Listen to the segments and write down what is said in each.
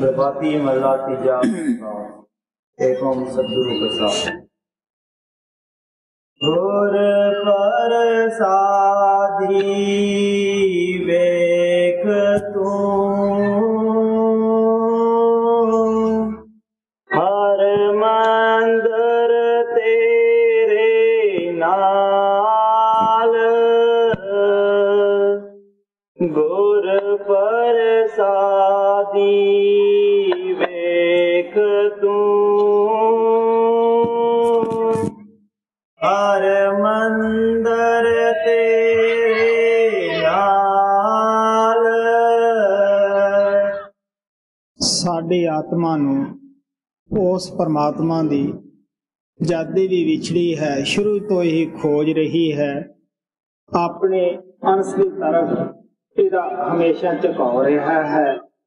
प्रभाती महला तीजा एक ओम सतगुरु प्रसाद। गुर प्रसादी वेख तू हर मंदिर तेरे नाल, गुर प्रसादी वेख तू हर मंदिर तेरे नाल। साडी आत्मा नूं उस परमात्मा दी जादी भी विछड़ी है, शुरू तो ही खोज रही है। अपने अंश की तरफ इहदा हमेशा झुकाव रहा है।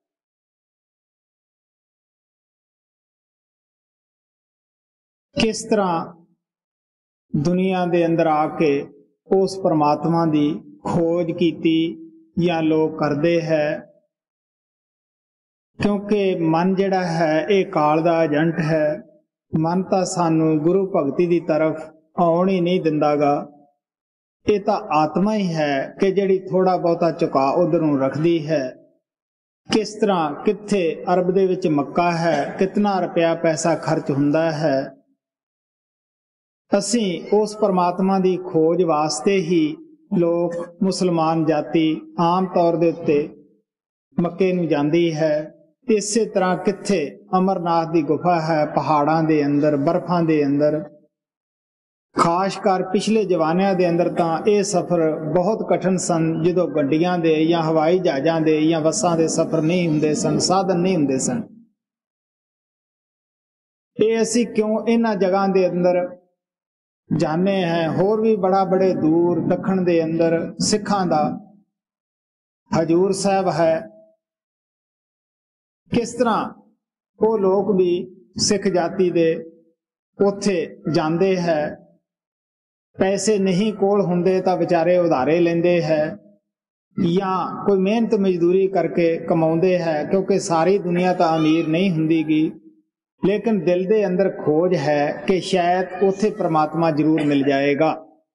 किस तरह दुनिया दे अंदर आके उस परमात्मा दी खोज कीती या लोग करते हैं, क्योंकि मन जिहड़ा है ये काल दा एजेंट है। मन तां सानू गुरु भगती दी तरफ आउण ही नहीं दिंदागा। ये तां आत्मा ही है कि जिहड़ी थोड़ा बहुता झुका उधरों रखदी है। किस तरह कित्थे अरब दे विच मक्का है, कितना रुपया पैसा खर्च हुंदा है। असीं उस परमात्मा दी खोज वास्ते ही लोग मुसलमान जाति आम तौर दे उत्ते मक्के नूं जांदी है। इसे तरह कित्थे अमरनाथ दी गुफा है पहाड़ां दे अंदर, बर्फां दे अंदर। खास कर पिछले जमानिਆਂ दे अंदर तां ये सफ़र बहुत कठिन सन, जदों गड्डियां दे या हवाई जहाज़ां दे या बसां दे सफ़र नहीं हुंदे सन, साधन नहीं हुंदे सन। ये असीं क्यों इन्हां जगहां दे अंदर जाने हैं। होर भी बड़ा बड़े दूर दखण दे अंदर सिखां दा हजूर साहब है। किस तरह वो लोग भी सिख जाति दे उत्थे जांदे है। पैसे नहीं कोल हुंदे तां बेचारे उधारे लेंदे है या कोई मेहनत मजदूरी करके कमाउंदे है, क्योंकि सारी दुनिया तां अमीर नहीं हुंदीगी। लेकिन दिल दे अंदर खोज है कि शायद उत्थे परमात्मा जरूर मिल जाएगा।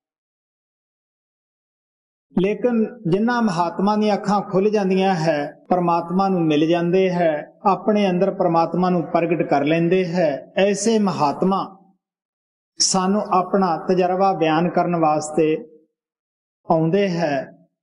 लेकिन जिन्हां महात्मा दी अखां खुल जांदियां है, परमात्मा नूं मिल जांदे है, अपने अंदर परमात्मा नूं प्रगट कर लेंदे है। ऐसे महात्मा सानू अपना तजर्बा बयान करन वास्ते आउंदे है।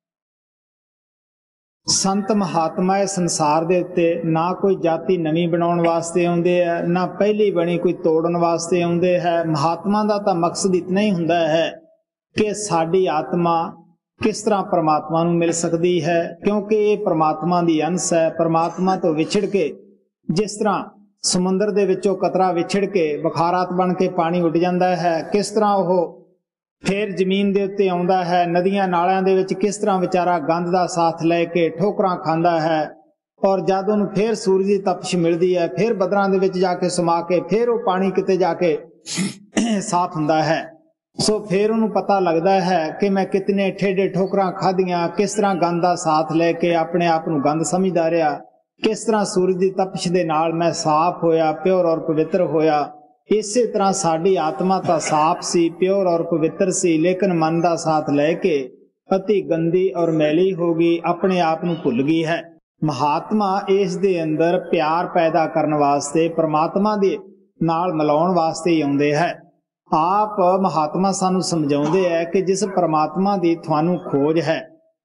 संत महात्मा इस संसार दे उत्ते ना कोई जाति नवीं बनाउण वास्ते आउंदे है, ना पहली बनी कोई तोड़न वास्ते आउंदे है। महात्मा दा तां मकसद इतना ही हुंदा है कि साडी आत्मा किस तरह परमात्मा नूं मिल सकती है, क्योंकि ये परमात्मा दी अंश है। परमात्मा तो विछड़ के जिस तरह समुंदर दे विचों कतरा विछड़ के बखारात बन के पानी उड जांदा है, किस तरह वो फिर जमीन दे उत्ते आउंदा है। नदियां नालियां दे विच किस तरह बेचारा गंद दा साथ लैके ठोकरां खांदा है, और जद उहनूं फिर सूरज दी तपश मिलदी है, फिर बदरां दे विच जाके समा के फिर वो पानी किते जाके साफ हुंदा है। सो फिर उन्होंने पता लगता है कि मैं कितने ठेडे ठोकरां खादियां, किस तरह गंद दा साथ लैके अपने आप नूं गंद समझदा रहा, किस तरह सूरज दी तपश दे नाल मैं साफ होया, प्योर और पवित्र होया। इसे तरह साडी आत्मा तां साफ सी, प्योर और पवित्र सी, लेकिन मन दा साथ लैके अति गंदी और मैली हो गई, अपने आप नूं भुल गई है। महात्मा इस दे अंदर प्यार पैदा करन वास्ते, परमात्मा दे नाल मिलाउण वास्ते ही आउंदे है। आप महात्मा सानू समझाउंदे है कि जिस परमात्मा दी थानू खोज है,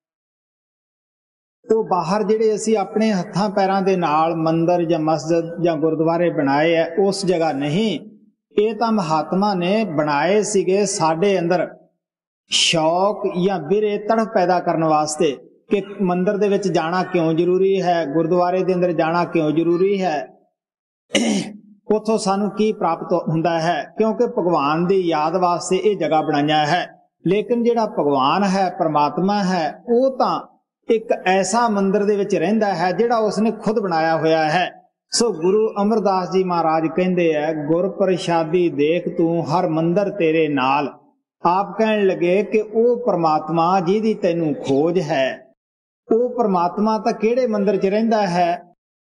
तो बाहर जिहड़े असीं अपने हत्थां पैरां दे नाल मंदिर जां मस्जिद जां गुरुद्वारे बनाए है, उस जगह नहीं। ये तां महात्मा ने बनाए सीगे साडे अंदर शौक या बिरे तड़फ पैदा करने वास्ते कि मंदिर दे विच जाना क्यों जरूरी है, गुरुद्वारे दे अंदर जाना क्यों जरूरी है, उथों सानू की प्राप्त हुंदा है, क्योंकि भगवान दी याद वास्ते ये जगह बनाईया है। लेकिन जिहड़ा भगवान है, परमात्मा है, वो तां एक ऐसा मंदिर दे विच रहिंदा है जिहड़ा उसने खुद बनाया होया है। सो गुरु अमरदास जी महाराज कहंदे है, गुर प्रसादी देख तू हर मंदिर तेरे नाल। आप कहण लगे कि वो परमात्मा जिहदी तैनू खोज है, वो परमात्मा तां किहड़े मंदिर च रहिंदा है?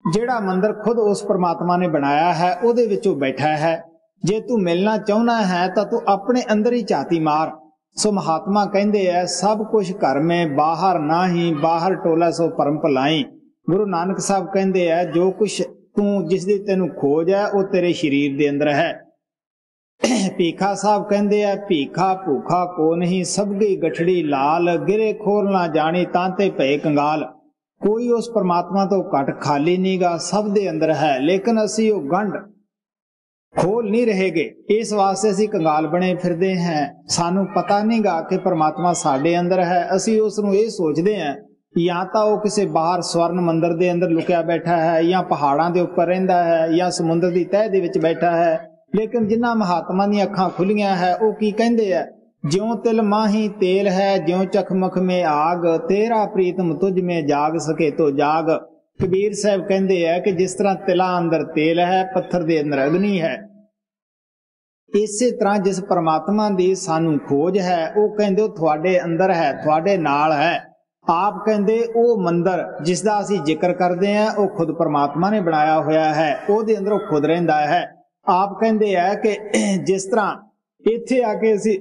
ਜਿਹੜਾ ਮੰਦਰ ਖੁਦ ਉਸ ਪਰਮਾਤਮਾ ਨੇ ਬਣਾਇਆ ਹੈ ਉਹਦੇ ਵਿੱਚ ਉਹ ਬੈਠਾ ਹੈ। ਜੇ ਤੂੰ ਮਿਲਣਾ ਚਾਹੁੰਦਾ ਹੈ ਤਾਂ ਤੂੰ ਆਪਣੇ ਅੰਦਰ ਹੀ ਝਾਤੀ ਮਾਰ। ਸੋ ਮਹਾਤਮਾ ਕਹਿੰਦੇ ਐ ਸਭ ਕੁਝ ਘਰ ਮੈਂ ਬਾਹਰ ਨਹੀਂ, ਬਾਹਰ ਟੋਲਾ ਸੋ ਪਰਮ ਭਲਾਈ। ਗੁਰੂ ਨਾਨਕ ਸਾਹਿਬ ਕਹਿੰਦੇ ਐ ਜੋ ਕੁਛ ਤੂੰ ਜਿਸ ਦੀ ਤੈਨੂੰ ਖੋਜ ਹੈ ਉਹ ਤੇਰੇ ਸਰੀਰ ਦੇ ਅੰਦਰ ਹੈ। ਭੀਖਾ ਸਾਹਿਬ ਕਹਿੰਦੇ ਆ ਭੀਖਾ ਭੂਖਾ ਕੋ ਨਹੀਂ, ਸਭ ਗਈ ਗਠੜੀ ਲਾਲ, ਗਿਰੇ ਖੋਲ ਨਾ ਜਾਣੀ ਤਾਂ ਤੇ ਭਏ ਕੰਗਾਲ। ਕੋਈ ਉਸ ਪਰਮਾਤਮਾ ਤੋਂ ਘੱਟ ਖਾਲੀ ਨਹੀਂਗਾ, ਸਭ ਦੇ ਅੰਦਰ ਹੈ, ਲੇਕਿਨ ਅਸੀਂ ਉਹ ਗੰਢ ਖੋਲ ਨਹੀਂ ਰਹੇਗੇ। ਇਸ ਵਾਸਤੇ ਅਸੀਂ ਕੰਗਾਲ ਬਣੇ ਫਿਰਦੇ ਹਾਂ। ਸਾਨੂੰ ਪਤਾ ਨਹੀਂਗਾ ਕਿ ਪਰਮਾਤਮਾ ਸਾਡੇ ਅੰਦਰ ਹੈ। ਅਸੀਂ ਉਸ ਨੂੰ ਇਹ ਸੋਚਦੇ ਹਾਂ ਜਾਂ ਤਾਂ ਉਹ ਕਿਸੇ ਬਾਹਰ ਸਵਰਨ ਮੰਦਰ ਦੇ ਅੰਦਰ ਲੁਕਿਆ ਬੈਠਾ ਹੈ, ਜਾਂ ਪਹਾੜਾਂ ਦੇ ਉੱਪਰ ਰਹਿੰਦਾ ਹੈ, ਜਾਂ ਸਮੁੰਦਰ ਦੀ ਤਹਿ ਦੇ ਵਿੱਚ ਬੈਠਾ ਹੈ। ਲੇਕਿਨ ਜਿਨ੍ਹਾਂ ਮਹਾਤਮਾ ਦੀਆਂ ਅੱਖਾਂ ਖੁੱਲੀਆਂ ਹੈ ਉਹ ਕੀ ਕਹਿੰਦੇ ਆ, ਜਿਉਂ ਤਿਲ ਮਾਹੀ ਤੇਲ ਹੈ, ਜਿਉਂ ਚਖਮਖ ਮੇ ਆਗ, ਤੇਰਾ ਪ੍ਰੀਤਮ ਤੁਝ ਮੇ ਜਾਗ ਸਕੇ ਤੋ ਜਾਗ। ਕਬੀਰ ਸਾਹਿਬ ਕਹਿੰਦੇ ਆ ਕਿ ਜਿਸ ਤਰ੍ਹਾਂ ਤਿਲਾਂ ਅੰਦਰ ਤੇਲ ਹੈ, ਪੱਥਰ ਦੇ ਅੰਦਰ ਅਗਨੀ ਹੈ, ਇਸੇ ਤਰ੍ਹਾਂ ਜਿਸ ਪਰਮਾਤਮਾ ਦੀ ਸਾਨੂੰ ਖੋਜ ਹੈ ਉਹ ਕਹਿੰਦੇ ਉਹ ਤੁਹਾਡੇ ਅੰਦਰ ਹੈ, ਤੁਹਾਡੇ ਨਾਲ ਹੈ। ਆਪ ਕਹਿੰਦੇ ਉਹ ਮੰਦਰ ਜਿਸ ਦਾ ਅਸੀਂ ਜ਼ਿਕਰ ਕਰਦੇ ਹਾਂ ਉਹ ਖੁਦ ਪਰਮਾਤਮਾ ਨੇ ਬਣਾਇਆ ਹੋਇਆ ਹੈ, ਉਹਦੇ ਅੰਦਰ ਉਹ ਖੁਦ ਰਹਿੰਦਾ ਹੈ। ਆਪ ਕਹਿੰਦੇ ਆ ਕਿ ਜਿਸ ਤਰ੍ਹਾਂ ਇੱਥੇ ਆ ਕੇ ਅਸੀਂ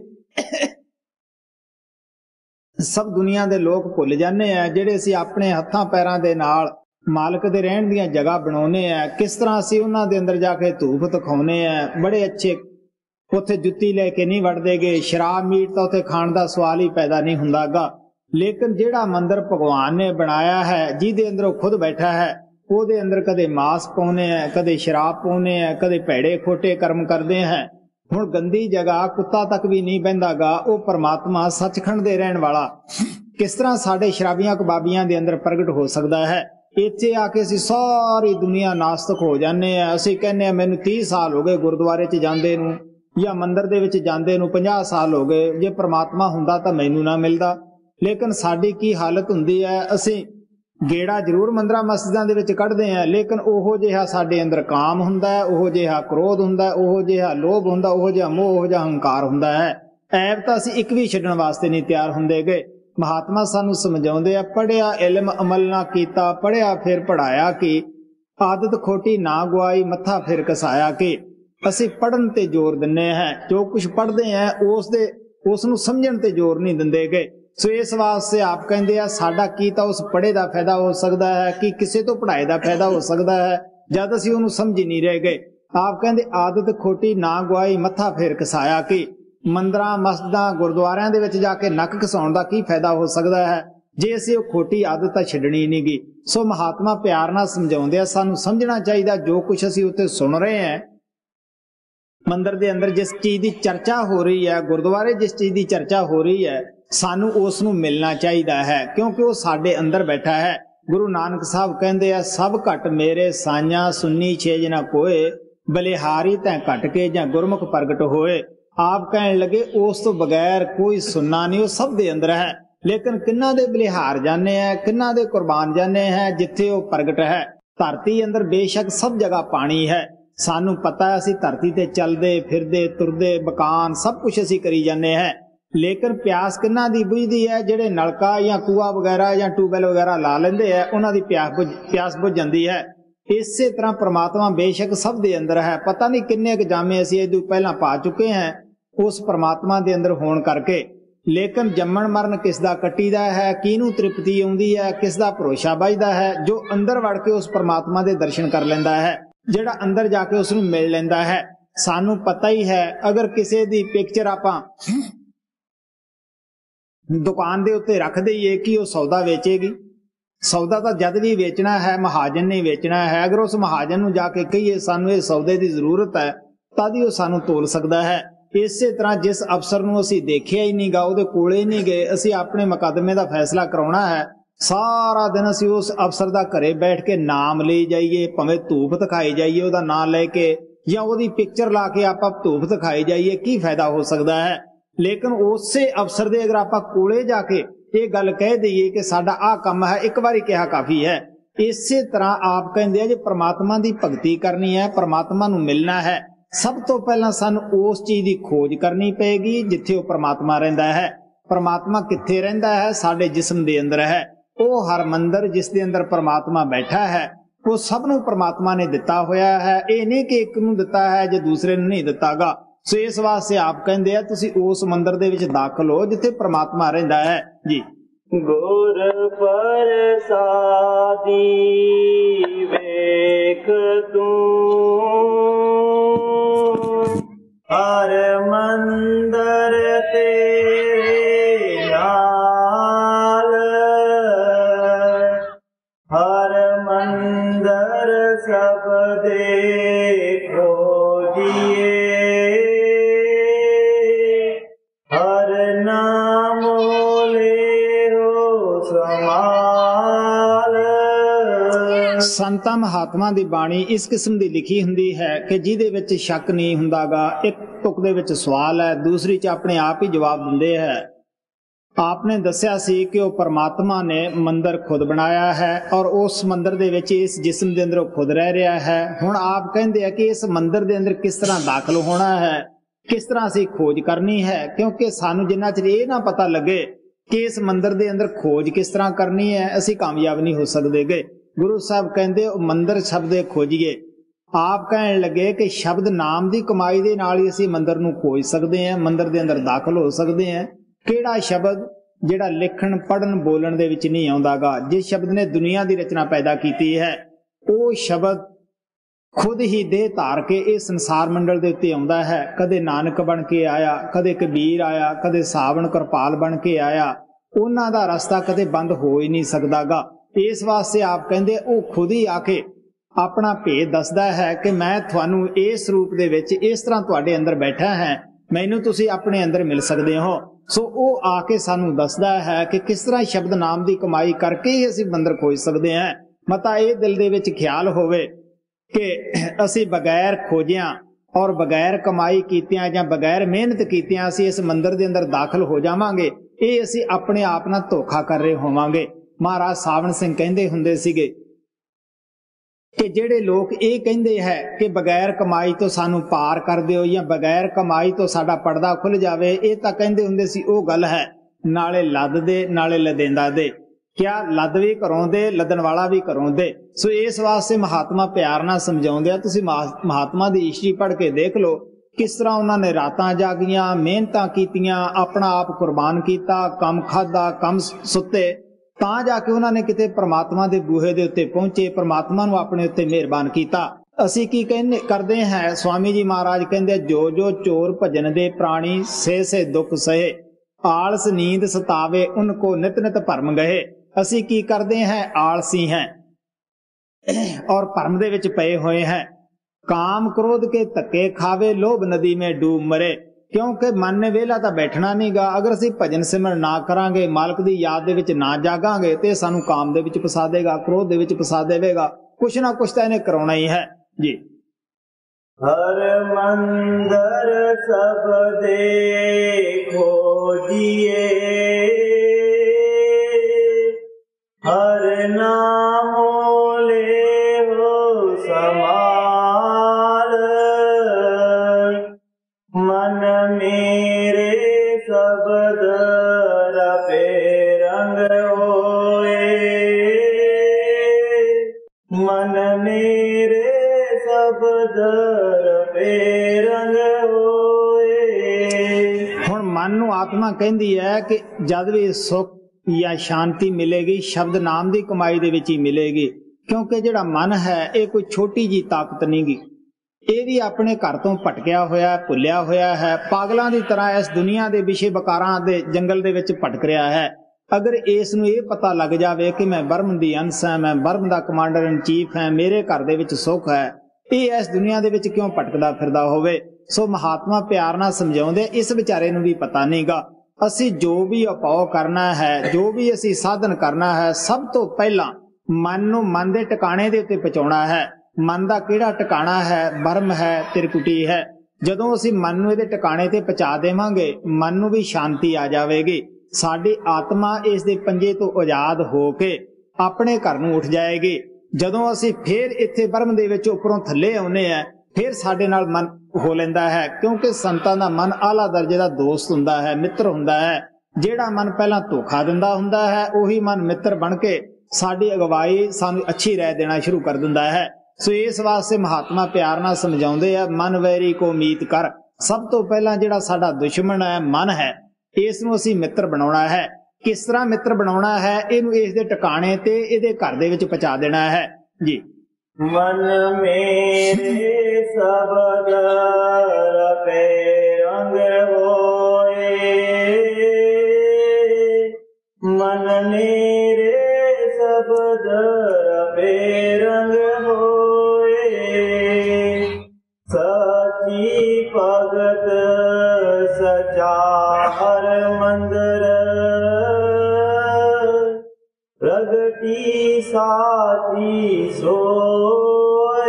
ਸਭ ਦੁਨੀਆ ਦੇ ਲੋਕ ਭੁੱਲ ਜਾਂਦੇ ਆ, ਜਿਹੜੇ ਅਸੀਂ ਆਪਣੇ ਹੱਥਾਂ ਪੈਰਾਂ ਦੇ ਨਾਲ ਮਾਲਕ ਦੇ ਰਹਿਣ ਦੀਆਂ ਜਗ੍ਹਾ ਬਣਾਉਨੇ ਆ, ਕਿਸ ਤਰ੍ਹਾਂ ਅਸੀਂ ਉਹਨਾਂ ਦੇ ਅੰਦਰ ਜਾ ਕੇ ਧੂਪ ਦਿਖਾਉਨੇ ਆ, ਬੜੇ ਅੱਛੇ ਉੱਥੇ ਜੁੱਤੀ ਲੈ ਕੇ ਨਹੀਂ ਵੜਦੇਗੇ, ਸ਼ਰਾਬ ਮੀਟ ਤਾਂ ਉੱਥੇ ਖਾਣ ਦਾ ਸਵਾਲ ਹੀ ਪੈਦਾ ਨਹੀਂ ਹੁੰਦਾਗਾ। ਲੇਕਿਨ ਜਿਹੜਾ ਮੰਦਰ ਭਗਵਾਨ ਨੇ ਬਣਾਇਆ ਹੈ, ਜਿਹਦੇ ਅੰਦਰ ਉਹ ਖੁਦ ਬੈਠਾ ਹੈ, ਉਹਦੇ ਅੰਦਰ ਕਦੇ ਮਾਸ ਪਾਉਨੇ ਆ, ਕਦੇ ਸ਼ਰਾਬ ਪਾਉਨੇ ਆ, ਕਦੇ ਭੈੜੇ ਖੋਟੇ ਕਰਮ ਕਰਦੇ ਹੈ। ਹੁਣ ਗੰਦੀ ਜਗ੍ਹਾ ਕੁੱਤਾ ਤੱਕ ਵੀ ਨਹੀਂ ਬਹਿੰਦਾਗਾ, ਉਹ ਪਰਮਾਤਮਾ ਸੱਚਖੰਡ ਦੇ ਰਹਿਣ ਵਾਲਾ ਕਿਸ ਤਰ੍ਹਾਂ ਸਾਡੇ ਸ਼ਰਾਬੀਆਂ ਕਬਾਬੀਆਂ ਦੇ ਅੰਦਰ ਪ੍ਰਗਟ ਹੋ ਸਕਦਾ ਹੈ। ਇੱਥੇ ਆ ਕੇ ਅਸੀਂ ਸਾਰੀ ਦੁਨੀਆ ਨਾਸਤਕ ਹੋ ਜਾਂਦੇ ਆ। ਅਸੀਂ ਕਹਿੰਦੇ ਆ ਮੈਨੂੰ 30 ਸਾਲ ਹੋ ਗਏ ਗੁਰਦੁਆਰੇ 'ਚ ਜਾਂਦੇ ਨੂੰ, ਜਾਂ ਮੰਦਰ ਦੇ ਵਿੱਚ ਜਾਂਦੇ ਨੂੰ 50 ਸਾਲ ਹੋ ਗਏ, ਜੇ ਪਰਮਾਤਮਾ ਹੁੰਦਾ ਤਾਂ ਮੈਨੂੰ ਨਾ ਮਿਲਦਾ। ਲੇਕਿਨ ਸਾਡੀ ਕੀ ਹਾਲਤ ਹੁੰਦੀ ਹੈ, ਅਸੀਂ ਗੇੜਾ ਜ਼ਰੂਰ ਮੰਦਰਾਂ ਮਸਜਿਦਾਂ ਦੇ ਵਿੱਚ ਕੱਢਦੇ ਆ, ਲੇਕਿਨ ਉਹੋ ਜਿਹਾ ਸਾਡੇ ਅੰਦਰ ਕਾਮ ਹੁੰਦਾ ਹੈ, ਉਹੋ ਜਿਹਾ ਕ੍ਰੋਧ ਹੁੰਦਾ ਹੈ, ਉਹੋ ਜਿਹਾ ਲੋਭ ਹੁੰਦਾ, ਉਹੋ ਜਿਹਾ ਮੋਹ, ਉਹੋ ਜਿਹਾ ਹੰਕਾਰ ਹੁੰਦਾ ਹੈ। ਐਬ ਤਾਂ ਅਸੀਂ ਇੱਕ ਵੀ ਛੱਡਣ ਵਾਸਤੇ ਨਹੀਂ ਤਿਆਰ ਹੁੰਦੇ ਗਏ। ਮਹਾਤਮਾ ਸਾਨੂੰ ਸਮਝਾਉਂਦੇ ਆ ਪੜ੍ਹਿਆ ਇਲਮ ਅਮਲ ਨਾ ਕੀਤਾ, ਪੜ੍ਹਿਆ ਫਿਰ ਪੜ੍ਹਾਇਆ ਕੀ, ਆਦਤ ਖੋਟੀ ਨਾ ਗਵਾਈ, ਮੱਥਾ ਫਿਰ ਕਸਾਇਆ ਕੀ। ਅਸੀਂ ਪੜ੍ਹਨ ਤੇ ਜ਼ੋਰ ਦਿੰਨੇ ਹਾਂ, ਜੋ ਕੁਝ ਪੜ੍ਹਦੇ ਆ ਉਸ ਨੂੰ ਸਮਝਣ ਤੇ ਜ਼ੋਰ ਨਹੀਂ ਦਿੰਦੇ ਗਏ। ਸੋ ਇਸ ਵਾਸਤੇ ਆਪ ਕਹਿੰਦੇ ਆ ਸਾਡਾ ਕੀ ਤਾਂ ਉਸ ਪੜ੍ਹੇ ਦਾ ਫਾਇਦਾ ਹੋ ਸਕਦਾ ਹੈ, ਕਿ ਕਿਸੇ ਤੋਂ ਪੜ੍ਹਾਏ ਦਾ ਫਾਇਦਾ ਹੋ ਸਕਦਾ ਹੈ, ਜਦ ਅਸੀਂ ਉਹਨੂੰ ਸਮਝ ਨਹੀਂ ਰਹੇ ਗਏ। ਆਪ ਕਹਿੰਦੇ ਆਦਤ ਖੋਟੀ ਨਾ ਗਵਾਈ, ਮੱਥਾ ਫੇਰ ਕਸਾਇਆ ਕੀ। ਮੰਦਰਾਂ ਮਸਜਿਦਾਂ ਗੁਰਦੁਆਰਿਆਂ ਦੇ ਵਿੱਚ ਜਾ ਕੇ ਨੱਕ ਘਸਾਉਣ ਦਾ ਕੀ ਫਾਇਦਾ ਹੋ ਸਕਦਾ ਹੈ, ਜੇ ਅਸੀਂ ਉਹ ਖੋਟੀ ਆਦਤ ਤਾਂ ਛੱਡਣੀ ਨਹੀਂ ਗੀ। ਸੋ ਮਹਾਤਮਾ ਪਿਆਰ ਨਾਲ ਸਮਝਾਉਂਦੇ ਆ, ਸਾਨੂੰ ਸਮਝਣਾ ਚਾਹੀਦਾ ਜੋ ਕੁਝ ਅਸੀਂ ਉੱਥੇ ਸੁਣ ਰਹੇ ਹਾਂ, ਮੰਦਰ ਦੇ ਅੰਦਰ ਜਿਸ ਚੀਜ਼ ਦੀ ਚਰਚਾ ਹੋ ਰਹੀ ਹੈ, ਗੁਰਦੁਆਰੇ ਜਿਸ ਚੀਜ਼ ਦੀ ਚਰਚਾ ਹੋ ਰਹੀ ਹੈ, ਸਾਨੂੰ ਉਸ ਨੂੰ ਮਿਲਣਾ ਚਾਹੀਦਾ ਹੈ, ਕਿਉਂਕਿ ਉਹ ਸਾਡੇ ਅੰਦਰ ਬੈਠਾ ਹੈ। ਗੁਰੂ ਨਾਨਕ ਸਾਹਿਬ ਕਹਿੰਦੇ ਆ ਸਭ ਘਟ ਮੇਰੇ ਸਾਈਆਂ, ਸੁੰਨੀ ਛੇਜ ਨਾ ਕੋਏ, ਬਲਿਹਾਰੀ ਤੈਂ ਘਟ ਕੇ ਜਾਂ ਗੁਰਮੁਖ ਪ੍ਰਗਟ ਹੋਏ। ਆਪ ਕਹਿਣ ਲੱਗੇ ਉਸ ਤੋਂ ਬਗੈਰ ਕੋਈ ਸੁਣਨਾ ਨਹੀਂ, ਉਹ ਸਭ ਦੇ ਅੰਦਰ ਹੈ। ਲੇਕਿਨ ਕਿੰਨਾ ਦੇ ਬਲਿਹਾਰ ਜਾਣੇ ਆ, ਕਿੰਨਾ ਦੇ ਕੁਰਬਾਨ ਜਾਣੇ ਹੈ ਜਿੱਥੇ ਉਹ ਪ੍ਰਗਟ ਹੈ। ਧਰਤੀ ਅੰਦਰ ਬੇਸ਼ੱਕ ਸਭ ਜਗ੍ਹਾ ਪਾਣੀ ਹੈ, ਸਾਨੂੰ ਪਤਾ ਹੈ, ਅਸੀਂ ਧਰਤੀ ਤੇ ਚੱਲਦੇ ਫਿਰਦੇ ਤੁਰਦੇ ਮਕਾਨ ਸਭ ਕੁਝ ਅਸੀਂ ਕਰੀ ਜਾਂਦੇ ਹਾਂ, ਲੇਕਿਨ ਪਿਆਸ ਕਿੰਨਾ ਦੀ ਬੁਝਦੀ ਹੈ, ਜਿਹੜੇ ਨਲਕਾ ਜਾਂ ਕੂਆ ਵਗੈਰਾ ਜਾਂ ਟਿਊਬਵੈਲ ਵਗੈਰਾ ਲਾ ਲੈਂਦੇ ਆ, ਉਹਨਾਂ ਦੀ ਪਿਆਸ ਬੁਝ ਜਾਂਦੀ ਹੈ। ਇਸੇ ਤਰ੍ਹਾਂ ਪ੍ਰਮਾਤਮਾ ਬੇਸ਼ੱਕ ਸਭ ਦੇ ਅੰਦਰ ਹੈ। ਪਤਾ ਨਹੀਂ ਕਿੰਨੇ ਕੁ ਜਾਮੇ ਅਸੀਂ ਇਹਦੋਂ ਪਹਿਲਾਂ ਪਾ ਚੁੱਕੇ ਹਾਂ ਉਸ ਪ੍ਰਮਾਤਮਾ ਦੇ ਅੰਦਰ ਹੋਣ ਕਰਕੇ। ਲੇਕਿਨ ਜੰਮਣ ਮਰਨ ਕਿਸ ਦਾ ਕੱਟੀਦਾ ਹੈ, ਕਿਹਨੂੰ ਤ੍ਰਿਪਤੀ ਆਉਂਦੀ ਹੈ, ਕਿਸ ਦਾ ਭਰੋਸਾ ਵੱਜਦਾ ਹੈ। ਜੋ ਅੰਦਰ ਵੜ ਕੇ ਉਸ ਪ੍ਰਮਾਤਮਾ ਦੇ ਦਰਸ਼ਨ ਕਰ ਲੈਂਦਾ ਹੈ, ਜਿਹੜਾ ਅੰਦਰ ਜਾ ਕੇ ਉਸ ਨੂੰ ਮਿਲ ਲੈਂਦਾ ਹੈ। ਸਾਨੂੰ ਪਤਾ ਹੀ ਹੈ, ਅਗਰ ਕਿਸੇ ਦੀ ਪਿਕਚਰ ਆਪਾਂ ਦੁਕਾਨ ਦੇ ਉੱਤੇ ਰੱਖ ਦਈਏ ਕਿ ਉਹ ਸੌਦਾ ਵੇਚੇਗੀ, ਸੌਦਾ ਤਾਂ ਜਦ ਵੀ ਵੇਚਣਾ ਹੈ ਮਹਾਜਨ ਨੇ ਵੇਚਣਾ ਹੈ। ਅਗਰ ਉਸ ਮਹਾਜਨ ਨੂੰ ਜਾ ਕੇ ਕਹੀਏ ਸਾਨੂੰ ਇਹ ਸੌਦੇ ਦੀ ਜ਼ਰੂਰਤ ਹੈ, ਤਦ ਹੀ ਉਹ ਸਾਨੂੰ ਤੋਲ ਸਕਦਾ ਹੈ। ਇਸੇ ਤਰ੍ਹਾਂ ਜਿਸ ਅਫਸਰ ਨੂੰ ਅਸੀਂ ਦੇਖਿਆ ਹੀ ਨਹੀਂਗਾ, ਉਹਦੇ ਕੋਲੇ ਨਹੀਂ ਗਏ, ਅਸੀਂ ਆਪਣੇ ਮੁਕੱਦਮੇ ਦਾ ਫੈਸਲਾ ਕਰਾਉਣਾ ਹੈ, ਸਾਰਾ ਦਿਨ ਅਸੀਂ ਉਸ ਅਫਸਰ ਦਾ ਘਰੇ ਬੈਠ ਕੇ ਨਾਮ ਲਈ ਜਾਈਏ, ਭਾਵੇਂ ਧੂਪ ਦਿਖਾਈ ਜਾਈਏ ਉਹਦਾ ਨਾਮ ਲੈ ਕੇ, ਜਾਂ ਉਹਦੀ ਪਿਕਚਰ ਲਾ ਕੇ ਆਪਾਂ ਧੂਪ ਦਿਖਾਈ ਜਾਈਏ, ਕੀ ਫਾਇਦਾ ਹੋ ਸਕਦਾ ਹੈ। ਲੇਕਿਨ ਉਸੇ ਅਫਸਰ ਦੇ ਅਗਰ ਆਪਾਂ ਕੋਲੇ ਜਾ ਕੇ ਇਹ ਗੱਲ ਕਹਿ ਦਈਏ ਕਿ ਸਾਡਾ ਆਹ ਕੰਮ ਹੈ, ਇੱਕ ਵਾਰੀ ਕਿਹਾ ਕਾਫੀ ਹੈ। ਇਸੇ ਤਰ੍ਹਾਂ ਆਪ ਕਹਿੰਦੇ ਆ ਜੇ ਪ੍ਰਮਾਤਮਾ ਦੀ ਭਗਤੀ ਕਰਨੀ ਹੈ, ਪ੍ਰਮਾਤਮਾ ਨੂੰ ਮਿਲਣਾ ਹੈ, ਸਭ ਤੋਂ ਪਹਿਲਾਂ ਸਾਨੂੰ ਉਸ ਚੀਜ਼ ਦੀ ਖੋਜ ਕਰਨੀ ਪਏਗੀ ਜਿੱਥੇ ਉਹ ਪ੍ਰਮਾਤਮਾ ਰਹਿੰਦਾ ਹੈ। ਪ੍ਰਮਾਤਮਾ ਕਿੱਥੇ ਰਹਿੰਦਾ ਹੈ? ਸਾਡੇ ਜਿਸਮ ਦੇ ਅੰਦਰ ਹੈ। ਉਹ ਹਰ ਮੰਦਰ ਜਿਸ ਦੇ ਅੰਦਰ ਪ੍ਰਮਾਤਮਾ ਬੈਠਾ ਹੈ, ਉਹ ਸਭ ਨੂੰ ਪ੍ਰਮਾਤਮਾ ਨੇ ਦਿੱਤਾ ਹੋਇਆ ਹੈ। ਇਹ ਨਹੀਂ ਕਿ ਇੱਕ ਨੂੰ ਦਿੱਤਾ ਹੈ ਜੇ ਦੂਸਰੇ ਨੂੰ ਨਹੀਂ ਦਿੱਤਾਗਾ। ਸੋ ਇਸ ਵਾਸਤੇ ਆਪ ਕਹਿੰਦੇ ਆ ਤੁਸੀਂ ਉਸ ਮੰਦਿਰ ਦੇ ਵਿੱਚ ਦਾਖਲ ਹੋ ਜਿੱਥੇ ਪ੍ਰਮਾਤਮਾ ਰਹਿੰਦਾ ਹੈ ਜੀ। ਗੁਰ ਪ੍ਰਸਾਦੀ ਵੇਖ ਤੂੰ ਹਰ ਮੰਦਰ ਤੇਰੇ ਨਾਲ, ਹਰ ਮੰਦਰ ਸਭ ਦੇ ਖੋਜੀਏ, ਹਰ ਨਾਮ ਲਿਓ ਸਮਾਲ। ਸੰਤਾਂ ਮਹਾਤਮਾ ਦੀ ਬਾਣੀ ਇਸ ਕਿਸਮ ਦੀ ਲਿਖੀ ਹੁੰਦੀ ਹੈ ਕਿ ਜਿਹਦੇ ਵਿੱਚ ਸ਼ੱਕ ਨਹੀਂ ਹੁੰਦਾਗਾ। ਇੱਕ ਤੁਕ ਦੇ ਵਿੱਚ ਸਵਾਲ ਹੈ, ਦੂਸਰੀ 'ਚ ਆਪਣੇ ਆਪ ਹੀ ਜਵਾਬ ਦਿੰਦੇ ਹੈ। ਆਪਨੇ ਦੱਸਿਆ ਸੀ ਕਿ ਉਹ ਪਰਮਾਤਮਾ ਨੇ ਮੰਦਰ ਖੁਦ ਬਣਾਇਆ ਹੈ ਔਰ ਉਸ ਮੰਦਰ ਦੇ ਵਿੱਚ ਇਸ ਜਿਸਮ ਦੇ ਅੰਦਰ ਉਹ ਖੁਦ ਰਹਿ ਰਿਹਾ ਹੈ। ਹੁਣ ਆਪ ਕਹਿੰਦੇ ਆ ਕਿ ਇਸ ਮੰਦਰ ਦੇ ਅੰਦਰ ਕਿਸ ਤਰ੍ਹਾਂ ਦਾਖਲ ਹੋਣਾ ਹੈ, ਕਿਸ ਤਰ੍ਹਾਂ ਅਸੀਂ ਖੋਜ ਕਰਨੀ ਹੈ, ਕਿਉਂਕਿ ਸਾਨੂੰ ਜਿੰਨਾ ਚਿਰ ਇਹ ਨਾ ਪਤਾ ਲੱਗੇ ਕਿ ਇਸ ਮੰਦਰ ਦੇ ਅੰਦਰ ਖੋਜ ਕਿਸ ਤਰ੍ਹਾਂ ਕਰਨੀ ਹੈ, ਅਸੀਂ ਕਾਮਯਾਬ ਨਹੀਂ ਹੋ ਸਕਦੇਗੇ। ਗੁਰੂ ਸਾਹਿਬ ਕਹਿੰਦੇ ਉਹ ਮੰਦਰ ਸ਼ਬਦ ਖੋਜੀਏ। ਆਪ ਕਹਿਣ ਲੱਗੇ ਕਿ ਸ਼ਬਦ ਨਾਮ ਦੀ ਕਮਾਈ ਦੇ ਨਾਲ ਹੀ ਅਸੀਂ ਮੰਦਰ ਨੂੰ ਖੋਜ ਸਕਦੇ ਹਾਂ, ਮੰਦਰ ਦੇ ਅੰਦਰ ਦਾਖਲ ਹੋ ਸਕਦੇ ਹਾਂ। ਕਿਹੜਾ ਸ਼ਬਦ ਜਿਹੜਾ ਲਿਖਣ ਪੜ੍ਹਨ ਬੋਲਣ ਦੇ ਵਿੱਚ ਨਹੀਂ ਆਉਂਦਾਗਾ। ਜਿਸ ਸ਼ਬਦ ਨੇ ਦੁਨੀਆ ਦੀ ਰਚਨਾ ਪੈਦਾ ਕੀਤੀ ਹੈ ਉਹ ਸ਼ਬਦ ਖੁਦ ਹੀ ਦੇਹ ਧਾਰ ਕੇ ਇਹ ਸੰਸਾਰ ਮੰਡਲ ਦੇ ਉੱਤੇ ਆਉਂਦਾ ਹੈ। ਕਦੇ ਨਾਨਕ ਬਣ ਕੇ ਆਇਆ, ਕਦੇ ਕਬੀਰ ਆਇਆ, ਕਦੇ ਸਾਵਣ ਕਿਰਪਾਲ ਬਣ ਕੇ ਆਇਆ। ਉਹਨਾਂ ਦਾ ਰਸਤਾ ਕਦੇ ਬੰਦ ਹੋ ਹੀ ਨਹੀਂ ਸਕਦਾਗਾ। ਇਸ ਵਾਸਤੇ ਆਪ ਕਹਿੰਦੇ ਉਹ ਖੁਦ ਹੀ ਆ ਕੇ ਆਪਣਾ ਭੇਦ ਦੱਸਦਾ ਹੈ ਕਿ ਮੈਂ ਤੁਹਾਨੂੰ ਇਸ ਰੂਪ ਦੇ ਵਿੱਚ ਇਸ ਤਰ੍ਹਾਂ ਤੁਹਾਡੇ ਅੰਦਰ ਬੈਠਾ ਹੈ, ਮੈਨੂੰ ਤੁਸੀਂ ਆਪਣੇ ਅੰਦਰ ਮਿਲ ਸਕਦੇ ਹੋ। ਸੋ ਉਹ ਆ ਕੇ ਸਾਨੂੰ ਦੱਸਦਾ ਹੈ ਕਿ ਕਿਸ ਤਰ੍ਹਾਂ ਸ਼ਬਦ ਨਾਮ ਦੀ ਕਮਾਈ ਕਰਕੇ ਹੀ ਅਸੀਂ ਮੰਦਰ ਖੋਜ ਸਕਦੇ ਹਾਂ। ਮਤਾ ਇਹ ਦਿਲ ਦੇ ਵਿੱਚ ਖਿਆਲ ਹੋਵੇ ਕਿ ਅਸੀਂ ਬਗੈਰ ਖੋਜਿਆਂ ਔਰ ਬਗੈਰ ਕਮਾਈ ਕੀਤਿਆਂ ਜਾਂ ਬਗੈਰ ਮਿਹਨਤ ਕੀਤਿਆਂ ਅਸੀਂ ਇਸ ਮੰਦਰ ਦੇ ਅੰਦਰ ਦਾਖਲ ਹੋ ਜਾਵਾਂਗੇ, ਇਹ ਅਸੀਂ ਆਪਣੇ ਆਪ ਨਾਲ ਧੋਖਾ ਕਰ ਰਹੇ ਹੋਵਾਂਗੇ। ਮਹਾਰਾਜ ਸਾਵਣ ਸਿੰਘ ਕਹਿੰਦੇ ਹੁੰਦੇ ਸੀਗੇ ਕਿ ਜਿਹੜੇ ਲੋਕ ਇਹ ਕਹਿੰਦੇ ਹੈ ਕਿ ਬਗੈਰ ਕਮਾਈ ਤੋਂ ਸਾਨੂੰ ਪਾਰ ਕਰ ਦਿਓ ਜਾਂ ਬਗੈਰ ਕਮਾਈ ਤੋਂ ਸਾਡਾ ਪਰਦਾ ਖੁੱਲ ਜਾਵੇ, ਇਹ ਤਾਂ ਕਹਿੰਦੇ ਹੁੰਦੇ ਸੀ ਉਹ ਗੱਲ ਹੈ ਨਾਲੇ ਲੱਦ ਦੇ ਨਾਲੇ ਲਦੇਂਦਾ ਦੇ। ਕਿਆ ਲੱਦ ਵੀ ਘਰੋਂ ਦੇ, ਲੱਦਣ ਵਾਲਾ ਵੀ ਘਰੋਂ ਦੇ। ਸੋ ਇਸ ਵਾਸਤੇ ਮਹਾਤਮਾ ਪਿਆਰ ਨਾਲ ਸਮਝਾਉਂਦੇ ਆ। ਤੁਸੀਂ ਮਹਾਤਮਾ ਦੀ ਹਿਸਟਰੀ ਪੜ੍ਹ ਕੇ ਦੇਖ ਲਓ ਕਿਸ ਤਰ੍ਹਾਂ ਉਹਨਾਂ ਨੇ ਰਾਤਾਂ ਜਾਗੀਆਂ, ਮਿਹਨਤਾਂ ਕੀਤੀਆਂ, ਆਪਣਾ ਆਪ ਕੁਰਬਾਨ ਕੀਤਾ, ਕੰਮ ਖਾਧਾ, ਕੰਮ ਸੁੱਤੇ, ਤਾਂ ਜਾ ਕੇ ਉਹਨਾਂ ਨੇ ਕਿਤੇ ਪ੍ਰਮਾਤਮਾ ਦੇ ਬੂਹੇ ਦੇ ਉੱਤੇ ਪਹੁੰਚੇ, ਪ੍ਰਮਾਤਮਾ ਨੂੰ ਆਪਣੇ ਉੱਤੇ ਮਿਹਰਬਾਨ ਕੀਤਾ। ਅਸੀਂ ਕੀ ਕਰਦੇ ਹਾਂ? ਸਵਾਮੀ ਜੀ ਮਹਾਰਾਜ ਕਹਿੰਦੇ ਜੋ ਜੋ ਚੋਰ ਭਜਨ ਦੇ ਪ੍ਰਾਣੀ ਸੇ ਸੇ ਦੁੱਖ ਸਹੇ, ਆਲਸ ਨੀਂਦ ਸਤਾਵੇ ਉਨਕੋ ਨਿਤ ਨਿਤ ਭਰਮ ਗਏ। ਅਸੀਂ ਕੀ ਕਰਦੇ ਹਾਂ? ਆਲਸੀ ਹੈ ਔਰ ਭਰਮ ਦੇ ਵਿੱਚ ਪਏ ਹੋਏ ਹੈ। ਕਾਮ ਕ੍ਰੋਧ ਕੇ ਧੱਕੇ ਖਾਵੇ, ਲੋਭ ਨਦੀ में डूब मरे। ਕਿਉਂਕਿ ਮਨ ਨੇ ਵਿਹਲਾ ਤਾਂ ਬੈਠਣਾ ਨਹੀਂਗਾ। ਅਗਰ ਅਸੀਂ ਭਜਨ ਸਿਮਰਨ ਨਾ ਕਰਾਂਗੇ, ਮਾਲਕ ਦੀ ਯਾਦ ਦੇ ਵਿੱਚ ਨਾ ਜਾਗਾਂਗੇ ਤੇ ਸਾਨੂੰ ਕਾਮ ਦੇ ਵਿੱਚ ਫਸਾ ਦੇਗਾ, ਕ੍ਰੋਧ ਦੇ ਵਿੱਚ ਫਸਾ ਦੇਵੇਗਾ। ਕੁਛ ਨਾ ਕੁਛ ਤਾਂ ਇਹਨੇ ਕਰਾਉਣਾ ਹੀ ਹੈ ਜੀ। ਹਰ ਮੰਦਰ ਸਭ ਦੇ ਖੋਜੀਏ, ਹਰ ਨਾਮੋ ਲਿਓ ਸਮਾਲ। ਮਨ ਮੇਰੇ ਸ਼ਬਦ ਰਪੇ ਰੰਗ ਹੋਏ, ਮਨ ਮੇਰੇ ਸ਼ਬਦ ਰਪੇ ਰੰਗ ਹੋਏ। ਹੁਣ ਮਨ ਨੂੰ ਆਤਮਾ ਕਹਿੰਦੀ ਹੈ ਕਿ ਜਦ ਵੀ ਸੁੱਖ ਜਾਂ ਸ਼ਾਂਤੀ ਮਿਲੇਗੀ ਸ਼ਬਦ ਨਾਮ ਦੀ ਕਮਾਈ ਦੇ ਵਿੱਚ ਹੀ ਮਿਲੇਗੀ। ਕਿਉਂਕਿ ਜਿਹੜਾ ਮਨ ਹੈ ਇਹ ਕੋਈ ਛੋਟੀ ਜੀ ਤਾਕਤ ਨਹੀਂਗੀ। ਇਹ ਵੀ ਆਪਣੇ ਘਰ ਤੋਂ ਭਟਕਿਆ ਹੋਇਆ, ਭੁੱਲਿਆ ਹੋਇਆ ਹੈ, ਪਾਗਲਾਂ ਦੀ ਤਰ੍ਹਾਂ ਇਸ ਦੁਨੀਆ ਦੇ ਵਿਸ਼ੇ ਵਿਕਾਰਾਂ ਦੇ ਜੰਗਲ ਦੇ ਵਿੱਚ ਭਟਕ ਰਿਹਾ ਹੈ। ਅਗਰ ਇਸ ਨੂੰ ਇਹ ਪਤਾ ਲੱਗ ਜਾਵੇ ਕਿ ਮੈਂ ਬ੍ਰਹਮ ਦੀ ਅੰਸ਼ ਹਾਂ, ਮੈਂ ਬ੍ਰਹਮ ਦਾ ਕਮਾਂਡਰ ਇਨ ਚੀਫ ਹਾਂ, ਮੇਰੇ ਘਰ ਦੇ ਵਿੱਚ ਸੁੱਖ ਹੈ, ਇਹ ਇਸ ਦੁਨੀਆ ਦੇ ਵਿੱਚ ਕਿਉਂ ਭਟਕਦਾ ਫਿਰਦਾ ਹੋਵੇ। ਸੋ ਮਹਾਤਮਾ ਪਿਆਰ ਨਾਲ ਸਮਝਾਉਂਦੇ ਇਸ ਵਿਚਾਰੇ ਨੂੰ ਵੀ ਪਤਾ ਨਹੀਂਗਾ। ਅਸੀਂ ਜੋ ਵੀ ਉਪਾਅ ਕਰਨਾ ਹੈ, ਜੋ ਵੀ ਅਸੀਂ ਸਾਧਨ ਕਰਨਾ ਹੈ, ਸਭ ਤੋਂ ਪਹਿਲਾਂ ਮਨ ਨੂੰ ਮਨ ਦੇ ਟਿਕਾਣੇ ਦੇ ਉੱਤੇ ਪਹੁੰਚਾਉਣਾ ਹੈ। ਮਨ ਦਾ ਕਿਹੜਾ ਟਿਕਾਣਾ ਹੈ? ਬ੍ਰਹਮ ਹੈ, ਤ੍ਰਿਕੁਟੀ ਹੈ। ਜਦੋਂ ਅਸੀਂ ਮਨ ਨੂੰ ਇਹਦੇ ਟਿਕਾਣੇ ਤੇ ਪਹੁੰਚਾ ਦੇਵਾਂਗੇ, ਮਨ ਨੂੰ ਵੀ ਸ਼ਾਂਤੀ ਆ ਜਾਵੇਗੀ। ਸਾਡੀ ਆਤਮਾ ਇਸ ਦੇ ਪੰਜੇ ਤੋਂ ਆਜ਼ਾਦ ਹੋ ਕੇ ਆਪਣੇ ਘਰ ਨੂੰ ਉੱਠ ਜਾਏਗੀ। ਜਦੋਂ ਅਸੀਂ ਫੇਰ ਇੱਥੇ ਬ੍ਰਹਮ ਦੇ ਵਿੱਚ ਉੱਪਰੋਂ ਥੱਲੇ ਆਉਨੇ ਆ, ਫਿਰ ਸਾਡੇ ਨਾਲ ਮਨ ਹੋ ਲੈਂਦਾ ਹੈ। ਕਿਉਂਕਿ ਸੰਤਾਂ ਦਾ ਮਨ ਆਲਾ ਦਰਜੇ ਦਾ ਦੋਸਤ ਹੁੰਦਾ ਹੈ, ਮਿੱਤਰ ਹੁੰਦਾ ਹੈ। ਜਿਹੜਾ ਮਨ ਪਹਿਲਾਂ ਧੋਖਾ ਦਿੰਦਾ ਹੁੰਦਾ ਹੈ ਉਹੀ ਮਨ ਮਿੱਤਰ ਬਣ ਕੇ ਸਾਡੀ ਅਗਵਾਈ ਸਾਨੂੰ ਅੱਛੀ ਰਾਏ ਦੇਣਾ ਸ਼ੁਰੂ ਕਰ ਦਿੰਦਾ ਹੈ। ਸੋ ਇਸ ਵਾਸਤੇ ਮਹਾਤਮਾ ਪਿਆਰ ਨਾਲ ਸਮਝਾਉਂਦੇ ਆ, ਮਨ ਵੈਰੀ ਕੋ ਮੀਤ ਕਰ। ਸਭ ਤੋਂ ਪਹਿਲਾਂ ਜਿਹੜਾ ਸਾਡਾ ਦੁਸ਼ਮਣ ਹੈ ਮਨ ਹੈ, ਇਸ ਨੂੰ ਅਸੀਂ ਮਿੱਤਰ ਬਣਾਉਣਾ ਹੈ। ਕਿਸ ਤਰ੍ਹਾਂ ਮਿੱਤਰ ਬਣਾਉਣਾ ਹੈ, ਇਹਨੂੰ ਇਸ ਦੇ ਟਿਕਾਣੇ ਤੇ ਇਹਦੇ ਘਰ ਦੇ ਵਿੱਚ ਪਹੁੰਚਾ ਦੇਣਾ ਹੈ ਜੀ। ਮਨ ਮੇਰੇ ਸਬਦ ਰਪੇ ਰੰਗ ਹੋਏ, ਮਨ ਮੇਰੇ ਸਬਦ ਰਪੇ ਰੰਗ ਹੋਏ, ਸਚੀ ਭਗਤ ਸਚਾ ਹਰ ਮੰਦਰ, ਪ੍ਰਗਟੀ ਸਾਥੀ ਸੋਏ।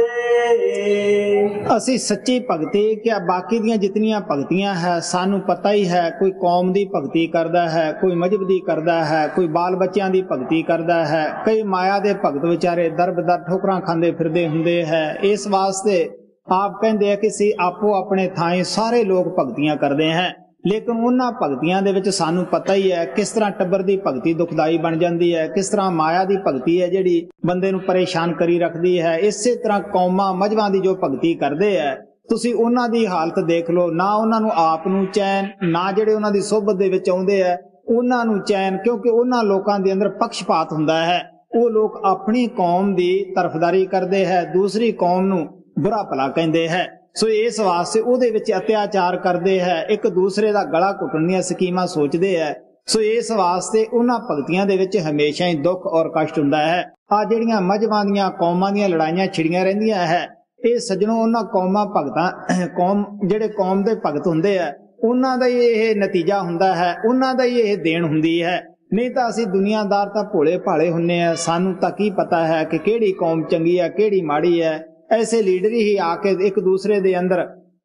ਅਸੀਂ ਸੱਚੀ ਭਗਤੀ ਕਿ ਬਾਕੀ ਦੀਆਂ ਜਿਤਨੀਆਂ ਭਗਤੀਆਂ ਹੈ ਸਾਨੂੰ ਪਤਾ ਹੀ ਹੈ, ਕੋਈ ਕੌਮ ਦੀ ਭਗਤੀ ਕਰਦਾ ਹੈ, ਕੋਈ ਮਜਹਬ ਦੀ ਕਰਦਾ ਹੈ, ਕੋਈ ਬਾਲ ਬੱਚਿਆਂ ਦੀ ਭਗਤੀ ਕਰਦਾ ਹੈ, ਕਈ ਮਾਇਆ ਦੇ ਭਗਤ ਵਿਚਾਰੇ ਦਰ-ਬਦਰ ਠੋਕਰਾਂ ਖਾਂਦੇ ਫਿਰਦੇ ਹੁੰਦੇ ਹੈ। ਇਸ ਵਾਸਤੇ ਆਪ ਕਹਿੰਦੇ ਆ ਕਿ ਅਸੀਂ ਆਪੋ ਆਪਣੇ ਥਾਂ ਸਾਰੇ ਲੋਕ ਭਗਤੀਆਂ ਕਰਦੇ हैं, ਲੇਕਿਨ ਉਹਨਾਂ ਭਗਤੀਆਂ ਦੇ ਵਿੱਚ ਸਾਨੂੰ ਪਤਾ ਹੀ ਹੈ ਕਿਸ ਤਰ੍ਹਾਂ ਟੱਬਰ ਦੀ ਭਗਤੀ ਦੁਖਦਾਈ ਬਣ ਜਾਂਦੀ ਹੈ, ਕਿਸ ਤਰ੍ਹਾਂ ਮਾਇਆ ਦੀ ਭਗਤੀ ਹੈ ਜਿਹੜੀ ਬੰਦੇ ਨੂੰ ਪਰੇਸ਼ਾਨ ਕਰੀ ਰੱਖਦੀ ਹੈ। ਇਸੇ ਤਰ੍ਹਾਂ ਕੌਮਾਂ ਮਜਹਬਾਂ ਦੀ ਜੋ ਭਗਤੀ ਕਰਦੇ ਹੈ, ਤੁਸੀਂ ਉਹਨਾਂ ਦੀ ਹਾਲਤ ਦੇਖ ਲਓ, ਨਾ ਉਹਨਾਂ ਨੂੰ ਆਪ ਨੂੰ ਚੈਨ, ਨਾ ਜਿਹੜੇ ਉਹਨਾਂ ਦੀ ਸੋਭਤ ਦੇ ਵਿੱਚ ਆਉਂਦੇ ਹੈ ਉਹਨਾਂ ਨੂੰ ਚੈਨ, ਕਿਉਂਕਿ ਉਹਨਾਂ ਲੋਕਾਂ ਦੇ ਅੰਦਰ ਪੱਖਪਾਤ ਹੁੰਦਾ ਹੈ। ਉਹ ਲੋਕ ਆਪਣੀ ਕੌਮ ਦੀ ਤਰਫਦਾਰੀ ਕਰਦੇ ਹੈ, ਦੂਸਰੀ ਕੌਮ ਨੂੰ ਬੁਰਾ ਭਲਾ ਕਹਿੰਦੇ ਹੈ। ਸੋ ਇਸ ਵਾਸਤੇ ਉਹਦੇ ਵਿੱਚ ਅਤਿਆਚਾਰ ਕਰਦੇ ਹੈ, ਇੱਕ ਦੂਸਰੇ ਦਾ ਗਲਾ ਘੁੱਟਣ ਦੀਆਂ ਸਕੀਮਾਂ ਸੋਚਦੇ ਹੈ। ਸੋ ਇਸ ਵਾਸਤੇ ਉਹਨਾਂ ਭਗਤੀਆਂ ਦੇ ਵਿੱਚ ਹਮੇਸ਼ਾ ਹੀ ਦੁੱਖ ਔਰ ਕਸ਼ਟ ਹੁੰਦਾ ਹੈ। ਆ ਜਿਹੜੀਆਂ ਮਜਹਬਾਂ ਦੀਆਂ ਕੌਮਾਂ ਦੀਆਂ ਲੜਾਈਆਂ ਛਿੜੀਆਂ ਰਹਿੰਦੀਆਂ ਹੈ, ਇਹ ਸੱਜਣੋਂ ਉਹਨਾਂ ਕੌਮਾਂ ਭਗਤਾਂ ਜਿਹੜੇ ਕੌਮ ਦੇ ਭਗਤ ਹੁੰਦੇ ਆ ਉਹਨਾਂ ਦਾ ਹੀ ਇਹ ਨਤੀਜਾ ਹੁੰਦਾ ਹੈ, ਉਹਨਾਂ ਦਾ ਹੀ ਇਹ ਦੇਣ ਹੁੰਦੀ ਹੈ। ਨਹੀਂ ਤਾਂ ਅਸੀਂ ਦੁਨੀਆਦਾਰ ਤਾਂ ਭੋਲੇ ਭਾਲੇ ਹੁੰਨੇ ਆ, ਸਾਨੂੰ ਤਾਂ ਕੀ ਪਤਾ ਹੈ ਕਿ ਕਿਹੜੀ ਕੌਮ ਚੰਗੀ ਹੈ ਕਿਹੜੀ ਮਾੜੀ ਹੈ। ਐਸੇ ਲੀਡਰ ਹੀ ਆ ਕੇ ਇੱਕ ਦੂਸਰੇ ਦੇ ਅੰਦਰ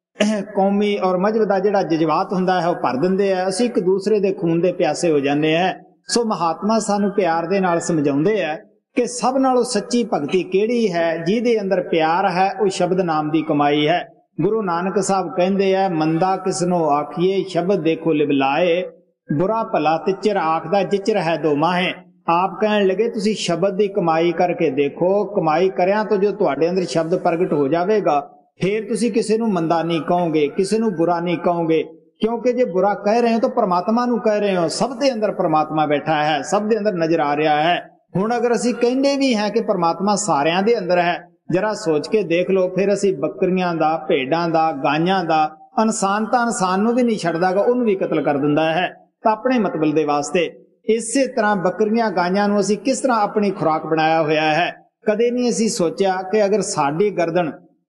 ਕੌਮੀ ਔਰ ਮਜਹਬ ਦਾ ਜਿਹੜਾ ਜਜ਼ਬਾਤ ਹੁੰਦਾ ਹੈ ਉਹ ਭਰ ਦਿੰਦੇ ਆ, ਅਸੀਂ ਇੱਕ ਦੂਸਰੇ ਦੇ ਖੂਨ ਦੇ ਪਿਆਸੇ ਹੋ ਜਾਂਦੇ ਆ। ਸੋ ਮਹਾਤਮਾ ਸਾਨੂੰ ਪਿਆਰ ਦੇ ਨਾਲ ਸਮਝਾਉਂਦੇ ਆ ਕਿ ਸਭ ਨਾਲੋਂ ਸੱਚੀ ਭਗਤੀ ਕਿਹੜੀ ਹੈ, ਜਿਹਦੇ ਅੰਦਰ ਪਿਆਰ ਹੈ, ਉਹ ਸ਼ਬਦ ਨਾਮ ਦੀ ਕਮਾਈ ਹੈ। ਗੁਰੂ ਨਾਨਕ ਸਾਹਿਬ ਕਹਿੰਦੇ ਆ, ਮੰਦਾ ਕਿਸਨੋ ਆਖੀਏ ਸ਼ਬਦ ਦੇਖੋ ਲਿਵਲਾਏ, ਬੁਰਾ ਭਲਾ ਤਿਚਰ ਆਖਦਾ ਜਿਚਰ ਹੈ ਦੋ ਮਾਹੇ। ਆਪ ਕਹਿਣ ਲੱਗੇ ਤੁਸੀਂ ਸ਼ਬਦ ਦੀ ਕਮਾਈ ਕਰਕੇ ਦੇਖੋ, ਕਮਾਈ ਕਰਿਆ ਤਾਂ ਜੋ ਤੁਹਾਡੇ ਅੰਦਰ ਸ਼ਬਦ ਪ੍ਰਗਟ ਹੋ ਜਾਵੇਗਾ, ਫੇਰ ਤੁਸੀਂ ਕਿਸੇ ਨੂੰ ਮੰਦਾ ਨਹੀਂ ਕਹੋਗੇ, ਕਿਸੇ ਨੂੰ ਬੁਰਾ ਨਹੀਂ ਕਹੋਗੇ, ਕਿਉਂਕਿ ਜੇ ਬੁਰਾ ਕਹਿ ਰਹੇ ਹੋ ਤਾਂ ਪਰਮਾਤਮਾ ਨੂੰ ਕਹਿ ਰਹੇ ਹੋ। ਸਭ ਦੇ ਅੰਦਰ ਪਰਮਾਤਮਾ ਬੈਠਾ ਹੈ, ਸਭ ਦੇ ਅੰਦਰ ਨਜ਼ਰ ਆ ਰਿਹਾ ਹੈ। ਹੁਣ ਅਗਰ ਅਸੀਂ ਕਹਿੰਦੇ ਵੀ ਹੈ ਕਿ ਪਰਮਾਤਮਾ ਸਾਰਿਆਂ ਦੇ ਅੰਦਰ ਹੈ, ਜਰਾ ਸੋਚ ਕੇ ਦੇਖ ਲਓ, ਫਿਰ ਅਸੀਂ ਬੱਕਰੀਆਂ ਦਾ, ਭੇਡਾਂ ਦਾ, ਗਾਈਆਂ ਦਾ, ਇਨਸਾਨ ਤਾਂ ਇਨਸਾਨ ਨੂੰ ਵੀ ਨਹੀਂ ਛੱਡਦਾਗਾ, ਉਹਨੂੰ ਵੀ ਕਤਲ ਕਰ ਦਿੰਦਾ ਹੈ ਤਾਂ ਆਪਣੇ ਮਤਲਬ ਦੇ ਵਾਸਤੇ। ਇਸੇ ਤਰ੍ਹਾਂ ਬੱਕਰੀਆਂ ਗਾਈਆਂ ਨੂੰ ਅਸੀਂ ਕਿਸ ਤਰ੍ਹਾਂ ਆਪਣੀ ਖੁਰਾਕ ਬਣਾਇਆ ਹੋਇਆ ਹੈ। ਕਦੇ ਨਹੀਂ ਅਸੀਂ ਸੋਚਿਆ ਕਿ ਅਗਰ ਸਾਡੀ ਗਰਦਨ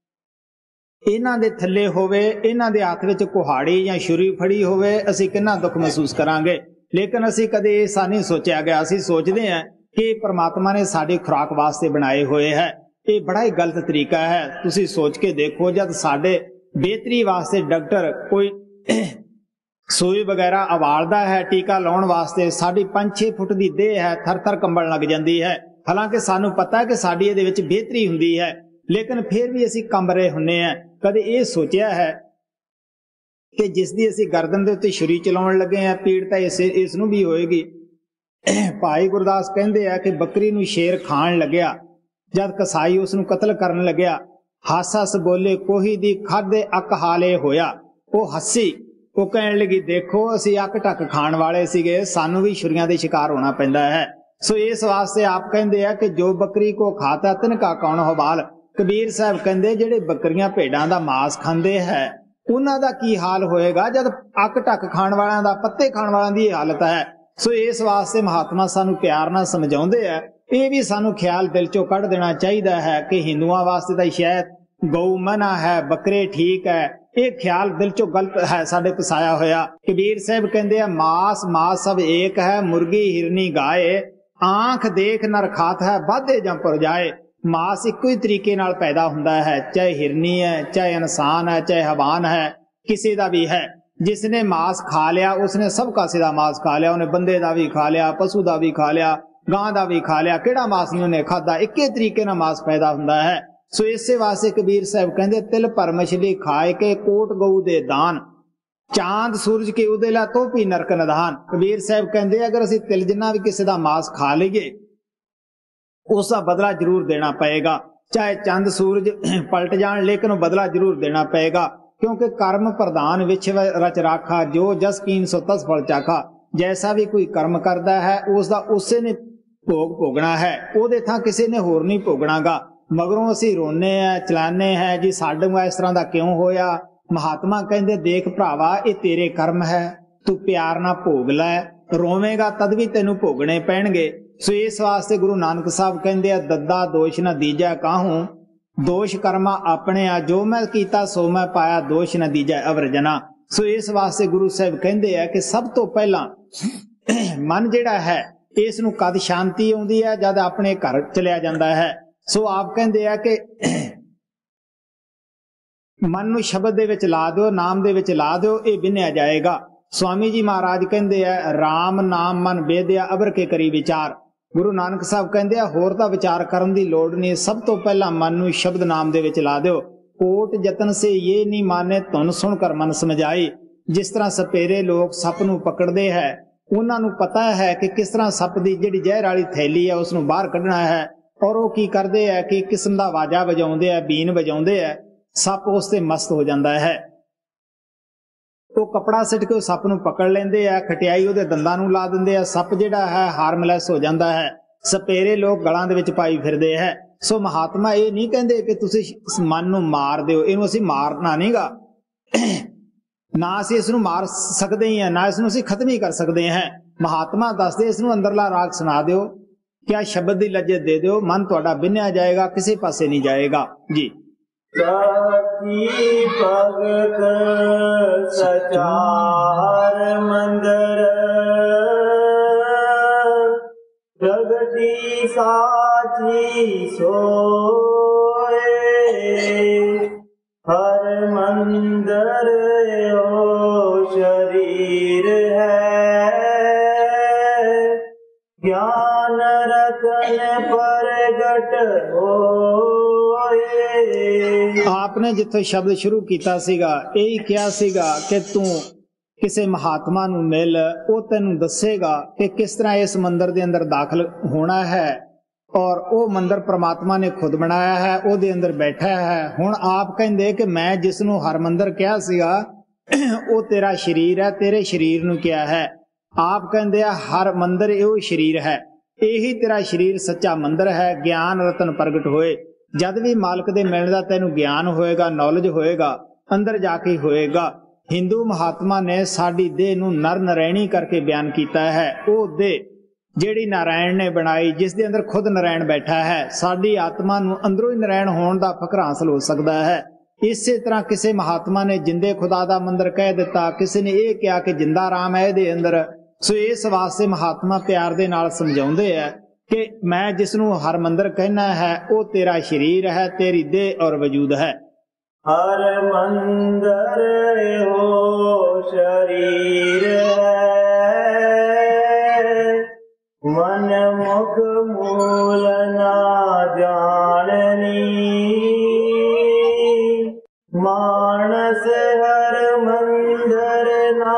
ਇਹਨਾਂ ਦੇ ਥੱਲੇ ਹੋਵੇ, ਇਹਨਾਂ ਦੇ ਹੱਥ ਵਿੱਚ ਕੁਹਾੜੀ ਜਾਂ ਛੁਰੀ ਫੜੀ ਹੋਵੇ, ਅਸੀਂ ਕਿੰਨਾ ਦੁੱਖ ਮਹਿਸੂਸ ਕਰਾਂਗੇ। ਲੇਕਿਨ ਅਸੀਂ ਕਦੇ ਐਸਾ ਨਹੀਂ ਸੋਚਿਆ ਗਿਆ। ਅਸੀਂ ਸੋਚਦੇ ਹਾਂ ਕਿ ਪਰਮਾਤਮਾ ਨੇ ਸਾਡੀ ਖੁਰਾਕ ਵਾਸਤੇ ਬਣਾਏ ਹੋਏ ਹੈ। ਇਹ ਬੜਾ ਹੀ ਗਲਤ ਤਰੀਕਾ ਹੈ। ਤੁਸੀਂ ਸੋਚ ਕੇ ਦੇਖੋ, ਜਦ ਸਾਡੇ ਬਿਹਤਰੀ ਵਾਸਤੇ ਡਾਕਟਰ ਕੋਈ ਸੂਈ ਵਗੈਰਾ ਅਵਾਲਦਾ ਹੈ ਟੀਕਾ ਲਾਉਣ ਵਾਸਤੇ, ਸਾਡੀ 5-6 ਫੁੱਟ ਦੀ ਦੇਹ ਹੈ ਥਰ-ਥਰ ਕੰਬਣ ਲੱਗ ਜਾਂਦੀ ਹੈ। ਹਾਲਾਂਕਿ ਸਾਨੂੰ ਪਤਾ ਹੈ ਕਿ ਸਾਡੀ ਇਹਦੇ ਵਿੱਚ ਬਿਹਤਰੀ ਹੁੰਦੀ ਹੈ, ਲੇਕਿਨ ਫਿਰ ਵੀ ਅਸੀਂ ਕੰਬ ਰਹੇ ਹੁੰਨੇ ਆ। ਕਦੇ ਇਹ ਸੋਚਿਆ ਹੈ ਕਿ ਜਿਸ ਦੀ ਅਸੀਂ ਗਰਦਨ ਦੇ ਉੱਤੇ ਛੁਰੀ ਚਲਾਉਣ ਲੱਗੇ ਆ, ਪੀੜ ਤਾਂ ਇਸ ਨੂੰ ਵੀ ਹੋਏਗੀ। ਭਾਈ ਗੁਰਦਾਸ ਕਹਿੰਦੇ ਆ ਕਿ ਬੱਕਰੀ ਨੂੰ ਸ਼ੇਰ ਖਾਣ ਲੱਗਿਆ, ਜਦ ਕਸਾਈ ਉਸ ਨੂੰ ਕਤਲ ਕਰਨ ਲੱਗਿਆ, ਹੱਸ-ਹੱਸ ਬੋਲੇ ਕੋਹੀ ਦੀ ਖਾਦੇ ਅੱਕ ਹਾਲੇ ਹੋਇਆ। ਉਹ ਹੱਸੀ, ਉਹ ਕਹਿਣ ਲੱਗੀ ਦੇਖੋ ਅਸੀਂ ਅੱਕ ਟੱਕ ਖਾਣ ਵਾਲੇ ਸੀਗੇ, ਸਾਨੂੰ ਵੀ ਛੁਰੀਆਂ ਦੇ ਸ਼ਿਕਾਰ ਹੋਣਾ ਪੈਂਦਾ ਹੈ। ਸੋ ਇਸ ਵਾਸਤੇ ਆਪ ਕਹਿੰਦੇ ਆ ਕਿ ਜੋ ਬੱਕਰੀ ਕੋ ਖਾਤਾ ਤਿਨਕਾ ਕੌਣ ਹਵਾਲ। ਕਬੀਰ ਸਾਹਿਬ ਕਹਿੰਦੇ ਜਿਹੜੇ ਬੱਕਰੀਆਂ ਭੇਡਾਂ ਦਾ ਮਾਸ ਖਾਂਦੇ ਹੈ ਉਹਨਾਂ ਦਾ ਕੀ ਹਾਲ ਹੋਏਗਾ ਜਦ ਅੱਕ ਟੱਕ ਖਾਣ ਵਾਲਿਆਂ ਦਾ, ਪੱਤੇ ਖਾਣ ਵਾਲਿਆਂ ਦੀ ਇਹ ਹਾਲਤ ਹੈ। ਸੋ ਇਸ ਵਾਸਤੇ ਮਹਾਤਮਾ ਸਾਨੂੰ ਪਿਆਰ ਨਾਲ ਸਮਝਾਉਂਦੇ ਆ। ਇਹ ਵੀ ਸਾਨੂੰ ਖਿਆਲ ਦਿਲ ਚੋਂ ਕੱਢ ਦੇਣਾ ਚਾਹੀਦਾ ਹੈ ਕਿ ਹਿੰਦੂਆਂ ਵਾਸਤੇ ਤਾਂ ਸ਼ਾਇਦ ਗਊ ਮਨਾ ਹੈ, ਬੱਕਰੇ ਠੀਕ ਹੈ। ਇਹ ਖਿਆਲ ਦਿਲ ਚੋਂ ਗਲਤ ਹੈ ਸਾਡੇ ਪਸਾਇਆ ਹੋਇਆ। ਕਬੀਰ ਸਾਹਿਬ ਕਹਿੰਦੇ ਆ ਮਾਸ ਸਭ ਏਕ ਹੈ, ਮੁਰਗੀ ਹਿਰਨੀ ਗਾਏ, ਆਂਖ ਦੇਖ ਨਰ ਖਾਤ ਹੈ ਵਾਧੇ ਜਾਂ ਪੁਰ ਜਾਏ। ਮਾਸ ਇੱਕੋ ਹੀ ਤਰੀਕੇ ਨਾਲ ਪੈਦਾ ਹੁੰਦਾ ਹੈ, ਚਾਹੇ ਹਿਰਨੀ ਹੈ, ਚਾਹੇ ਇਨਸਾਨ ਹੈ, ਚਾਹੇ ਹਵਾਨ ਹੈ, ਕਿਸੇ ਦਾ ਵੀ ਹੈ। ਜਿਸਨੇ ਮਾਸ ਖਾ ਲਿਆ ਉਸਨੇ ਸਭ ਕਾਸੇ ਦਾ ਮਾਸ ਖਾ ਲਿਆ, ਉਹਨੇ ਬੰਦੇ ਦਾ ਵੀ ਖਾ ਲਿਆ, ਪਸ਼ੂ ਦਾ ਵੀ ਖਾ ਲਿਆ, ਗਾਂ ਦਾ ਵੀ ਖਾ ਲਿਆ, ਕਿਹੜਾ ਮਾਸ ਨਹੀਂ ਉਹਨੇ ਖਾਦਾ। ਇੱਕੇ ਤਰੀਕੇ ਨਾਲ ਮਾਸ ਪੈਦਾ ਹੁੰਦਾ ਹੈ। ਸੋ ਇਸੇ ਵਾਸਤੇ ਕਬੀਰ ਸਾਹਿਬ ਕਹਿੰਦੇ ਤਿਲ ਭਰ ਮਛਲੀ ਖਾਏ ਕੇ ਕੋਟ ਗਊ ਦੇ ਦਾਨ। ਚਾਂਦ ਸੂਰਜ ਕੇ ਉਦੇਲਾ ਤੋਂ ਵੀ ਨਰਕ ਨਿਧਾਨ। ਕਬੀਰ ਸਾਹਿਬ ਕਹਿੰਦੇ ਅਗਰ ਅਸੀਂ ਤਿਲ ਜਿੰਨਾ ਵੀ ਕਿਸੇ ਦਾ ਮਾਸ ਖਾ ਲਈਏ ਉਸ ਦਾ ਬਦਲਾ ਜ਼ਰੂਰ ਦੇਣਾ ਪਏਗਾ, ਚਾਹੇ ਚੰਦ ਸੂਰਜ ਪਲਟ ਜਾਣ ਲੇਕਿਨ ਉਹ ਬਦਲਾ ਜ਼ਰੂਰ ਦੇਣਾ ਪਏਗਾ, ਕਿਉਂਕਿ ਕਰਮ ਪ੍ਰਧਾਨ ਵਿੱਚ ਰਚ ਰਾਖਾ, ਜੋ ਜਸ ਕੀਨ ਸੋ ਤਸ ਫਲ ਚਾਖਾ। ਜੈਸਾ ਵੀ ਕੋਈ ਕਰਮ ਕਰਦਾ ਹੈ ਉਸ ਦਾ ਉਸੇ ਨੇ ਭੋਗ ਭੋਗਣਾ ਹੈ, ਉਹਦੇ ਥਾਂ ਕਿਸੇ ਨੇ ਹੋਰ ਨਹੀਂ ਭੋਗਣਾਗਾ। ਮਗਰੋਂ ਅਸੀਂ ਰੋਨੇ ਆ ਚਲਾਨੇ ਹੈ ਜੀ ਸਾਨੂੰ ਇਸ ਤਰ੍ਹਾਂ ਦਾ ਕਿਉਂ ਹੋਇਆ। ਮਹਾਤਮਾ ਕਹਿੰਦੇ ਦੇਖ ਭਰਾਵਾ ਇਹ ਤੇਰੇ ਕਰਮ ਹੈ, ਤੂੰ ਪਿਆਰ ਨਾਲ ਭੋਗ ਲੈ, ਰੋਵੇਂਗਾ ਤਦ ਵੀ ਤੈਨੂੰ ਭੋਗਣੇ ਪੈਣਗੇ। ਸੋ ਇਸ ਵਾਸਤੇ ਗੁਰੂ ਨਾਨਕ ਸਾਹਿਬ ਕਹਿੰਦੇ ਆ ਦੱਦਾ ਦੋਸ਼ ਨਾ ਦੀਜੈ ਕਾਹੂ, ਦੋਸ਼ ਕਰਮਾ ਆਪਣੇ ਆ, ਜੋ ਮੈਂ ਕੀਤਾ ਸੋ ਮੈਂ ਪਾਇਆ, ਦੋਸ਼ ਨਾ ਦੀਜੈ ਅਵਰ ਜਨਾ। ਸੋ ਇਸ ਵਾਸਤੇ ਗੁਰੂ ਸਾਹਿਬ ਕਹਿੰਦੇ ਆ ਕਿ ਸਭ ਤੋਂ ਪਹਿਲਾਂ ਮਨ ਜਿਹੜਾ ਹੈ ਇਸ ਨੂੰ ਕਦ ਸ਼ਾਂਤੀ ਆਉਂਦੀ ਹੈ, ਜਦ ਆਪਣੇ ਘਰ ਚਲਿਆ ਜਾਂਦਾ ਹੈ। ਸੋ ਆਪ ਕਹਿੰਦੇ ਆ ਕਿ ਮਨ ਨੂੰ ਸ਼ਬਦ ਦੇ ਵਿੱਚ ਲਾ ਦਿਓ, ਨਾਮ ਦੇ ਵਿੱਚ ਲਾ ਦਿਓ, ਇਹ ਬਿਨਿਆ ਜਾਏਗਾ। ਸਵਾਮੀ ਜੀ ਮਹਾਰਾਜ ਕਹਿੰਦੇ ਆ ਰਾਮ ਨਾਮ ਮਨ ਬੇਦਿਆ ਅਬਰ ਕੇ ਕਰੀ ਵਿਚਾਰ। ਗੁਰੂ ਨਾਨਕ ਸਾਹਿਬ ਕਹਿੰਦੇ ਆ ਹੋਰ ਤਾਂ ਵਿਚਾਰ ਕਰਨ ਦੀ ਲੋੜ ਨਹੀਂ, ਸਭ ਤੋਂ ਪਹਿਲਾਂ ਮਨ ਨੂੰ ਸ਼ਬਦ ਨਾਮ ਦੇ ਵਿੱਚ ਲਾ ਦਿਓ। ਕੋਟ ਯਤਨ ਸੇ ਇਹ ਨਹੀਂ ਮਾਨੇ ਧੁਨ ਸੁਣ ਕਰ ਮਨ ਸਮਝਾਈ। ਜਿਸ ਤਰ੍ਹਾਂ ਸਪੇਰੇ ਲੋਕ ਸੱਪ ਨੂੰ ਪਕੜਦੇ ਹੈ, ਉਹਨਾਂ ਨੂੰ ਪਤਾ ਹੈ ਕਿ ਕਿਸ ਤਰ੍ਹਾਂ ਸੱਪ ਦੀ ਜਿਹੜੀ ਜ਼ਹਿਰ ਵਾਲੀ ਥੈਲੀ ਹੈ ਉਸ ਨੂੰ ਬਾਹਰ ਕੱਢਣਾ ਹੈ, ਔਰ ਉਹ ਕੀ ਕਰਦੇ ਹੈ ਕਿ ਕਿਸਮ ਦਾ ਵਾਜਾ ਵਜਾਉਂਦੇ ਆ, ਬੀਨ ਵਜਾਉਂਦੇ ਆ, ਸੱਪ ਉਸ ਤੇ ਮਸਤ ਹੋ ਜਾਂਦਾ ਹੈ। ਉਹ ਕਪੜਾ ਸਿੱਟ ਕੇ ਉਹ ਸੱਪ ਨੂੰ ਪਕੜ ਲੈਂਦੇ ਆ, ਖਟਿਆਈ ਉਹਦੇ ਦੰਦਾਂ ਨੂੰ ਲਾ ਦਿੰਦੇ ਆ, ਸੱਪ ਜਿਹੜਾ ਹੈ ਹਾਰਮਲੈਸ ਹੋ ਜਾਂਦਾ ਹੈ। ਸਪੇਰੇ ਲੋਕ ਗਲਾਂ ਦੇ ਵਿੱਚ ਪਾਈ ਫਿਰਦੇ ਹੈ। ਸੋ ਮਹਾਤਮਾ ਇਹ ਨਹੀਂ ਕਹਿੰਦੇ ਕਿ ਤੁਸੀਂ ਮਨ ਨੂੰ ਮਾਰ ਦਿਓ, ਇਹਨੂੰ ਅਸੀਂ ਮਾਰਨਾ ਨਹੀਂਗਾ, ਨਾ ਅਸੀਂ ਇਸ ਨੂੰ ਮਾਰ ਸਕਦੇ ਹੀ ਹਾਂ, ਨਾ ਇਸ ਨੂੰ ਅਸੀਂ ਖਤਮ ਹੀ ਕਰ ਸਕਦੇ ਹਾਂ। ਮਹਾਤਮਾ ਦੱਸਦੇ ਇਸ ਨੂੰ ਅੰਦਰਲਾ ਰਾਗ ਸੁਣਾ ਦਿਓ, ਕਿਆ ਸ਼ਬਦ ਦੀ ਲੱਜਤ ਦੇ ਦਿਓ, ਮਨ ਤੁਹਾਡਾ ਬਿਨਿਆ ਜਾਏਗਾ, ਕਿਸੇ ਪਾਸੇ ਨਹੀਂ ਜਾਏਗਾ ਜੀ। ਸਾਚੀ ਭਗਤ ਸਚਾ ਹਰ ਮੰਦਰ, ਪ੍ਰਗਟੀ ਸਾਚੀ ਸੋਏ, ਹਰ ਮੰਦਰ ਓ ਸ਼ਰੀਰ ਹੈ, ਗਿਆਨ ਰਤਨ ਪ੍ਰਗਟ ਹੋਏ। आपने जिथे शब्द शुरू किया सीगा यही किया सीगा कि तू किसी महात्मा नू मिल, वो तेनू दसेगा कि किस तरह इस मंदिर दे अंदर दाखिल होना है, और वो मंदिर परमात्मा ने खुद बनाया है, वो दे अंदर बैठा है। हुण आप कहंदे कि मैं जिसनू हर मंदिर कहा सीगा वो तेरा शरीर है, तेरे शरीर नू क्या है। आप कहंदे हर मंदिर यो शरीर है, यही तेरा शरीर सच्चा मंदिर है। ज्ञान रतन प्रगट होए, जद भी मालक दे मिलण दा तैनू ज्ञान होएगा, नॉलेज होएगा, अंदर जाके होएगा। हिंदू महात्मा ने साडी देह नू नर नारायणी करके बयान किया है। वो देह जिहड़ी नारायण ने बनाई, जिस दे अंदर खुद नारायण बैठा है, साडी आत्मा नू अंदरों ही नारायण होण दा फकर हासिल हो सकता है। इसे तरह किसी महात्मा ने जिंदे खुदा दा मंदिर कह दिता, किसी ने यह कहा कि जिंदा राम है इहदे अंदर। सो इस वास्ते महात्मा प्यार दे नाल समझाउंदे है कि मैं जिसनू हर मंदिर कहना है वो तेरा शरीर है, तेरी देह और वजूद है। हर मंदिर हो शरीर है, मन मुख मूल ना जाननी, मानस हर मंदिर ना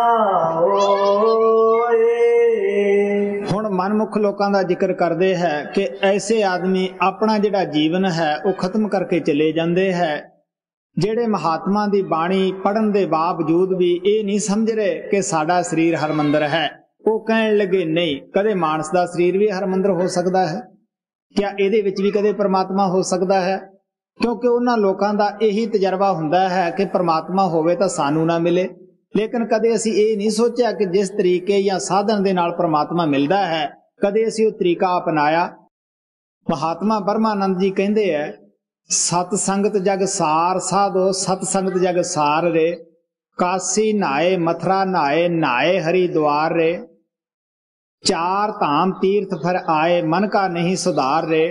होए। हुण मनमुख लोकां दा जिक्र करदे है कि ऐसे आदमी अपना जिहड़ा जीवन है वो खत्म करके चले जांदे है, ਜਿਹੜੇ ਮਹਾਤਮਾ ਦੀ ਬਾਣੀ ਪੜਨ ਦੇ ਬਾਵਜੂਦ ਵੀ ਇਹ ਨਹੀਂ ਸਮਝ ਰਹੇ ਕਿ ਸਾਡਾ ਸਰੀਰ ਹਰਮੰਦਰ ਹੈ। ਉਹ ਕਹਿਣ ਲੱਗੇ ਨਹੀਂ, ਕਦੇ ਮਾਨਸ ਦਾ ਸਰੀਰ ਵੀ ਹਰਮੰਦਰ ਹੋ ਸਕਦਾ ਹੈ, ਕਿਆ ਇਹਦੇ ਵਿੱਚ ਵੀ ਕਦੇ ਪ੍ਰਮਾਤਮਾ ਹੋ ਸਕਦਾ ਹੈ? ਕਿਉਂਕਿ ਉਹਨਾਂ ਲੋਕਾਂ ਦਾ ਇਹੀ ਤਜਰਬਾ ਹੁੰਦਾ ਹੈ ਕਿ ਪ੍ਰਮਾਤਮਾ ਹੋਵੇ ਤਾਂ ਸਾਨੂੰ ਨਾ ਮਿਲੇ, ਲੇਕਿਨ ਕਦੇ ਅਸੀਂ ਇਹ ਨਹੀਂ ਸੋਚਿਆ ਕਿ ਜਿਸ ਤਰੀਕੇ ਜਾਂ ਸਾਧਨ ਦੇ ਨਾਲ ਪ੍ਰਮਾਤਮਾ ਮਿਲਦਾ ਹੈ, ਕਦੇ ਅਸੀਂ ਉਹ ਤਰੀਕਾ ਅਪਣਾਇਆ। ਮਹਾਤਮਾ ਬਰਮਾਨੰਦ ਜੀ ਕਹਿੰਦੇ ਹੈ, सत संगत जग सार साधो, सत संगत जग सार रे, काशी नहाए मथुरा नहाए, नहाए हरिद्वार रे, चार धाम तीर्थ फिर आए, मन का नहीं सुधार रे,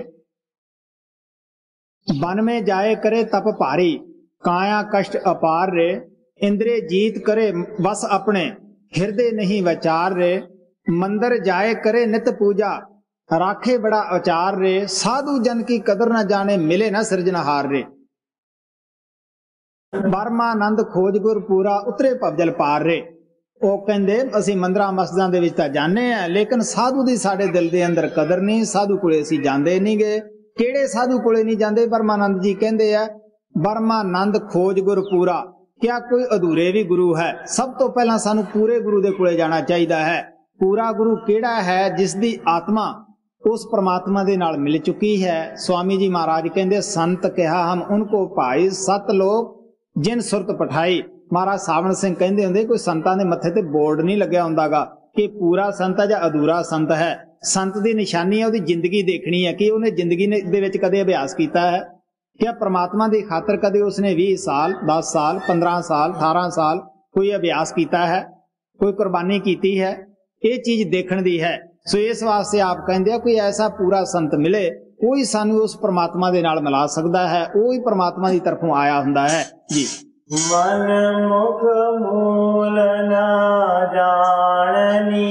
वन में जाए करे तप भारी, काया कष्ट अपार रे, इंद्रिय जीत करे बस अपने, हृदय नहीं विचार रे, मंदिर जाए करे नित पूजा, राखे बड़ा अचार रे, साधु जन की कदर न जाने, मिले न सृजनहार रे। ਪਰਮਾਨੰਦ ਖੋਜ ਗੁਰ ਪੂਰਾ ਉਤਰੇ ਭਵਜਲ ਪਾਰ ਰੇ। ਉਹ ਕਹਿੰਦੇ ਅਸੀਂ ਮੰਦਰਾਂ ਮਸਜਿਦਾਂ ਦੇ ਵਿੱਚ ਤਾਂ ਜਾਂਦੇ ਆ, ਲੇਕਿਨ ਸਾਧੂ ਦੀ ਸਾਡੇ ਦਿਲ ਦੇ ਅੰਦਰ ਕਦਰ ਨਹੀਂ, ਸਾਧੂ ਕੋਲੇ ਅਸੀਂ ਜਾਂਦੇ ਨਹੀਂ ਗਏ। ਕਿਹੜੇ ਸਾਧੂ ਕੋਲੇ ਨਹੀਂ ਜਾਂਦੇ? ਪਰਮਾਨੰਦ ਜੀ ਕਹਿੰਦੇ ਆ ਪਰਮਾਨੰਦ ਖੋਜ ਗੁਰ ਪੂਰਾ। ਕਿਆ ਕੋਈ ਅਧੂਰੇ ਵੀ ਗੁਰੂ ਹੈ? ਸਭ ਤੋਂ ਪਹਿਲਾਂ ਸਾਨੂੰ ਪੂਰੇ ਗੁਰੂ ਦੇ ਕੋਲੇ ਜਾਣਾ ਚਾਹੀਦਾ ਹੈ। ਪੂਰਾ ਗੁਰੂ ਕਿਹੜਾ ਹੈ? ਜਿਸ ਦੀ ਆਤਮਾ ਉਸ परमात्मा ਦੇ ਨਾਲ ਮਿਲ ਚੁੱਕੀ ਹੈ। स्वामी जी महाराज ਕਹਿੰਦੇ संत कहा हम उनको भाई सत लोग जिन सुरत पठाई। महाराज सावण सिंह ਕਹਿੰਦੇ ਹੁੰਦੇ ਕੋਈ ਸੰਤਾਂ ਦੇ ਮੱਥੇ ਤੇ ਬੋਰਡ ਨਹੀਂ ਲੱਗਿਆ ਹੁੰਦਾਗਾ ਕਿ ਪੂਰਾ ਸੰਤ ਹੈ ਜਾਂ ਅਧੂਰਾ ਸੰਤ ਹੈ। ਸੰਤ ਦੀ ਨਿਸ਼ਾਨੀ ਹੈ ਉਹਦੀ ਜ਼ਿੰਦਗੀ ਦੇਖਣੀ ਹੈ ਕਿ ਉਹਨੇ ਜ਼ਿੰਦਗੀ ਦੇ ਵਿੱਚ ਕਦੇ ਅਭਿਆਸ ਕੀਤਾ ਹੈ। क्या परमात्मा की खातर कदे उसने 20 साल 10 साल 15 साल 18 साल कोई अभ्यास किया है, कोई कुर्बानी की है? ये चीज देखने दी है। सो इस वास्ते आप कहते कोई ऐसा पूरा संत मिले कोई सानू उस परमात्मा दे नाल मिला सकता है, वो ही परमात्मा की तरफों आया हुंदा है जी। मन मुख मूल ना जाननी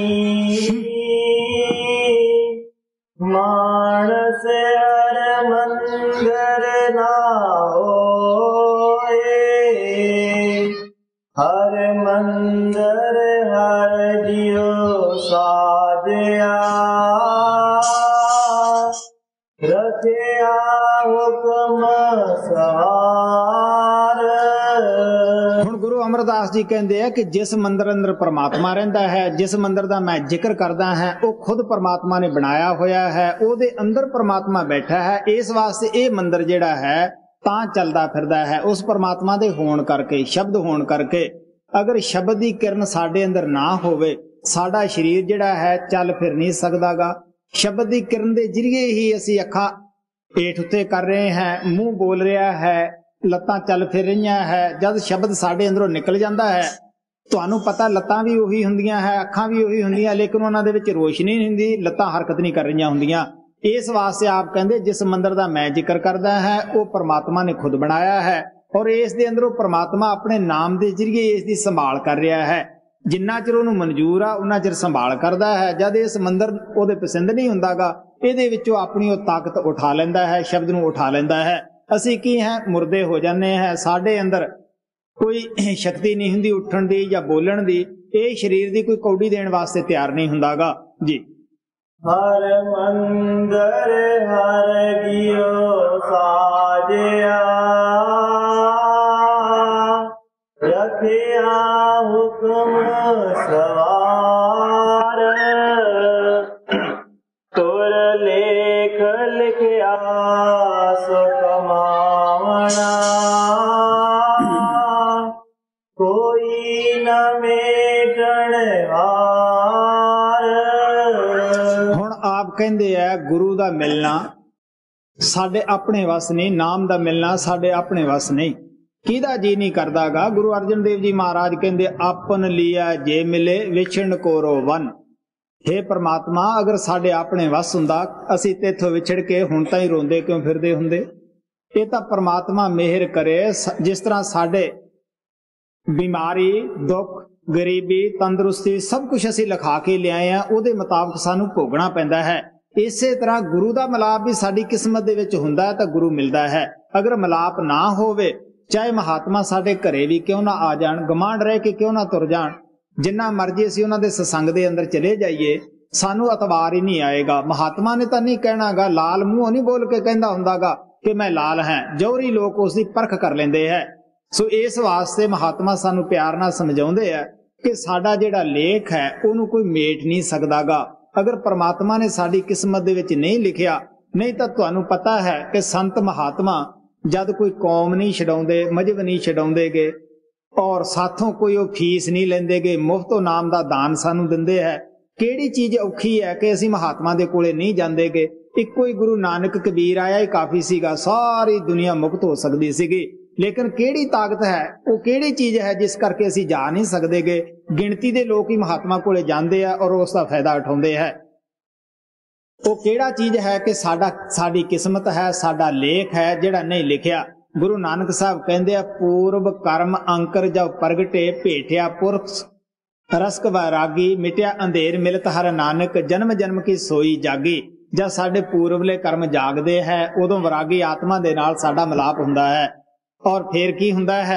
मानस हर मंदिर ना होए, हर मंदिर हर जियो साजया रखिया हुक्म सवार। ਹੁਣ ਗੁਰੂ ਅਮਰਦਾਸ ਜੀ ਕਹਿੰਦੇ ਆ ਕਿ ਜਿਸ ਮੰਦਰ ਅੰਦਰ ਪਰਮਾਤਮਾ ਰਹਿੰਦਾ ਹੈ, ਜਿਸ ਮੰਦਰ ਦਾ ਮੈਂ ਜ਼ਿਕਰ ਕਰਦਾ ਹਾਂ ਉਹ ਖੁਦ ਪਰਮਾਤਮਾ ਨੇ ਬਣਾਇਆ ਹੋਇਆ ਹੈ, ਉਹਦੇ ਅੰਦਰ ਪਰਮਾਤਮਾ ਬੈਠਾ ਹੈ। ਇਸ ਵਾਸਤੇ ਇਹ ਮੰਦਰ ਜਿਹੜਾ ਹੈ ਤਾਂ ਚੱਲਦਾ ਫਿਰਦਾ ਹੈ ਉਸ ਪਰਮਾਤਮਾ ਦੇ ਹੋਣ ਕਰਕੇ, ਸ਼ਬਦ ਹੋਣ ਕਰਕੇ। ਅਗਰ ਸ਼ਬਦ ਦੀ ਕਿਰਨ ਸਾਡੇ ਅੰਦਰ ਨਾ ਹੋਵੇ ਸਾਡਾ ਸਰੀਰ ਜਿਹੜਾ ਹੈ ਚੱਲ ਫਿਰ ਨਹੀਂ ਸਕਦਾਗਾ। ਸ਼ਬਦ ਦੀ ਕਿਰਨ ਦੇ ਜ਼ਰੀਏ ਹੀ ਅਸੀਂ ਅੱਖਾਂ ਹੇਠ ਉੱਤੇ ਕਰ ਰਹੇ ਹਾਂ, ਮੂੰਹ ਬੋਲ ਰਿਹਾ ਹੈ, ਲੱਤਾਂ ਚੱਲ ਫਿਰ ਰਹੀਆਂ ਹੈ। ਜਦ ਸ਼ਬਦ ਸਾਡੇ ਅੰਦਰੋਂ ਨਿਕਲ ਜਾਂਦਾ ਹੈ, ਤੁਹਾਨੂੰ ਪਤਾ ਲੱਤਾਂ ਵੀ ਉਹੀ ਹੁੰਦੀਆਂ ਹੈ, ਅੱਖਾਂ ਵੀ ਉਹੀ ਹੁੰਦੀਆਂ, ਲੇਕਿਨ ਉਹਨਾਂ ਦੇ ਵਿੱਚ ਰੋਸ਼ਨੀ ਨਹੀਂ ਹੁੰਦੀ, ਲੱਤਾਂ ਹਰਕਤ ਨਹੀਂ ਕਰ ਰਹੀਆਂ ਹੁੰਦੀਆਂ। ਇਸ ਵਾਸਤੇ ਆਪ ਕਹਿੰਦੇ ਜਿਸ ਮੰਦਰ ਦਾ ਮੈਂ ਜ਼ਿਕਰ ਕਰਦਾ ਹੈ ਉਹ ਪਰਮਾਤਮਾ ਨੇ ਖੁਦ ਬਣਾਇਆ ਹੈ ਔਰ ਇਸ ਦੇ ਅੰਦਰੋਂ ਪਰਮਾਤਮਾ ਆਪਣੇ ਨਾਮ ਦੇ ਜ਼ਰੀਏ ਇਸ ਦੀ ਸੰਭਾਲ ਕਰ ਰਿਹਾ ਹੈ। ਜਿੰਨਾ ਚਿਰ ਉਹਨੂੰ ਮਨਜ਼ੂਰ ਆ ਉਹਨਾਂ ਚਿਰ ਸੰਭਾਲ ਕਰਦਾ ਹੈ। ਜਦ ਇਸ ਮੰਦਰ ਉਹਦੇ ਪਸੰਦ ਨਹੀਂ ਹੁੰਦਾਗਾ ਇਹਦੇ ਵਿੱਚੋਂ ਆਪਣੀ ਉਹ ਤਾਕਤ ਉਠਾ ਲੈਂਦਾ ਹੈ, ਸ਼ਬਦ ਨੂੰ ਉਠਾ ਲੈਂਦਾ ਹੈ। ਅਸੀਂ ਕੀ ਹੈ ਮੁਰਦੇ ਹੋ ਜਾਂਦੇ ਹਾਂ, ਸਾਡੇ ਅੰਦਰ ਕੋਈ ਸ਼ਕਤੀ ਨਹੀਂ ਹੁੰਦੀ ਉੱਠਣ ਦੀ ਜਾਂ ਬੋਲਣ ਦੀ। ਇਹ ਸਰੀਰ ਦੀ ਕੋਈ ਕੌਡੀ ਦੇਣ ਵਾਸਤੇ ਤਿਆਰ ਨਹੀਂ ਹੁੰਦਾਗਾ ਜੀ। हर मंदिर हर गियो साजया रखिया हुक्म सवार। तुर लेख लिखिया सो कमावना कोई न मेटण हार। ਹੁਣ ਆਪ ਕਹਿੰਦੇ ਆ ਗੁਰੂ ਦਾ ਮਿਲਣਾ ਸਾਡੇ ਆਪਣੇ ਵਸ ਨਹੀਂ, ਨਾਮ ਦਾ ਮਿਲਣਾ ਸਾਡੇ ਆਪਣੇ ਵਸ ਨਹੀਂ। ਕਿਹਦਾ ਜੀ ਨਹੀਂ ਕਰਦਾਗਾ? ਗੁਰੂ ਅਰਜਨ ਦੇਵ ਜੀ ਮਹਾਰਾਜ ਕਹਿੰਦੇ ਆਪਨ ਲਿਆ ਜੇ ਮਿਲੇ ਵਿਛੜਨ ਕੋਰੋ ਵਨ। हे परमात्मा अगर ਸਾਡੇ ਆਪਣੇ ਵਸ ਹੁੰਦਾ ਅਸੀਂ ਤੇਥੋਂ ਵਿਛੜ ਕੇ ਹੁਣ ਤਾਂ ਹੀ ਰੋਂਦੇ ਕਿਉਂ ਫਿਰਦੇ ਹੁੰਦੇ। ਇਹ ਤਾਂ परमात्मा ਮਿਹਰ ਕਰੇ। ਜਿਸ ਤਰ੍ਹਾਂ ਸਾਡੇ ਬਿਮਾਰੀ ਦੁੱਖ ਗਰੀਬੀ ਤੰਦਰੁਸਤੀ ਸਭ ਕੁਝ ਅਸੀਂ ਲਿਖਾ ਕੇ ਲਿਆਏ ਆ, ਉਹਦੇ ਮੁਤਾਬਕ ਸਾਨੂੰ ਭੋਗਣਾ ਪੈਂਦਾ ਹੈ। ਇਸੇ ਤਰ੍ਹਾਂ ਗੁਰੂ ਦਾ ਮਿਲਾਪ ਵੀ ਸਾਡੀ ਕਿਸਮਤ ਦੇ ਵਿੱਚ ਹੁੰਦਾ ਹੈ ਤਾਂ ਗੁਰੂ ਮਿਲਦਾ ਹੈ। ਅਗਰ ਮਿਲਾਪ ਨਾ ਹੋਵੇ ਚਾਹੇ ਮਹਾਤਮਾ ਸਾਡੇ ਘਰੇ ਵੀ ਕਿਉਂ ਨਾ ਆ ਜਾਣ, ਗਮਾਂਡ ਰਹਿ ਕੇ ਕਿਉਂ ਨਾ ਤੁਰ ਜਾਣ, ਜਿੰਨਾ ਮਰਜ਼ੀ ਅਸੀਂ ਉਹਨਾਂ ਦੇ ਸਤਸੰਗ ਦੇ ਅੰਦਰ ਚਲੇ ਜਾਈਏ ਸਾਨੂੰ ਅਤਵਾਰ ਹੀ ਨਹੀਂ ਆਏਗਾ। ਮਹਾਤਮਾ ਨੇ ਤਾਂ ਨਹੀਂ ਕਹਿਣਾਗਾ, ਲਾਲ ਮੂੰਹੋਂ ਨਹੀਂ ਬੋਲ ਕੇ ਕਹਿੰਦਾ ਹੁੰਦਾਗਾ ਕਿ ਮੈਂ ਲਾਲ ਹਾਂ। ਜੌਹਰੀ ਲੋਕ ਉਸ ਦੀ ਪਰਖ ਕਰ ਲੈਂਦੇ ਹੈ। ਸੋ ਇਸ ਵਾਸਤੇ ਮਹਾਤਮਾ ਸਾਨੂੰ ਪਿਆਰ ਨਾਲ ਸਮਝਾਉਂਦੇ ਆ ਕਿ ਸਾਡਾ ਜਿਹੜਾ ਲੇਖ ਹੈ ਉਹਨੂੰ ਕੋਈ ਮੇਟ ਨਹੀਂ ਸਕਦਾਗਾ। ਅਗਰ ਪਰਮਾਤਮਾ ਨੇ ਸਾਡੀ ਕਿਸਮਤ ਦੇ ਵਿੱਚ ਨਹੀਂ ਲਿਖਿਆ, ਨਹੀਂ ਤਾਂ ਤੁਹਾਨੂੰ ਪਤਾ ਹੈ ਕਿ ਸੰਤ ਮਹਾਤਮਾ ਜਦ ਕੋਈ ਕੌਮ ਨਹੀਂ ਛਡਾਉਂਦੇ, ਮਜਹਬ ਨਹੀਂ ਛਡਾਉਂਦੇਗੇ ਔਰ ਸਾਥੋਂ ਕੋਈ ਉਹ ਫੀਸ ਨਹੀਂ ਲੈਂਦੇਗੇ, ਮੁਫਤੋਂ ਨਾਮ ਦਾ ਦਾਨ ਸਾਨੂੰ ਦਿੰਦੇ ਹੈ। ਕਿਹੜੀ ਚੀਜ਼ ਔਖੀ ਹੈ ਕਿ ਅਸੀਂ ਮਹਾਤਮਾ ਦੇ ਕੋਲੇ ਨਹੀਂ ਜਾਂਦੇਗੇ। ਇੱਕੋ ਹੀ ਗੁਰੂ ਨਾਨਕ ਕਬੀਰ ਆਇਆ ਹੀ ਕਾਫੀ ਸੀਗਾ, ਸਾਰੀ ਦੁਨੀਆ ਮੁਕਤ ਹੋ ਸਕਦੀ ਸੀਗੀ। ਲੇਕਿਨ ਕਿਹੜੀ ਤਾਕਤ ਹੈ, ਉਹ ਕਿਹੜੀ ਚੀਜ਼ ਹੈ ਜਿਸ ਕਰਕੇ ਅਸੀਂ ਜਾ ਨਹੀਂ ਸਕਦੇਗੇ। ਗਿਣਤੀ ਦੇ ਲੋਕ ਹੀ ਮਹਾਤਮਾ ਕੋਲੇ ਜਾਂਦੇ ਆ ਔਰ ਉਸ ਦਾ ਫਾਇਦਾ ਉਠਾਉਂਦੇ ਹੈ। ਉਹ ਕਿਹੜਾ ਚੀਜ਼ ਹੈ ਕਿ ਸਾਡੀ ਕਿਸਮਤ ਹੈ, ਸਾਡਾ ਲੇਖ ਹੈ ਜਿਹੜਾ ਨਹੀਂ ਲਿਖਿਆ। ਗੁਰੂ ਨਾਨਕ ਸਾਹਿਬ ਕਹਿੰਦੇ ਆ ਪੂਰਬ ਕਰਮ ਅੰਕਰ ਜਬ ਪ੍ਰਗਟੇ ਭੇਟਿਆ ਪੁਰਖ ਰਸਕ ਵੈਰਾਗੀ ਮਿਟਿਆ ਅੰਧੇਰ ਮਿਲਤ ਹਰ ਨਾਨਕ ਜਨਮ ਜਨਮ ਕੀ ਸੋਈ ਜਾਗੀ। ਜਦ ਸਾਡੇ ਪੂਰਬਲੇ ਕਰਮ ਜਾਗਦੇ ਹੈ ਉਦੋਂ ਵੈਰਾਗੀ ਆਤਮਾ ਦੇ ਨਾਲ ਸਾਡਾ ਮਿਲਾਪ ਹੁੰਦਾ ਹੈ ਔਰ ਫੇਰ ਕੀ ਹੁੰਦਾ ਹੈ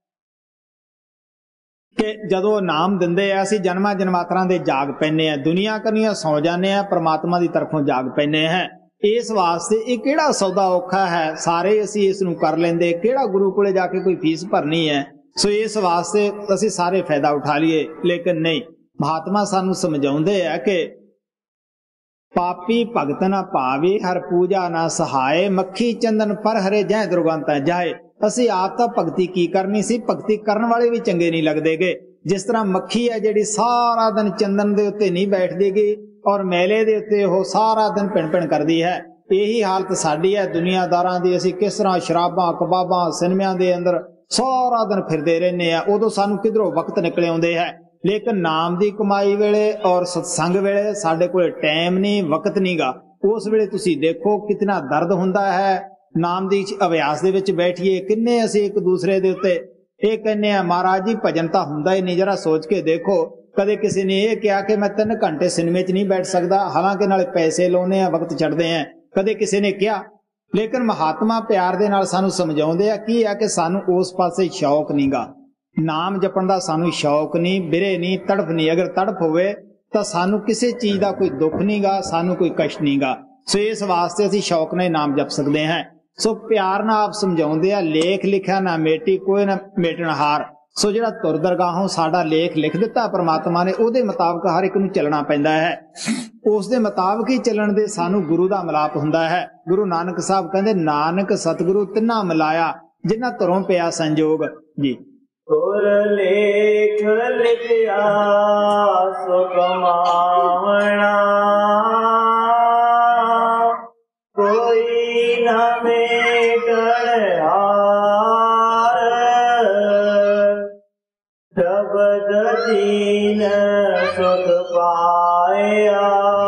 ਕਿ ਜਦੋਂ ਨਾਮ ਦਿੰਦੇ ਆ ਅਸੀਂ ਜਨਮਾਂ ਜਨਮਾਤਰਾਂ ਦੇ ਜਾਗ ਪੈਨੇ ਆ, ਦੁਨੀਆ ਕਰਨੀਆਂ ਸੌ ਜਾਂਦੇ ਆ, ਪ੍ਰਮਾਤਮਾ ਦੀ ਤਰਫੋਂ ਜਾਗ ਪੈਨੇ ਹੈ। ਇਸ ਵਾਸਤੇ ਇਹ ਕਿਹੜਾ ਸੌਦਾ ਔਖਾ ਹੈ, ਸਾਰੇ ਅਸੀਂ ਇਸ ਨੂੰ ਕਰ ਲੈਂਦੇ, ਕਿਹੜਾ ਗੁਰੂ ਕੋਲੇ ਜਾ ਕੇ ਕੋਈ ਫੀਸ ਭਰਨੀ ਹੈ। ਸੋ ਇਸ ਵਾਸਤੇ ਅਸੀਂ ਸਾਰੇ ਫਾਇਦਾ ਉਠਾ ਲਈਏ, ਲੇਕਿਨ ਨਹੀਂ, ਮਹਾਤਮਾ ਸਾਨੂੰ ਸਮਝਾਉਂਦੇ ਆ ਕਿ ਪਾਪੀ ਭਗਤ ਨਾ ਭਾਵੇ, ਹਰ ਪੂਜਾ ਨਾ ਸਹਾਏ, ਮੱਖੀ ਚੰਦਨ ਪਰ ਹਰੇ ਜੈ ਦੁਰਗੰਤਾ ਜਾਏ। ਅਸੀਂ ਆਪ ਤਾਂ ਭਗਤੀ ਕੀ ਕਰਨੀ ਸੀ, ਭਗਤੀ ਕਰਨ ਵਾਲੇ ਵੀ ਚੰਗੇ ਨਹੀਂ ਲੱਗਦੇਗੇ। ਜਿਸ ਤਰ੍ਹਾਂ ਮੱਖੀ ਹੈ ਜਿਹੜੀ ਸਾਰਾ ਦਿਨ ਚੰਦਨ ਦੇ ਉੱਤੇ ਨਹੀਂ ਬੈਠਦੀਗੀ ਔਰ ਮੈਲੇ ਦੇ ਉੱਤੇ ਉਹ ਸਾਰਾ ਦਿਨ ਪਿਣ ਕਰਦੀ ਹੈ, ਇਹੀ ਹਾਲਤ ਸਾਡੀ ਹੈ ਦੁਨੀਆਦਾਰਾਂ ਦੀ। ਅਸੀਂ ਕਿਸ ਤਰ੍ਹਾਂ ਸ਼ਰਾਬਾਂ ਕਬਾਬਾਂ ਸਿਨੇਮਿਆਂ ਦੇ ਅੰਦਰ ਸਾਰਾ ਦਿਨ ਫਿਰਦੇ ਰਹਿੰਦੇ ਆ, ਉਦੋਂ ਸਾਨੂੰ ਕਿਧਰੋਂ ਵਕਤ ਨਿਕਲੇ ਆਉਂਦੇ ਹੈ। ਲੇਕਿਨ ਨਾਮ ਦੀ ਕਮਾਈ ਵੇਲੇ ਔਰ ਸਤਸੰਗ ਵੇਲੇ ਸਾਡੇ ਕੋਲ ਟਾਈਮ ਨਹੀਂ, ਵਕਤ ਨਹੀਂਗਾ। ਉਸ ਵੇਲੇ ਤੁਸੀਂ ਦੇਖੋ ਕਿਤਨਾ ਦਰਦ ਹੁੰਦਾ ਹੈ। ਨਾਮ ਦੀ ਅਭਿਆਸ ਦੇ ਵਿੱਚ ਬੈਠੀਏ, ਕਿੰਨੇ ਅਸੀਂ ਇੱਕ ਦੂਸਰੇ ਦੇ ਉੱਤੇ ਇਹ ਕਹਿੰਦੇ ਆ ਮਹਾਰਾਜ ਜੀ ਭਜਨ ਤਾਂ ਹੁੰਦਾ ਹੀ ਨਹੀਂ। ਜਰਾ ਸੋਚ ਕੇ ਦੇਖੋ, ਕਦੇ ਕਿਸੇ ਨੇ ਇਹ ਕਿਹਾ ਕਿ ਮੈਂ 3 ਘੰਟੇ ਸਿਨੇਮੇ 'ਚ ਨਹੀਂ ਬੈਠ ਸਕਦਾ, ਹਾਲਾਂਕਿ ਨਾਲੇ ਪੈਸੇ ਲਾਉਨੇ ਆ, ਵਕਤ ਛੱਡਦੇ ਆ, ਕਦੇ ਕਿਸੇ ਨੇ ਕਿਹਾ। ਲੇਕਿਨ ਮਹਾਤਮਾ ਪਿਆਰ ਦੇ ਨਾਲ ਸਾਨੂੰ ਸਮਝਾਉਂਦੇ ਆ ਕੀ ਆ ਕਿ ਸਾਨੂੰ ਉਸ ਪਾਸੇ ਸ਼ੌਕ ਨਹੀਂਗਾ, ਨਾਮ ਜਪਣ ਦਾ ਸਾਨੂੰ ਸ਼ੌਕ ਨਹੀਂ, ਬਿਰੇ ਨਹੀਂ, ਤੜਫ ਨਹੀਂ। ਅਗਰ ਤੜਫ ਹੋਵੇ ਤਾਂ ਸਾਨੂੰ ਕਿਸੇ ਚੀਜ਼ ਦਾ ਕੋਈ ਦੁੱਖ ਨਹੀਂਗਾ, ਸਾਨੂੰ ਕੋਈ ਕਸ਼ਟ ਨਹੀਂਗਾ। ਸੋ ਇਸ ਵਾਸਤੇ ਅਸੀਂ ਸ਼ੌਕ ਨਾਲ ਨਾਮ ਜਪ ਸਕਦੇ ਹਾਂ। ਸੋ ਪਿਆਰ ਨਾਲ ਆਪ ਸਮਝਾਉਂਦੇ ਆ, ਲੇਖ ਲਿਖਿਆ ਨਾ ਮੇਟੀ ਕੋਈ ਨਾ ਮੇਟਣ ਹਾਰ। ਸੋ ਜਿਹੜਾ ਤੁਰ ਦਰਗਾਹੋਂ ਸਾਡਾ ਲੇਖ ਲਿਖ ਦਿੱਤਾ ਪਰਮਾਤਮਾ ਨੇ, ਉਹਦੇ ਮੁਤਾਬਕ ਹਰ ਇੱਕ ਨੂੰ ਚੱਲਣਾ ਪੈਂਦਾ ਹੈ। ਉਸ ਦੇ ਮੁਤਾਬਕ ਹੀ ਚੱਲਣ ਦੇ ਸਾਨੂੰ ਗੁਰੂ ਦਾ ਮਿਲਾਪ ਹੁੰਦਾ ਹੈ। ਗੁਰੂ ਨਾਨਕ ਸਾਹਿਬ ਕਹਿੰਦੇ ਨਾਨਕ ਸਤਿਗੁਰੂ ਤਿੰਨਾ ਮਿਲਾਇਆ, ਜਿਨ੍ਹਾਂ ਧਰੋਂ ਪਿਆ ਸੰਜੋਗ ਜੀ। ਤੁਰ ਲੇਖ ਲਿਖਿਆ ਸੋ ਕਮਾਵਣਾ, ਕੋਈ ਨਾ ਮੇਟਣ ਹਾਰ। ਸ਼ਬਦ ਦੀਨ ਸੁਖ ਪਾਇਆ,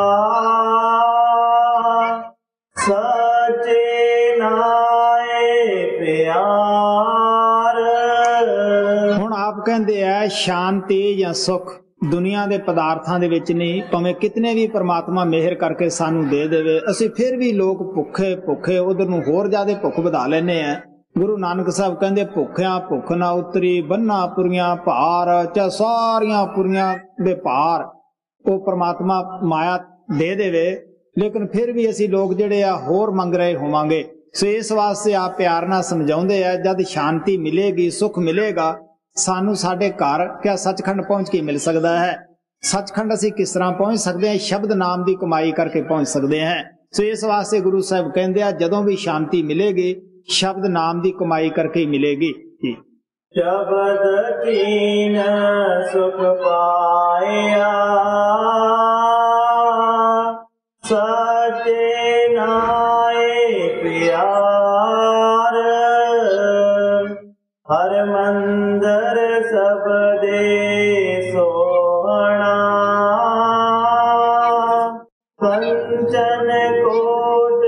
ਸਚੇ ਨਾਏ ਪਿਆਰ। ਹੁਣ ਆਪ ਕਹਿੰਦੇ ਆ ਸ਼ਾਂਤੀ ਜਾਂ ਸੁਖ ਦੁਨੀਆ ਦੇ ਪਦਾਰਥਾਂ ਦੇ ਵਿੱਚ ਨਹੀਂ, ਭਾਵੇਂ ਕਿਤਨੇ ਵੀ ਪਰਮਾਤਮਾ ਮਿਹਰ ਕਰਕੇ ਸਾਨੂੰ ਦੇ ਦੇਵੇ, ਅਸੀਂ ਫਿਰ ਵੀ ਲੋਕ ਭੁੱਖੇ ਉਧਰ ਨੂੰ ਹੋਰ ਜ਼ਿਆਦਾ ਭੁੱਖ ਵਧਾ ਲੈਨੇ ਆ। ਗੁਰੂ ਨਾਨਕ ਸਾਹਿਬ ਕਹਿੰਦੇ ਭੁੱਖਿਆਂ ਭੁੱਖ ਨਾ ਉਤਰੀ, ਬੰਨਾ ਪੁਰੀਆਂ ਭਾਰ, ਚਾਹੇ ਸਾਰੀਆਂ ਪੁਰੀਆਂ ਦੇ ਭਾਰ ਉਹ ਪਰਮਾਤਮਾ ਮਾਇਆ ਦੇ ਦੇਵੇ, ਲੇਕਿਨ ਫਿਰ ਵੀ ਅਸੀਂ ਲੋਕ ਜਿਹੜੇ ਆ ਹੋਰ ਮੰਗ ਰਹੇ ਹੋਵਾਂਗੇ। ਸੋ ਇਸ ਵਾਸਤੇ ਆਪ ਪਿਆਰ ਨਾਲ ਸਮਝਾਉਂਦੇ ਆ, ਜਦ ਸ਼ਾਂਤੀ ਮਿਲੇਗੀ, ਸੁੱਖ ਮਿਲੇਗਾ, ਸਾਨੂੰ ਸਾਡੇ ਘਰ ਕਿਆ ਸੱਚਖੰਡ ਪਹੁੰਚ ਕੇ ਮਿਲ ਸਕਦਾ ਹੈ। ਸੱਚਖੰਡ ਅਸੀਂ ਕਿਸ ਤਰ੍ਹਾਂ ਪਹੁੰਚ ਸਕਦੇ ਹਾਂ? ਸ਼ਬਦ ਨਾਮ ਦੀ ਕਮਾਈ ਕਰਕੇ ਪਹੁੰਚ ਸਕਦੇ ਹਾਂ। ਸੋ ਇਸ ਵਾਸਤੇ ਗੁਰੂ ਸਾਹਿਬ ਕਹਿੰਦੇ ਆ ਜਦੋਂ ਵੀ ਸ਼ਾਂਤੀ ਮਿਲੇਗੀ ਸ਼ਬਦ ਨਾਮ ਦੀ ਕਮਾਈ ਕਰਕੇ ਹੀ ਮਿਲੇਗੀ। ਸ਼ਬਦ ਕੀਨ ਸੁਖ ਪਾਇਆ, ਸਚੇ ਨਾਏ ਪਿਆਰ। ਹਰ ਮੰਦਰ ਸਬਦੇ ਸੋਹਣਾ, ਕੰਚਨ ਕੋਟ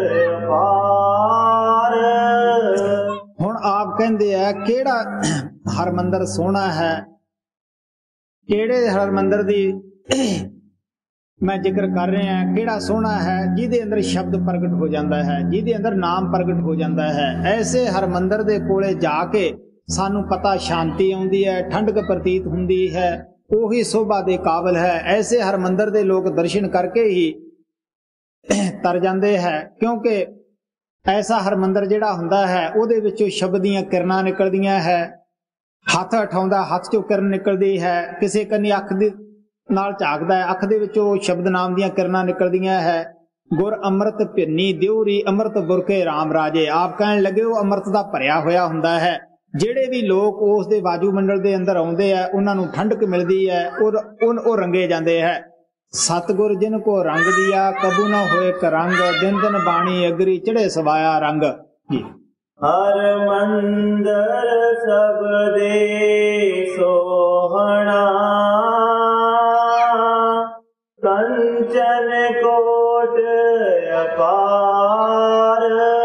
ਅਪਾਰ। ਹੁਣ ਆਪ ਕਹਿੰਦੇ ਆ ਕਿਹੜਾ ਹਰਮੰਦਰ ਸੋਹਣਾ ਹੈ, ਕਿਹੜੇ ਹਰਮੰਦਰ ਦੀ ਮੈਂ ਜ਼ਿਕਰ ਕਰ ਰਿਹਾ, ਕਿਹੜਾ ਸੋਹਣਾ ਹੈ ਜਿਹਦੇ ਅੰਦਰ ਸ਼ਬਦ ਪ੍ਰਗਟ ਹੋ ਜਾਂਦਾ ਹੈ, ਜਿਹਦੇ ਅੰਦਰ ਨਾਮ ਪ੍ਰਗਟ ਹੋ ਜਾਂਦਾ ਹੈ। ਐਸੇ ਹਰਮੰਦਰ ਦੇ ਕੋਲੇ ਜਾ ਕੇ ਸਾਨੂੰ ਪਤਾ ਸ਼ਾਂਤੀ ਆਉਂਦੀ ਹੈ, ਠੰਡਕ ਪ੍ਰਤੀਤ ਹੁੰਦੀ ਹੈ, ਉਹੀ ਸੋਭਾ ਦੇ ਕਾਬਲ ਹੈ। ਐਸੇ ਹਰਮੰਦਰ ਦੇ ਲੋਕ ਦਰਸ਼ਨ ਕਰਕੇ ਹੀ ਤਰ ਜਾਂਦੇ ਹੈ, ਕਿਉਂਕਿ ਐਸਾ ਹਰਮੰਦਰ ਜਿਹੜਾ ਹੁੰਦਾ ਹੈ ਉਹਦੇ ਵਿੱਚੋਂ ਸ਼ਬਦ ਦੀਆਂ ਕਿਰਨਾਂ ਨਿਕਲਦੀਆਂ ਹੈ। ਹੱਥ ਉਠਾਉਂਦਾ, ਹੱਥ ਚੋਂ ਕਿਰਨ ਨਿਕਲਦੀ ਹੈ। ਕਿਸੇ ਕੰਨੀ ਅੱਖ ਦੇ ਨਾਲ ਝਾਕਦਾ ਹੈ, ਅੱਖ ਦੇ ਵਿੱਚੋਂ ਸ਼ਬਦ ਨਾਮ ਦੀਆਂ ਕਿਰਨਾਂ ਨਿਕਲਦੀਆਂ ਹੈ। ਗੁਰ ਅੰਮ੍ਰਿਤ ਭਿੰਨੀ ਦਿਉਰੀ ਅੰਮ੍ਰਿਤ ਬੁਰਕੇ ਰਾਮ ਰਾਜੇ। ਆਪ ਕਹਿਣ ਲੱਗੇ ਉਹ ਅੰਮ੍ਰਿਤ ਦਾ ਭਰਿਆ ਹੋਇਆ ਹੁੰਦਾ ਹੈ। ਜਿਹੜੇ ਵੀ ਲੋਕ ਉਸ ਦੇ ਵਾਜੂਮੰਡਲ ਦੇ ਅੰਦਰ ਆਉਂਦੇ ਆ ਉਹਨਾਂ ਨੂੰ ਠੰਡਕ ਮਿਲਦੀ ਹੈ, ਉਹ ਰੰਗੇ ਜਾਂਦੇ ਹੈ। ਸਤਿਗੁਰ ਜਿਨ ਕੋ ਰੰਗ ਦਿਆ ਕਬੂ ਨਾ ਹੋਏ ਕਰੰਗ, ਦਿਨ ਦਿਨ ਬਾਣੀ ਅਗਰੀ ਚੜੇ ਸਵਾਇਆ ਰੰਗ ਜੀ। ਹਰ ਮੰਦਰ ਸਬਦੇ ਸੋਹਣਾ, ਕੰਚਨ ਕੋਟ ਅਪਾਰ।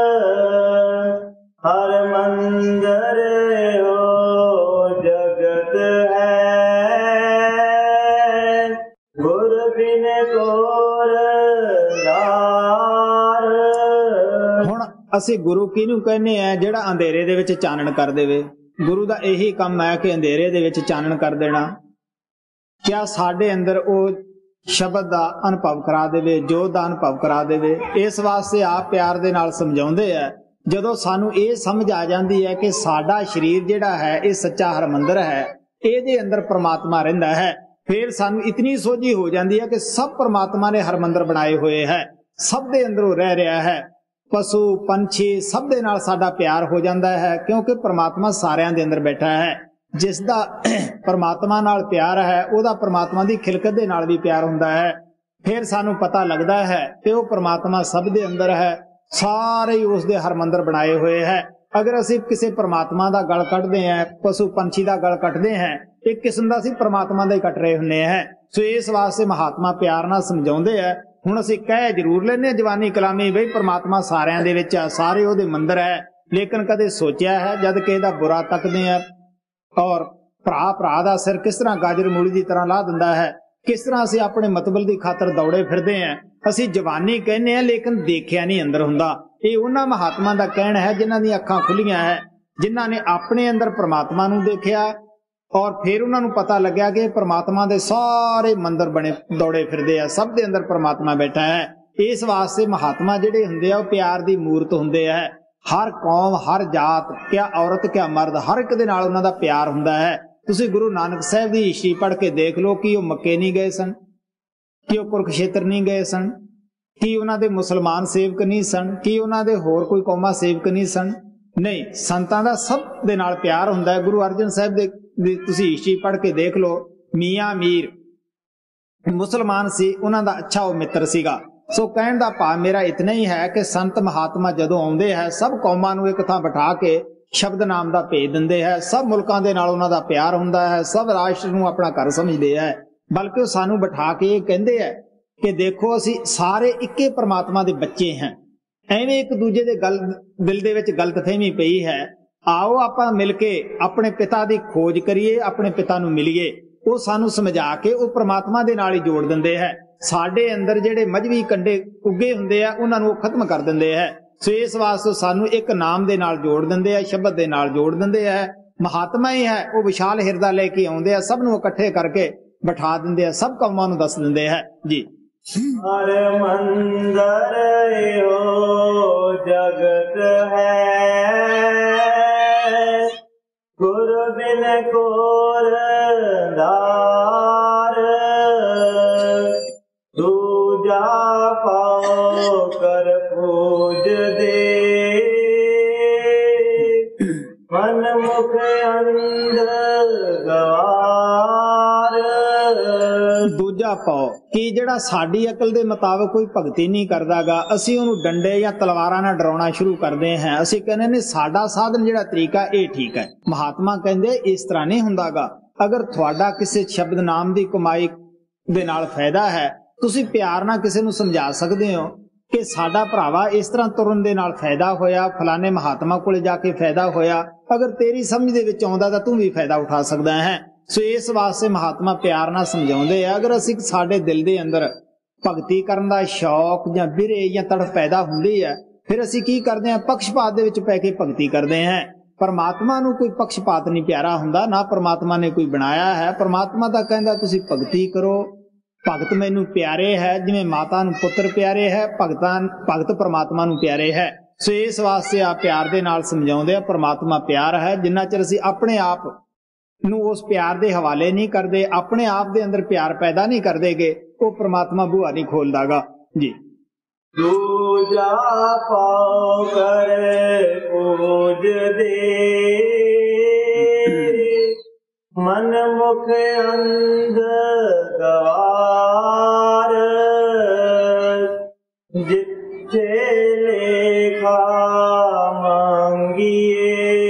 ਹਰ ਮੰਦਰ ਹੋ ਜਗਤ ਹੈ, ਗੁਰ ਬਿਨ ਕੋਰ ਦਾਰ। ਹੁਣ ਅਸੀਂ ਗੁਰੂ ਕਿਹਨੂੰ ਕਹਿੰਦੇ ਆ? ਜਿਹੜਾ ਅੰਧੇਰੇ ਦੇ ਵਿੱਚ ਚਾਨਣ ਕਰ ਦੇਵੇ। ਗੁਰੂ ਦਾ ਇਹੀ ਕੰਮ ਹੈ ਕਿ ਅੰਧੇਰੇ ਦੇ ਵਿੱਚ ਚਾਨਣ ਕਰ ਦੇਣਾ। ਕਿਆ ਸਾਡੇ ਅੰਦਰ ਉਹ ਸ਼ਬਦ ਦਾ ਅਨੁਭਵ ਕਰਾ ਦੇਵੇ, ਜੋਤ ਦਾ ਅਨੁਭਵ ਕਰਾ ਦੇਵੇ। ਇਸ ਵਾਸਤੇ ਆਪ ਪਿਆਰ ਦੇ ਨਾਲ ਸਮਝਾਉਂਦੇ ਆ। ਜਦੋਂ ਸਾਨੂੰ ਇਹ ਸਮਝ ਆ ਜਾਂਦੀ ਹੈ ਕਿ ਸਾਡਾ ਸਰੀਰ ਜਿਹੜਾ ਹੈ ਇਹ ਸੱਚਾ ਹਰਮੰਦਰ ਹੈ, ਇਹਦੇ ਅੰਦਰ ਪ੍ਰਮਾਤਮਾ ਰਹਿੰਦਾ ਹੈ, ਫਿਰ ਸਾਨੂੰ ਇਤਨੀ ਸੋਝੀ ਹੋ ਜਾਂਦੀ ਹੈ ਕਿ ਸਭ ਪ੍ਰਮਾਤਮਾ ਨੇ ਹਰਮੰਦਰ ਬਣਾਏ ਹੋਏ ਹੈ, ਸਭ ਦੇ ਅੰਦਰ ਉਹ ਰਹਿ ਰਿਹਾ ਹੈ। ਪਸ਼ੂ ਪੰਛੀ ਸਭ ਦੇ ਨਾਲ ਸਾਡਾ ਪਿਆਰ ਹੋ ਜਾਂਦਾ ਹੈ, ਕਿਉਂਕਿ ਪ੍ਰਮਾਤਮਾ ਸਾਰਿਆਂ ਦੇ ਅੰਦਰ ਬੈਠਾ ਹੈ। ਜਿਸ ਦਾ ਪ੍ਰਮਾਤਮਾ ਨਾਲ ਪਿਆਰ ਹੈ ਉਹਦਾ ਪ੍ਰਮਾਤਮਾ ਦੀ ਖਿਲਕਤ ਦੇ ਨਾਲ ਵੀ ਪਿਆਰ ਹੁੰਦਾ ਹੈ। ਫਿਰ ਸਾਨੂੰ ਪਤਾ ਲੱਗਦਾ ਹੈ ਕਿ ਉਹ ਪ੍ਰਮਾਤਮਾ ਸਭ ਦੇ ਅੰਦਰ ਹੈ, ਸਾਰੇ ਹੀ ਉਸ ਦੇ ਹਰਮੰਦਰ ਬਣਾਏ ਹੋਏ ਹੈ। ਅਗਰ ਅਸੀਂ ਕਿਸੇ ਪ੍ਰਮਾਤਮਾ ਦਾ ਗਲ ਕੱਢਦੇ ਹਾਂ, ਪਸ਼ੂ ਪੰਛੀ ਦਾ ਗਲ ਕੱਟਦੇ ਹਾਂ, ਇੱਕ ਕਿਸਮ ਦਾ ਅਸੀਂ ਪ੍ਰਮਾਤਮਾ ਦਾ ਹੀ ਕੱਟ ਰਹੇ ਹੁੰਦੇ ਹਾਂ। ਸੋ ਇਸ ਵਾਸਤੇ ਮਹਾਤਮਾ ਪਿਆਰ ਨਾਲ ਸਮਝਾਉਂਦੇ ਆ। ਹੁਣ ਅਸੀਂ ਕਹਿ ਜ਼ਰੂਰ ਲੈਂਦੇ ਹਾਂ ਜਵਾਨੀ ਕਲਾਮੀ ਬਈ ਪ੍ਰਮਾਤਮਾ ਸਾਰਿਆਂ ਦੇ ਵਿੱਚ ਆ, ਸਾਰੇ ਉਹਦੇ ਮੰਦਰ ਹੈ, ਲੇਕਿਨ ਕਦੇ ਸੋਚਿਆ ਹੈ ਜਦ ਕਿਸੇ ਦਾ ਬੁਰਾ ਤੱਕਦੇ ਆ ਔਰ ਭਰਾ ਦਾ ਸਿਰ ਕਿਸ ਤਰ੍ਹਾਂ ਗਾਜਰ ਮੂਲੀ ਦੀ ਤਰ੍ਹਾਂ ਲਾ ਦਿੰਦਾ ਹੈ, ਕਿਸ ਤਰ੍ਹਾਂ ਅਸੀਂ ਆਪਣੇ ਮਤਲਬ ਦੀ ਖਾਤਰ ਦੌੜੇ ਫਿਰਦੇ ਆਂ। ਅਸੀਂ ਜਵਾਨੀ ਕਹਿੰਦੇ ਆ ਲੇਕਿਨ ਦੇਖਿਆ ਨਹੀਂ ਅੰਦਰ ਹੁੰਦਾ। ਇਹ ਉਹਨਾਂ ਮਹਾਤਮਾ ਦਾ ਕਹਿਣਾ ਹੈ ਜਿਨ੍ਹਾਂ ਦੀਆਂ ਅੱਖਾਂ ਖੁੱਲੀਆਂ ਹੈ, ਜਿਨ੍ਹਾਂ ਨੇ ਆਪਣੇ ਅੰਦਰ ਪ੍ਰਮਾਤਮਾ ਨੂੰ ਦੇਖਿਆ ਔਰ ਫਿਰ ਉਹਨਾਂ ਨੂੰ ਪਤਾ ਲੱਗਿਆ ਕਿ ਪ੍ਰਮਾਤਮਾ ਦੇ ਸਾਰੇ ਮੰਦਰ ਬਣੇ ਦੌੜੇ ਫਿਰਦੇ ਆ, ਸਭ ਦੇ ਅੰਦਰ ਪ੍ਰਮਾਤਮਾ ਬੈਠਾ ਹੈ। ਇਸ ਵਾਸਤੇ ਮਹਾਤਮਾ ਜਿਹੜੇ ਹੁੰਦੇ ਆ ਉਹ ਪਿਆਰ ਦੀ ਮੂਰਤ ਹੁੰਦੇ ਆ। ਹਰ ਕੌਮ, ਹਰ ਜਾਤ, ਕਿਆ ਔਰਤ ਕਿਆ ਮਰਦ, ਹਰ ਇੱਕ ਦੇ ਨਾਲ ਉਹਨਾਂ ਦਾ ਪਿਆਰ ਹੁੰਦਾ ਹੈ। ਤੁਸੀਂ ਗੁਰੂ ਨਾਨਕ ਸਾਹਿਬ ਦੀ ਹਿਸਟਰੀ ਪੜ੍ਹ ਕੇ ਦੇਖ ਲਓ ਕਿ ਉਹ ਮੱਕੇ ਨਹੀਂ ਗਏ ਸਨ, ਕਿ ਉਹ ਕੁਰੂਕਸ਼ੇਤਰ ਨਹੀਂ ਗਏ ਸਨ, ਕਿ ਉਹਨਾਂ ਦੇ ਮੁਸਲਮਾਨ ਸੇਵਕ ਨਹੀਂ ਸਨ, ਕਿ ਉਹਨਾਂ ਦੇ ਹੋਰ ਕੋਈ ਕੌਮਾਂ ਸੇਵਕ ਨਹੀਂ ਸਨ। ਨਹੀਂ, ਸੰਤਾਂ ਦਾ ਸਭ ਦੇ ਨਾਲ ਪਿਆਰ ਹੁੰਦਾ ਹੈ। ਗੁਰੂ ਅਰਜਨ ਸਾਹਿਬ ਦੇ ਤੁਸੀਂ ਹਿਸਟਰੀ ਪੜ੍ਹ ਕੇ ਦੇਖ ਲਓ। ਮੀਆਂ ਮੀਰ ਮੁਸਲਮਾਨ ਸੀ, ਉਹਨਾਂ ਦਾ ਅੱਛਾ ਉਹ ਮਿੱਤਰ ਸੀਗਾ। ਸੋ ਕਹਿਣ ਦਾ ਭਾਵ ਮੇਰਾ ਇਤਨਾ ਹੀ ਹੈ ਕਿ ਸੰਤ ਮਹਾਤਮਾ ਜਦੋਂ ਆਉਂਦੇ ਹੈ ਸਭ ਕੌਮਾਂ ਨੂੰ ਇੱਕ ਥਾਂ ਬਿਠਾ ਕੇ ਸ਼ਬਦ ਨਾਮ ਦਾ ਭੇਜ ਦਿੰਦੇ ਹੈ। ਸਭ ਮੁਲਕਾਂ ਦੇ ਨਾਲ ਉਹਨਾਂ ਦਾ ਪਿਆਰ ਹੁੰਦਾ ਹੈ, ਸਭ ਰਾਸ਼ਟਰ ਨੂੰ ਆਪਣਾ ਘਰ ਸਮਝਦੇ ਹੈ। ਬਲਕਿ ਉਹ ਸਾਨੂੰ ਬਿਠਾ ਕੇ ਇਹ ਕਹਿੰਦੇ ਹੈ ਕਿ ਦੇਖੋ ਅਸੀਂ ਸਾਰੇ ਇੱਕੇ ਪ੍ਰਮਾਤਮਾ ਦੇ ਬੱਚੇ ਹਾਂ। ਐਵੇਂ ਇੱਕ ਦੂਜੇ ਦੇ ਦਿਲ ਦੇ ਵਿੱਚ ਗਲਤਫਹਿਮੀ ਪਈ ਹੈ, ਆਓ ਆਪਾਂ ਮਿਲ ਕੇ ਆਪਣੇ ਪਿਤਾ ਦੀ ਖੋਜ ਕਰੀਏ, ਆਪਣੇ ਪਿਤਾ ਨੂੰ ਮਿਲੀਏ। ਉਹ ਸਾਨੂੰ ਸਮਝਾ ਕੇ ਉਹ ਪ੍ਰਮਾਤਮਾ ਦੇ ਨਾਲ ਹੀ ਜੋੜ ਦਿੰਦੇ ਹੈ। ਸਾਡੇ ਅੰਦਰ ਜਿਹੜੇ ਮਜ਼੍ਹਬੀ ਕੰਡੇ ਉੱਗੇ ਹੁੰਦੇ ਆ ਉਹਨਾਂ ਨੂੰ ਉਹ ਖਤਮ ਕਰ ਦਿੰਦੇ ਹੈ। ਸੋ ਇਸ ਵਾਸਤੇ ਸਾਨੂੰ ਇੱਕ ਨਾਮ ਦੇ ਨਾਲ ਜੋੜ ਦਿੰਦੇ ਆ, ਸ਼ਬਦ ਦੇ ਨਾਲ ਜੋੜ ਦਿੰਦੇ ਆ। ਮਹਾਤਮਾ ਹੀ ਹੈ, ਉਹ ਵਿਸ਼ਾਲ ਹਿਰਦਾ ਲੈ ਕੇ ਆਉਂਦੇ ਆ, ਸਭ ਨੂੰ ਇਕੱਠੇ ਕਰਕੇ ਬਿਠਾ ਦਿੰਦੇ ਆ, ਸਭ ਕੌਮਾਂ ਨੂੰ ਦੱਸ ਦਿੰਦੇ ਹੈ ਜੀ। ਹਰ ਮੰਦਰ ਓ ਜਗਤ ਹੈ, ਗੁਰ ਬਿਨ ਕੋਰ ਦਾਰ, ਦੂਜਾ ਪਾਉ ਕਰ ਪੂਜ ਦੇ, ਮਨ ਮੁਖ ਅੰਧ ਗਵਾਰ। ਦੂਜਾ ਪਾਉ ਕਿ ਜਿਹੜਾ ਸਾਡੀ ਅਕਲ ਦੇ ਮੁਤਾਬਕ ਕੋਈ ਭਗਤੀ ਨਹੀਂ ਕਰਦਾਗਾ, ਅਸੀਂ ਉਹਨੂੰ ਡੰਡੇ ਜਾਂ ਤਲਵਾਰਾਂ ਨਾਲ ਡਰਾਉਣਾ ਸ਼ੁਰੂ ਕਰਦੇ ਹਾਂ। ਅਸੀਂ ਕਹਿੰਦੇ ਨੇ ਸਾਡਾ ਸਾਧਨ ਜਿਹੜਾ ਤਰੀਕਾ ਇਹ ਠੀਕ ਹੈ। ਮਹਾਤਮਾ ਕਹਿੰਦੇ ਇਸ ਤਰ੍ਹਾਂ ਨਹੀਂ ਹੁੰਦਾਗਾ। ਅਗਰ ਤੁਹਾਡਾ ਕਿਸੇ ਸ਼ਬਦ ਨਾਮ ਦੀ ਕਮਾਈ ਦੇ ਨਾਲ ਫਾਇਦਾ ਹੈ, ਤੁਸੀਂ ਪਿਆਰ ਨਾਲ ਕਿਸੇ ਨੂੰ ਸਮਝਾ ਸਕਦੇ ਹੋ ਕਿ ਸਾਡਾ ਭਰਾਵਾ ਇਸ ਤਰ੍ਹਾਂ ਤੁਰਨ ਦੇ ਨਾਲ ਫਾਇਦਾ ਹੋਇਆ, ਫਲਾਣੇ ਮਹਾਤਮਾ ਕੋਲੇ ਜਾ ਕੇ ਫਾਇਦਾ ਹੋਇਆ। ਅਗਰ ਤੇਰੀ ਸਮਝ ਦੇ ਵਿੱਚ ਆਉਂਦਾ ਤਾਂ ਤੂੰ ਵੀ ਫਾਇਦਾ ਉਠਾ ਸਕਦਾ ਹੈ। ਸੋ ਇਸ ਵਾਸਤੇ ਮਹਾਤਮਾ ਪਿਆਰ ਨਾਲ ਸਮਝਾਉਂਦੇ ਆ। ਅਗਰ ਅਸੀਂ ਸਾਡੇ ਦਿਲ ਦੇ ਅੰਦਰ ਭਗਤੀ ਕਰਨ ਦਾ ਸ਼ੌਕ ਜਾਂ ਬਿਰੇ ਜਾਂ ਤੜਫ ਪੈਦਾ ਹੁੰਦੀ ਹੈ, ਫਿਰ ਅਸੀਂ ਕੀ ਕਰਦੇ ਹਾਂ? ਪਕਸ਼ਪਾਤ ਦੇ ਵਿੱਚ ਪੈ ਕੇ ਭਗਤੀ ਕਰਦੇ ਹਾਂ। ਪਰਮਾਤਮਾ ਨੂੰ ਕੋਈ ਪਕਸ਼ਪਾਤ ਨਹੀਂ ਪਿਆਰਾ ਹੁੰਦਾ, ਨਾ ਪਰਮਾਤਮਾ ਨੇ ਕੋਈ ਬਣਾਇਆ ਹੈ। ਪਰਮਾਤਮਾ ਤਾਂ ਕਹਿੰਦਾ ਤੁਸੀਂ ਭਗਤੀ ਕਰੋ, ਭਗਤ ਮੈਨੂੰ ਪਿਆਰੇ ਹੈ, ਜਿਵੇਂ ਮਾਤਾ ਨੂੰ ਪੁੱਤਰ ਪਿਆਰੇ ਹੈ, ਭਗਤ ਪਰਮਾਤਮਾ ਨੂੰ ਪਿਆਰੇ ਹੈ। ਸੋ ਇਸ ਵਾਸਤੇ ਆ ਪਿਆਰ ਦੇ ਨਾਲ ਸਮਝਾਉਂਦੇ ਆ। ਪਰਮਾਤਮਾ ਪਿਆਰ ਹੈ। ਜਿੰਨਾ ਚਿਰ ਅਸੀਂ ਆਪਣੇ ਆਪ ਨੂੰ ਉਸ ਪਿਆਰ ਦੇ ਹਵਾਲੇ ਨਹੀਂ ਕਰਦੇ, ਆਪਣੇ ਆਪ ਦੇ ਅੰਦਰ ਪਿਆਰ ਪੈਦਾ ਨਹੀਂ ਕਰਦੇਗੇ, ਉਹ ਪ੍ਰਮਾਤਮਾ ਬੂਹਾ ਨਹੀਂ ਖੋਲਦਾਗਾ ਜੀ। ਦੂਜਾ ਪਾਉ ਕਰ ਪੂਜ ਦੇ, ਮਨ ਮੁਖ ਅੰਧ ਗਵਾਰ, ਜਿੱਥੇ ਲੇਖਾ ਮੰਗੀਏ,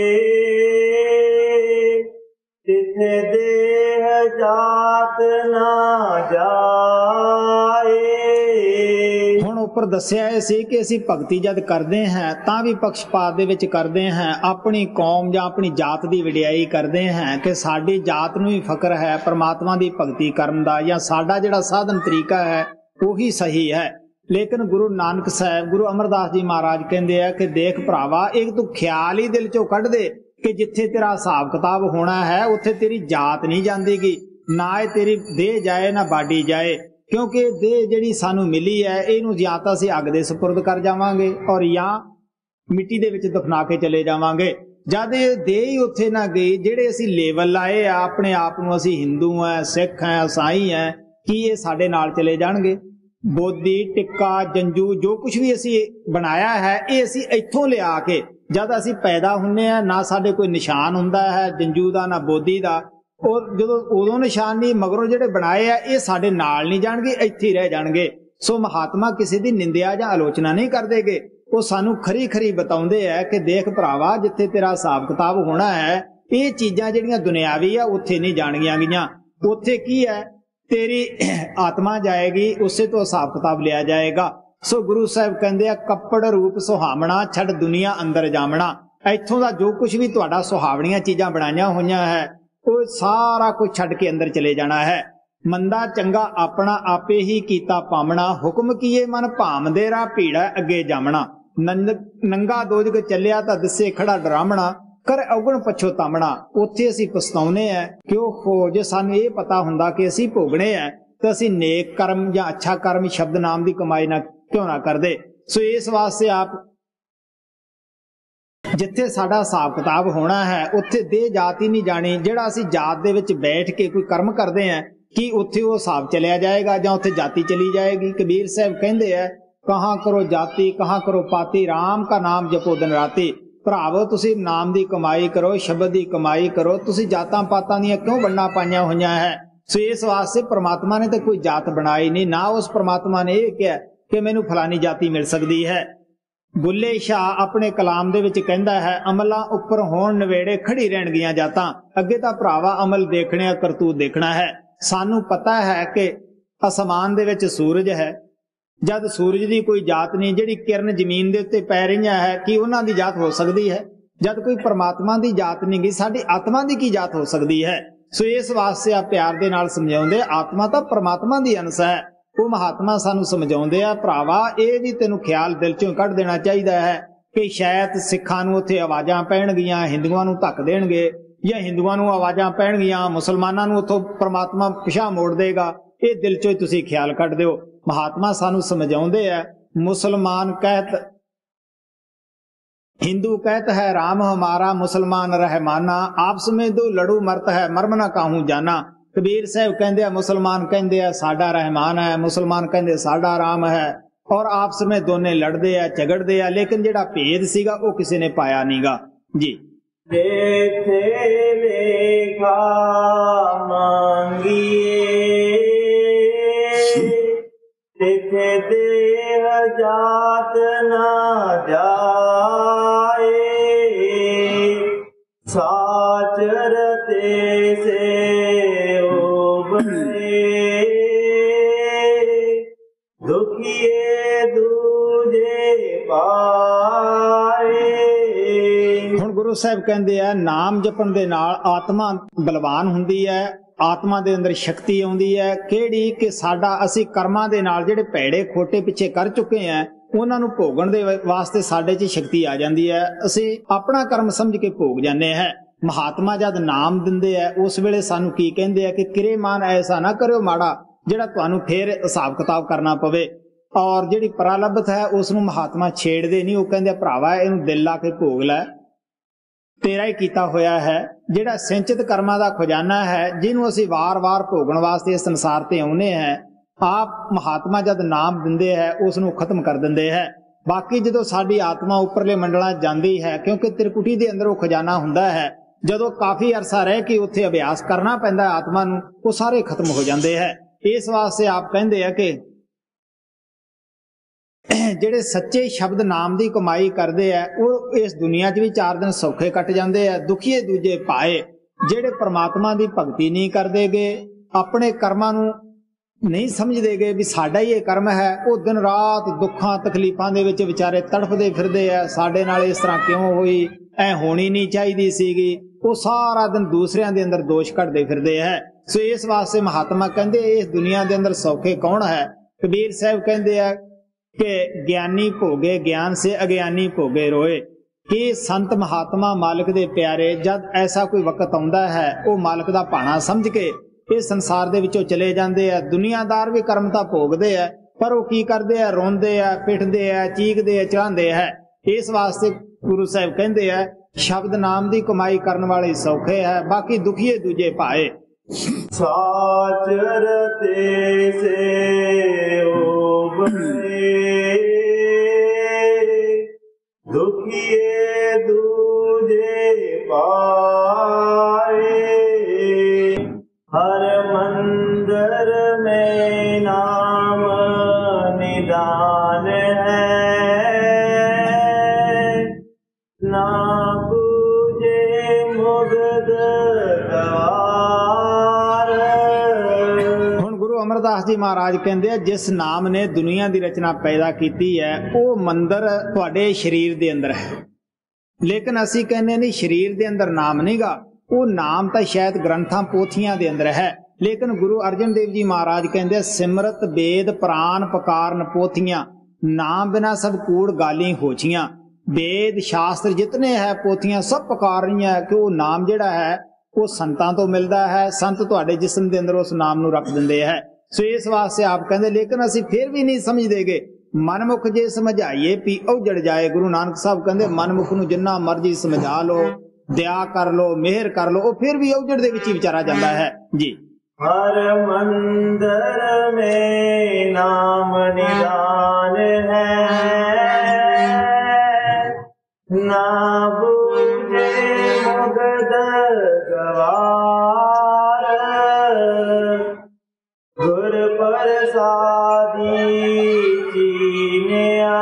ਤਿਥੇ ਦੇਹ ਜਾਤ ਨਾ ਜਾਏ। ਹੁਣ ਉੱਪਰ ਦੱਸਿਆ ਇਹ ਸੀ ਕਿ ਅਸੀਂ ਭਗਤੀ ਜਦ ਕਰਦੇ ਹਾਂ ਤਾਂ ਵੀ ਪਕਸ਼ਪਾਤ ਦੇ ਵਿੱਚ ਕਰਦੇ ਹਾਂ, ਆਪਣੀ ਕੌਮ ਜਾਂ ਆਪਣੀ ਜਾਤ ਦੀ ਵਡਿਆਈ ਕਰਦੇ ਹਾਂ ਕਿ ਸਾਡੀ ਜਾਤ ਨੂੰ ਹੀ ਫਕਰ ਹੈ ਪਰਮਾਤਮਾ ਦੀ ਭਗਤੀ ਕਰਨ ਦਾ, ਜਾਂ ਸਾਡਾ ਜਿਹੜਾ ਸਾਧਨ ਤਰੀਕਾ ਹੈ ਉਹੀ ਸਹੀ ਹੈ। ਲੇਕਿਨ ਗੁਰੂ ਨਾਨਕ ਸਾਹਿਬ, ਗੁਰੂ ਅਮਰਦਾਸ ਜੀ ਮਹਾਰਾਜ ਕਹਿੰਦੇ ਆ ਕਿ ਦੇਖ ਭਰਾਵਾ, ਇੱਕ ਤੂੰ ਖਿਆਲ ਹੀ ਦਿਲ ਚੋਂ ਕੱਢ ਦੇ ਕਿ ਜਿੱਥੇ ਤੇਰਾ ਹਿਸਾਬ ਕਿਤਾਬ ਹੋਣਾ ਹੈ ਉੱਥੇ ਤੇਰੀ ਜਾਤ ਨਹੀਂ ਜਾਂਦੀਗੀ, ਨਾ ਇਹ ਤੇਰੀ ਦੇਹ ਜਾਏ ਨਾ ਬਾਡੀ ਜਾਏ। ਕਿਉਂਕਿ ਦੇਹ ਜਿਹੜੀ ਸਾਨੂੰ ਮਿਲੀ ਹੈ ਇਹਨੂੰ ਜਾਂ ਤਾਂ ਅਸੀਂ ਅੱਗ ਦੇ ਸਪੁਰਦ ਕਰ ਜਾਵਾਂਗੇ ਔਰ ਜਾਂ ਮਿੱਟੀ ਦੇ ਵਿੱਚ ਦਫਨਾ ਕੇ ਚਲੇ ਜਾਵਾਂਗੇ। ਜਦ ਇਹ ਦੇਹ ਹੀ ਉੱਥੇ ਨਾ ਗਈ, ਜਿਹੜੇ ਅਸੀਂ ਲੇਵਲ ਲਾਏ ਆ ਆਪਣੇ ਆਪ ਨੂੰ, ਅਸੀਂ ਹਿੰਦੂ ਆ, ਸਿੱਖ ਆ, ਈਸਾਈ ਆ, ਕੀ ਇਹ ਸਾਡੇ ਨਾਲ ਚਲੇ ਜਾਣਗੇ? ਬੋਦੀ, ਟਿੱਕਾ, ਜੰਜੂ, ਜੋ ਕੁਝ ਵੀ ਅਸੀਂ ਬਣਾਇਆ ਹੈ ਇਹ ਅਸੀਂ ਇੱਥੋਂ ਲਿਆ ਕੇ, ਜਦ ਅਸੀਂ ਪੈਦਾ ਹੁੰਨੇ ਆ ਨਾ ਸਾਡੇ ਕੋਈ ਨਿਸ਼ਾਨ ਹੁੰਦਾ ਹੈ ਜੰਜੂ ਦਾ ਨਾ ਬੋਦੀ ਦਾ, ਔਰ ਜਦੋਂ ਉਦੋਂ ਨਿਸ਼ਾਨ ਨਹੀਂ, ਮਗਰੋਂ ਜਿਹੜੇ ਬਣਾਏ ਆ ਇਹ ਸਾਡੇ ਨਾਲ ਨਹੀਂ ਜਾਣਗੇ, ਇੱਥੇ ਹੀ ਰਹਿ ਜਾਣਗੇ। ਸੋ ਮਹਾਤਮਾ ਕਿਸੇ ਦੀ ਨਿੰਦਿਆ ਜਾਂ ਆਲੋਚਨਾ ਨਹੀਂ ਕਰਦੇਗੇ, ਉਹ ਸਾਨੂੰ ਖਰੀ ਖਰੀ ਬਤਾਉਂਦੇ ਆ ਕਿ ਦੇਖ ਭਰਾਵਾ, ਜਿੱਥੇ ਤੇਰਾ ਹਿਸਾਬ ਕਿਤਾਬ ਹੋਣਾ ਹੈ ਇਹ ਚੀਜ਼ਾਂ ਜਿਹੜੀਆਂ ਦੁਨਿਆਵੀ ਆ ਉੱਥੇ ਨਹੀਂ ਜਾਣਗੀਆਂ ਗਈਆਂ। ਉੱਥੇ ਕੀ ਹੈ, ਤੇਰੀ ਆਤਮਾ ਜਾਏਗੀ, ਉਸੇ ਤੋਂ ਹਿਸਾਬ ਕਿਤਾਬ ਲਿਆ ਜਾਏਗਾ। ਸੋ ਗੁਰੂ ਸਾਹਿਬ ਕਹਿੰਦੇ ਆ, ਕੱਪੜ ਰੂਪ ਸੁਹਾਵਣਾ, ਛੱਡ ਦੁਨੀਆ ਅੰਦਰ ਜਾਮਣਾ। ਇੱਥੋਂ ਦਾ ਜੋ ਕੁਝ ਵੀ ਤੁਹਾਡਾ ਸੁਹਾਵਣੀਆਂ ਚੀਜ਼ਾਂ ਬਣਾਈਆਂ ਹੋਈਆਂ ਹੈ ਉਹ ਸਾਰਾ ਕੁਝ ਛੱਡ ਕੇ ਅੰਦਰ ਚਲੇ ਜਾਣਾ ਹੈ। ਮੰਦਾ ਚੰਗਾ ਆਪਣਾ ਆਪੇ ਹੀ ਕੀਤਾ ਪਾਮਣਾ, ਹੁਕਮ ਕੀਏ ਮਨ ਭਾਮਦੇ ਰਾ ਭੀੜਾ ਅੱਗੇ ਜਾਮਣਾ। ਨੰਗਾ ਦੋਜਗ ਚੱਲਿਆ ਤਾਂ ਦਿਸੇ ਖੜਾ ਡਰਾਮਣਾ, ਕਰ ਔਗਣ ਪਛੋਤਾਮਣਾ। ਉੱਥੇ ਅਸੀਂ ਪਛਤਾਉਨੇ ਆ ਕਿਉਂ? ਜੇ ਸਾਨੂੰ ਇਹ ਪਤਾ ਹੁੰਦਾ ਕਿ ਅਸੀਂ ਭੋਗਣੇ ਆ ਤਾਂ ਅਸੀਂ ਨੇਕ ਕਰਮ ਜਾਂ ਅੱਛਾ ਕਰਮ ਸ਼ਬਦ ਨਾਮ ਦੀ ਕਮਾਈ ਨਾ ਕਿਉਂ ਨਾ ਕਰਦੇ। ਸੋ ਇਸ ਵਾਸਤੇ ਆਪ ਜਿੱਥੇ ਸਾਡਾ ਹਿਸਾਬ ਕਿਤਾਬ ਹੋਣਾ ਹੈ ਉੱਥੇ ਦੇਹ ਜਾਤ ਹੀ ਨਹੀਂ ਜਾਣੀ। ਜਿਹੜਾ ਅਸੀਂ ਜਾਤ ਦੇ ਵਿੱਚ ਬੈਠ ਕੇ ਕੋਈ ਕਰਮ ਕਰਦੇ ਆ, ਕੀ ਉੱਥੇ ਉਹ ਹਿਸਾਬ ਚਲਿਆ ਜਾਏਗਾ ਜਾਂ ਉੱਥੇ ਜਾਤੀ ਚਲੀ ਜਾਏਗੀ? ਕਬੀਰ ਸਾਹਿਬ ਕਹਿੰਦੇ ਆ, ਕਹਾਂ ਕਰੋ ਜਾਤੀ ਕਹਾਂ ਕਰੋ ਪਾਤੀ, ਰਾਮ ਕਾ ਨਾਮ ਜਪੋ ਦਿਨ ਰਾਤੀ। ਭਰਾਵੋ, ਤੁਸੀਂ ਨਾਮ ਦੀ ਕਮਾਈ ਕਰੋ, ਸ਼ਬਦ ਦੀ ਕਮਾਈ ਕਰੋ, ਤੁਸੀਂ ਜਾਤਾਂ ਪਾਤਾਂ ਦੀਆਂ ਕਿਉਂ ਵੰਡਾਂ ਪਾਈਆਂ ਹੋਈਆਂ ਹੈ? ਸੋ ਇਸ ਵਾਸਤੇ ਪ੍ਰਮਾਤਮਾ ਨੇ ਤਾਂ ਕੋਈ ਜਾਤ ਬਣਾਈ ਨਹੀਂ, ਨਾ ਉਸ ਪ੍ਰਮਾਤਮਾ ਨੇ ਇਹ ਕਿਹਾ ਕਿ ਮੈਨੂੰ ਫਲਾਨੀ ਜਾਤੀ ਮਿਲ ਸਕਦੀ ਹੈ। ਬੁੱਲੇ ਸ਼ਾਹ ਆਪਣੇ ਕਲਾਮ ਦੇ ਵਿੱਚ ਕਹਿੰਦਾ ਹੈ, ਅਮਲਾਂ ਉੱਪਰ ਹੋਣ ਨਵੇੜੇ ਖੜੀ ਰਹਿਣਗੀਆਂ ਜਾਤਾਂ। ਅੱਗੇ ਤਾਂ ਭਰਾਵਾ ਅਮਲ ਦੇਖਣੇ ਆ, ਕਰਤੂਤ ਦੇਖਣਾ ਹੈ। ਸਾਨੂੰ ਪਤਾ ਹੈ ਕਿ ਅਸਮਾਨ ਦੇ ਵਿੱਚ ਸੂਰਜ ਹੈ, ਜਦ ਸੂਰਜ ਦੀ ਕੋਈ ਜਾਤ ਨਹੀਂ, ਜਿਹੜੀ ਕਿਰਨ ਜ਼ਮੀਨ ਦੇ ਉੱਤੇ ਪੈ ਰਹੀਆਂ ਹੈ ਕੀ ਉਹਨਾਂ ਦੀ ਜਾਤ ਹੋ ਸਕਦੀ ਹੈ? ਜਦ ਕੋਈ ਪਰਮਾਤਮਾ ਦੀ ਜਾਤ ਨਹੀਂ ਗਈ, ਸਾਡੀ ਆਤਮਾ ਦੀ ਕੀ ਜਾਤ ਹੋ ਸਕਦੀ ਹੈ? ਸੋ ਇਸ ਵਾਸਤੇ ਆ ਪਿਆਰ ਦੇ ਨਾਲ ਸਮਝਾਉਂਦੇ, ਆਤਮਾ ਤਾਂ ਪਰਮਾਤਮਾ ਦੀ ਅੰਸ਼ ਹੈ। ਉਹ ਮਹਾਤਮਾ ਸਾਨੂੰ ਸਮਝਾਉਂਦੇ ਆ, ਭਰਾਵਾ ਇਹ ਵੀ ਤੈਨੂੰ ਖਿਆਲ ਦਿਲ ਚੋਂ ਕੱਢ ਦੇਣਾ ਚਾਹੀਦਾ ਹੈ ਕਿ ਸ਼ਾਇਦ ਸਿੱਖਾਂ ਨੂੰ ਉੱਥੇ ਆਵਾਜ਼ਾਂ ਪੈਣਗੀਆਂ, ਹਿੰਦੂਆਂ ਨੂੰ ਧੱਕ ਦੇਣਗੇ, ਜਾਂ ਹਿੰਦੂਆਂ ਨੂੰ ਆਵਾਜ਼ਾਂ ਪੈਣਗੀਆਂ, ਮੁਸਲਮਾਨਾਂ ਨੂੰ ਉੱਥੋਂ ਪਰਮਾਤਮਾ ਪਿਛਾਂਹ ਮੋੜ ਦੇਗਾ। ਇਹ ਦਿਲ ਚੋਂ ਤੁਸੀਂ ਖਿਆਲ ਕੱਢ ਦਿਓ। ਮਹਾਤਮਾ ਸਾਨੂੰ ਸਮਝਾਉਂਦੇ ਆ, ਮੁਸਲਮਾਨ ਕਹਿਤ हिंदू कहत है राम हमारा, मुसलमान रहमाना, आपस में दो लड़ू मरत है मर्म ना काहू जाना। कबीर साहब कहते मुसलमान कहते साडा रहमान है, मुसलमान कहते साडा राम है, और आपस में दोने लड़ते हैं झगड़ते हैं, लेकिन जेड़ा भेद सीगा वो किसी ने पाया नहींगा जी। देखे लेखा मांगिए तिथे देह जात ना जाए, साचरते से उबरे दुखिए दूजे पाए। ਹੁਣ ਗੁਰੂ ਸਾਹਿਬ ਕਹਿੰਦੇ ਆ, ਨਾਮ ਜਪਣ ਦੇ ਨਾਲ ਆਤਮਾ ਬਲਵਾਨ ਹੁੰਦੀ ਹੈ, ਆਤਮਾ ਦੇ ਅੰਦਰ ਸ਼ਕਤੀ ਆਉਂਦੀ ਹੈ। ਕਿਹੜੀ? ਕਿ ਸਾਡਾ ਅਸੀਂ ਕਰਮਾਂ ਦੇ ਨਾਲ ਜਿਹੜੇ ਭੈੜੇ ਖੋਟੇ ਪਿੱਛੇ ਕਰ ਚੁੱਕੇ ਆ ਉਹਨਾਂ ਨੂੰ ਭੋਗਣ ਦੇ ਵਾਸਤੇ ਸਾਡੇ 'ਚ ਸ਼ਕਤੀ ਆ ਜਾਂਦੀ ਹੈ। ਅਸੀਂ ਆਪਣਾ ਕਰਮ ਸਮਝ ਕੇ ਭੋਗ ਜਾਂਦੇ ਹਾਂ। ਮਹਾਤਮਾ ਜਦ ਨਾਮ ਦਿੰਦੇ ਆ ਉਸ ਵੇਲੇ ਸਾਨੂੰ ਕੀ ਕਹਿੰਦੇ ਆ ਕਿ ਕਿਰੇ ਮਾਨ ਐਸਾ ਨਾ ਕਰਿਓ ਮਾੜਾ ਜਿਹੜਾ ਤੁਹਾਨੂੰ ਫੇਰ ਹਿਸਾਬ ਕਿਤਾਬ ਕਰਨਾ ਪਵੇ। ਔਰ ਜਿਹੜੀ ਪ੍ਰਾਲਬਧ ਹੈ ਉਸ ਨੂੰ ਮਹਾਤਮਾ ਛੇੜਦੇ ਨਹੀਂ, ਉਹ ਕਹਿੰਦੇ ਭਰਾਵਾ ਇਹਨੂੰ ਦਿਲ ਲਾ ਕੇ ਭੋਗ ਲੈ, ਤੇਰਾ ਹੀ ਕੀਤਾ ਹੋਇਆ ਹੈ। ਜਿਹੜਾ ਸਿੰਚਿਤ ਕਰਮਾਂ ਦਾ ਖਜ਼ਾਨਾ ਹੈ ਜਿਹਨੂੰ ਅਸੀਂ ਵਾਰ-ਵਾਰ ਭੋਗਣ ਵਾਸਤੇ ਇਸ ਸੰਸਾਰ ਤੇ ਆਉਨੇ ਹੈ, ਆਪ ਮਹਾਤਮਾ ਜਦ ਨਾਮ ਦਿੰਦੇ ਹੈ ਉਸ ਨੂੰ ਖਤਮ ਕਰ ਦਿੰਦੇ ਹੈ। ਬਾਕੀ ਜਦੋਂ ਸਾਡੀ ਆਤਮਾ ਉੱਪਰਲੇ ਮੰਡਲਾਂ ਜਾਂਦੀ ਹੈ, ਕਿਉਂਕਿ ਤ੍ਰਿਕੁਟੀ ਦੇ ਅੰਦਰ ਉਹ ਖਜ਼ਾਨਾ ਹੁੰਦਾ ਹੈ, ਜਦੋਂ ਕਾਫੀ ਅਰਸਾ ਰਹਿ ਕੇ ਉੱਥੇ ਅਭਿਆਸ ਕਰਨਾ ਪੈਂਦਾ ਆਤਮਾ ਨੂੰ, ਉਹ ਸਾਰੇ ਖਤਮ ਹੋ ਜਾਂਦੇ ਹੈ। ਇਸ ਵਾਸਤੇ ਆਪ ਕਹਿੰਦੇ ਆ ਕਿ ਜਿਹੜੇ ਸੱਚੇ ਸ਼ਬਦ ਨਾਮ ਦੀ ਕਮਾਈ ਕਰਦੇ ਆ ਉਹ ਇਸ ਦੁਨੀਆ 'ਚ ਵੀ 4 ਦਿਨ ਸੌਖੇ ਕੱਟ ਜਾਂਦੇ ਆ। ਦੁਖੀਏ ਦੂਜੇ ਪਾਏ, ਜਿਹੜੇ ਪ੍ਰਮਾਤਮਾ ਦੀ ਭਗਤੀ ਨਹੀਂ ਕਰਦੇਗੇ, ਆਪਣੇ ਕਰਮਾਂ ਨੂੰ ਨਹੀਂ ਸਮਝਦੇਗੇ ਵੀ ਸਾਡਾ ਹੀ ਇਹ ਕਰਮ ਹੈ, ਉਹ ਦਿਨ ਰਾਤ ਦੁੱਖਾਂ ਤਕਲੀਫਾਂ ਦੇ ਵਿੱਚ ਵਿਚਾਰੇ ਤੜਫਦੇ ਫਿਰਦੇ ਆ, ਸਾਡੇ ਨਾਲ ਇਸ ਤਰ੍ਹਾਂ ਕਿਉਂ ਹੋਈ, ਐ ਹੋਣੀ ਨਹੀਂ ਚਾਹੀਦੀ ਸੀਗੀ। ਉਹ ਸਾਰਾ ਦਿਨ ਦੂਸਰਿਆਂ ਦੇ ਅੰਦਰ ਦੋਸ਼ ਕੱਢਦੇ ਫਿਰਦੇ ਹੈ। ਸੋ ਇਸ ਵਾਸਤੇ ਮਹਾਤਮਾ ਕਹਿੰਦੇ ਇਸ ਦੁਨੀਆ ਦੇ ਅੰਦਰ ਸੌਖੇ ਕੌਣ ਹੈ? ਕਬੀਰ ਸਾਹਿਬ ਕਹਿੰਦੇ ਆ कि ज्ञानी भोगे ज्ञान से अज्ञानी भोगे रोए। कि संत महात्मा मालिक दे प्यारे जद ऐसा कोई वक्त आउंदा है वो मालिक दा भाणा समझ के इस संसार दे विचों चले जांदे आ। दुनियादार भी कर्म तां भोगदे आ पर वो की करदे आ, रोंदे आ, पिटदे आ, चीकदे आ, चढ़ांदे आ। इस वास्ते गुरु साहिब कहंदे आ शब्द नाम दी कमाई करन वाले सौखे है, बाकी दुखिए दूजे पाए। साचर ते से उबरे दुखिए दूजे पाए। हर मंदिर में नाम निदान है, ना पूजे मुगद गवार। हुण गुरु अमरदास जी महाराज कहंदे आ जिस नाम ने दुनिया दी रचना पैदा कीती है वो मंदिर तुहाडे शरीर दे अंदर है, लेकिन असी कहने नहीं शरीर दे अंदर नाम नहीं गा। वो नाम तो शायद ग्रंथां पोथियां दे अंदर है, लेकिन गुरु अर्जन देव जी महाराज कहंदे सिमरत वेद प्राण पकारन पोथियां, नाम बिना सब कूड़ गाली होछियां। वेद शास्त्र जितने है पोथियां सब पकार रही है कि वो नाम जिहड़ा है वो संतां तो मिलदा है, संत तुहाडे जिस्म दे अंदर उस नाम नूं रख दिंदे है। सो इस वास्ते आप कहंदे लेकिन असी फिर भी नहीं समझदेगे। मनमुख जे समझाइए पी औजड़ जाए। गुरु नानक साहब कहंदे मनमुख नूं जिन्ना मर्जी समझा लो, दया कर लो, मेहर कर लो, वो फिर भी औजड़ दे विच ही विचारा जांदा है जी। हर मंदिर में नाम निदान है, ना बूझे मुगद गवार। गुर प्रसादी चीनिया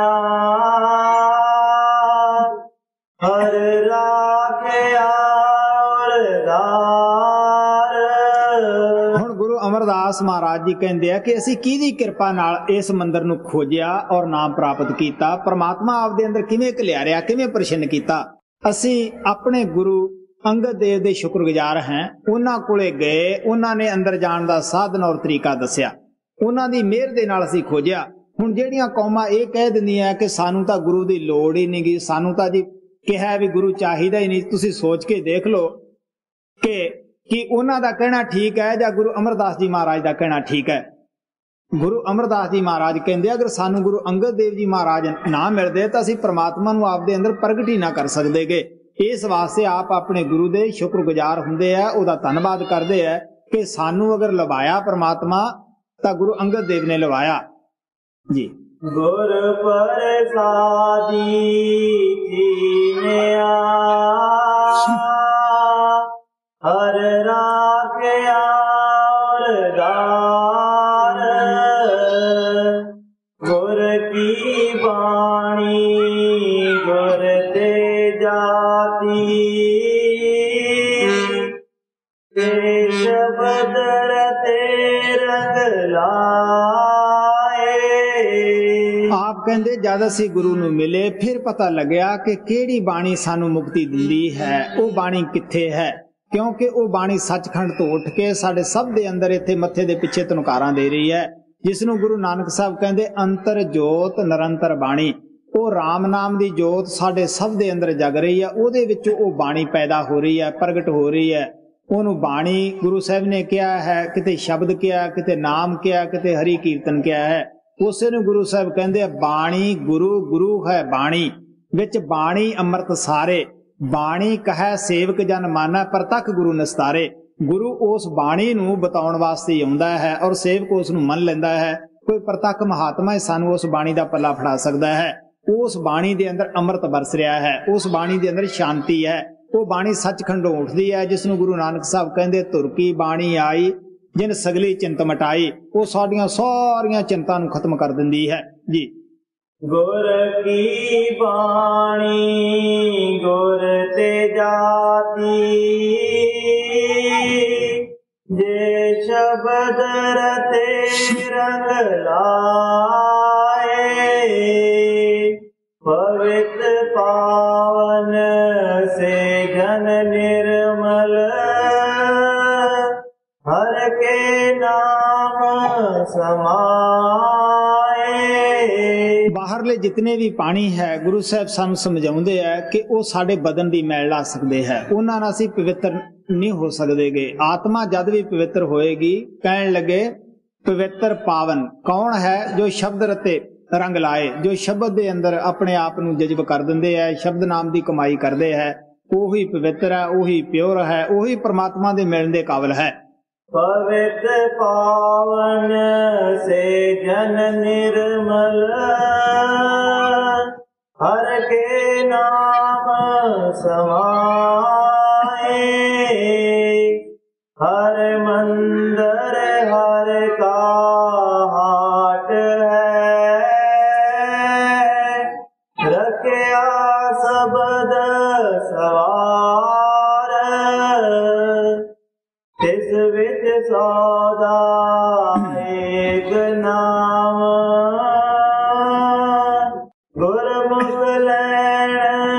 हर राखे और दार। हुण गुरु अमरदास महाराज जी कहंदे आ कि असीं किहदी किरपा नाल इस मंदिर नूं खोजिया और नाम प्राप्त कीता। परमात्मा आपदे अंदर किवें घलियारिया, किवें प्रसन्न कीता। असीं अपने गुरु अंगद देव दे शुक्रगुजार हैं। उन्हां कोले गए, उन्हां ने अंदर जाण दा साधन और तरीका दस्सिया, उन्हां दी मेहर दे नाल असीं खोजिया। हुण ਜਿਹੜੀਆਂ कौमां ਇਹ ਕਹਿ ਦਿੰਦੀਆਂ कि सानू तां गुरु दी लोड़ ही नहीं गी, सानू तां जी ਕਿਹਾ ਵੀ ਗੁਰੂ ਚਾਹੀਦਾ ਹੀ ਨਹੀਂ। ਤੁਸੀਂ ਸੋਚ ਕੇ ਦੇਖ ਲਓ ਕਿ ਉਹਨਾਂ ਦਾ ਕਹਿਣਾ ਠੀਕ ਹੈ ਜਾਂ ਗੁਰੂ ਅਮਰਦਾਸ ਜੀ ਮਹਾਰਾਜ ਦਾ ਕਹਿਣਾ ਠੀਕ ਹੈ। ਗੁਰੂ ਅਮਰਦਾਸ ਜੀ ਮਹਾਰਾਜ ਕਹਿੰਦੇ ਅਗਰ ਸਾਨੂੰ ਗੁਰੂ ਅੰਗਦ ਦੇਵ ਜੀ ਮਹਾਰਾਜ ਨਾ ਮਿਲਦੇ ਤਾਂ ਅਸੀਂ ਪ੍ਰਮਾਤਮਾ ਨੂੰ ਆਪਦੇ ਅੰਦਰ ਪ੍ਰਗਟ ਹੀ ਨਾ ਕਰ ਸਕਦੇਗੇ। ਇਸ ਵਾਸਤੇ ਆਪ ਆਪਣੇ ਗੁਰੂ ਦੇ ਸ਼ੁਕਰਗੁਜ਼ਾਰ ਹੁੰਦੇ ਆ, ਉਹਦਾ ਧੰਨਵਾਦ ਕਰਦੇ ਆ ਕਿ ਸਾਨੂੰ ਅਗਰ ਲਵਾਇਆ ਪ੍ਰਮਾਤਮਾ ਤਾਂ ਗੁਰੂ ਅੰਗਦ ਦੇਵ ਨੇ ਲਵਾਇਆ ਜੀ। गुर प्रसादी चीनिया हर राखे और दार। गुर की बाणी गुर ते जाती ते शब्द रते रंग लाए। आप कहते जद असी गुरु नूं मिले फिर पता लग्या कि केड़ी बाणी सानू मुक्ति दिंदी है, वो बाणी कित्थे है। क्योंकि वो बाणी सचखंड तो उठ के साडे सब दे अंदर इत्थे मत्थे दे पिछे तनकारां दे रही है, जिसनूं गुरु नानक साहब कहंदे अंतर जोत निरंतर बाणी। वो राम नाम दी जोत साडे सब दे अंदर जग रही है, उहदे विचों वो बाणी पैदा हो रही है, प्रगट हो रही है। ਉਹਨੂੰ ਬਾਣੀ ਗੁਰੂ ਸਾਹਿਬ ਨੇ ਕਿਹਾ ਹੈ, ਕਿਤੇ ਸ਼ਬਦ ਕਿਹਾ, ਕਿਤੇ ਨਾਮ ਕਿਹਾ, ਕਿਤੇ ਹਰੀ ਕੀਰਤਨ ਕਿਹਾ ਹੈ। ਉਸੇ ਨੂੰ ਗੁਰੂ ਸਾਹਿਬ ਕਹਿੰਦੇ ਆ ਬਾਣੀ ਗੁਰੂ, ਗੁਰੂ ਹੈ ਬਾਣੀ ਵਿੱਚ ਬਾਣੀ ਅੰਮ੍ਰਿਤ ਸਾਰੇ। ਬਾਣੀ ਕਹੈ ਸੇਵਕ ਜਨ ਮਾਨੈ ਪ੍ਰਤੱਖ ਗੁਰੂ ਨਿਸਤਾਰੇ। ਗੁਰੂ ਉਸ ਬਾਣੀ ਨੂੰ ਬਤਾਉਣ ਵਾਸਤੇ ਆਉਂਦਾ ਹੈ ਔਰ ਸੇਵਕ ਉਸ ਨੂੰ ਮੰਨ ਲੈਂਦਾ ਹੈ। ਕੋਈ ਪ੍ਰਤੱਖ ਮਹਾਤਮਾ ਸਾਨੂੰ ਉਸ ਬਾਣੀ ਦਾ ਪੱਲਾ ਫੜਾ ਸਕਦਾ ਹੈ। ਉਸ ਬਾਣੀ ਦੇ ਅੰਦਰ ਅੰਮ੍ਰਿਤ ਵਰਸ ਰਿਹਾ ਹੈ, ਉਸ ਬਾਣੀ ਦੇ ਅੰਦਰ ਸ਼ਾਂਤੀ ਹੈ। ਉਹ ਬਾਣੀ ਸੱਚਖੰਡੋਂ ਉੱਠਦੀ ਹੈ, ਜਿਸ ਨੂੰ ਗੁਰੂ ਨਾਨਕ ਸਾਹਿਬ ਕਹਿੰਦੇ ਧੁਰ ਕੀ ਬਾਣੀ ਆਈ ਜਿਨ ਸਗਲੀ ਚਿੰਤ ਮਟਾਈ। ਉਹ ਸਾਡੀਆਂ ਸਾਰੀਆਂ ਚਿੰਤਾ ਨੂੰ ਖਤਮ ਕਰ ਦਿੰਦੀ ਹੈ ਜੀ। ਗੁਰ ਕੀ ਬਾਣੀ ਗੁਰ ਤੇ ਜਾਤੀ ਜੇ ਸ਼ਬਦ ਰਤੇ ਰੰਗ ਲਾਏ। पवित पावन से घन निर्मल हर के नाम समाए। ਬਾਹਰਲੇ ਜਿਤਨੇ ਵੀ ਪਾਣੀ ਹੈ ਗੁਰੂ ਸਾਹਿਬ ਸਾਨੂੰ ਸਮਝਾਉਂਦੇ ਆ ਕਿ ਉਹ ਸਾਡੇ ਬਦਨ ਦੀ ਮੈਲ ਲਾ ਸਕਦੇ ਹੈ, ਉਹਨਾਂ ਨਾਲ ਅਸੀਂ ਪਵਿੱਤਰ ਨਹੀਂ ਹੋ ਸਕਦੇਗੇ। ਆਤਮਾ ਜਦ ਵੀ ਪਵਿੱਤਰ ਹੋਏਗੀ, ਕਹਿਣ ਲੱਗੇ ਪਵਿੱਤਰ ਪਾਵਨ ਕੌਣ ਹੈ? ਜੋ ਸ਼ਬਦ ਰਤੇ ਰੰਗ ਲਾਏ, ਜੋ ਸ਼ਬਦ ਦੇ ਅੰਦਰ ਆਪਣੇ ਆਪ ਨੂੰ ਜਜ਼ਬ ਕਰ ਦਿੰਦੇ ਹੈ, ਸ਼ਬਦ ਨਾਮ ਦੀ ਕਮਾਈ ਕਰਦੇ ਹੈ, ਉਹੀ ਪਵਿੱਤਰ ਹੈ, ਉਹੀ ਪਿਓਰ ਹੈ, ਉਹੀ ਪ੍ਰਮਾਤਮਾ ਦੇ ਮਿਲਣ ਦੇ ਕਾਬਲ ਹੈ। पवित्र पावन से जन निर्मल, हर के नाम समाए, हर मंदिर हर का हाट है, रखया शब्द सवार, तिस विच सौदा एक नाम, गुरमुख लैण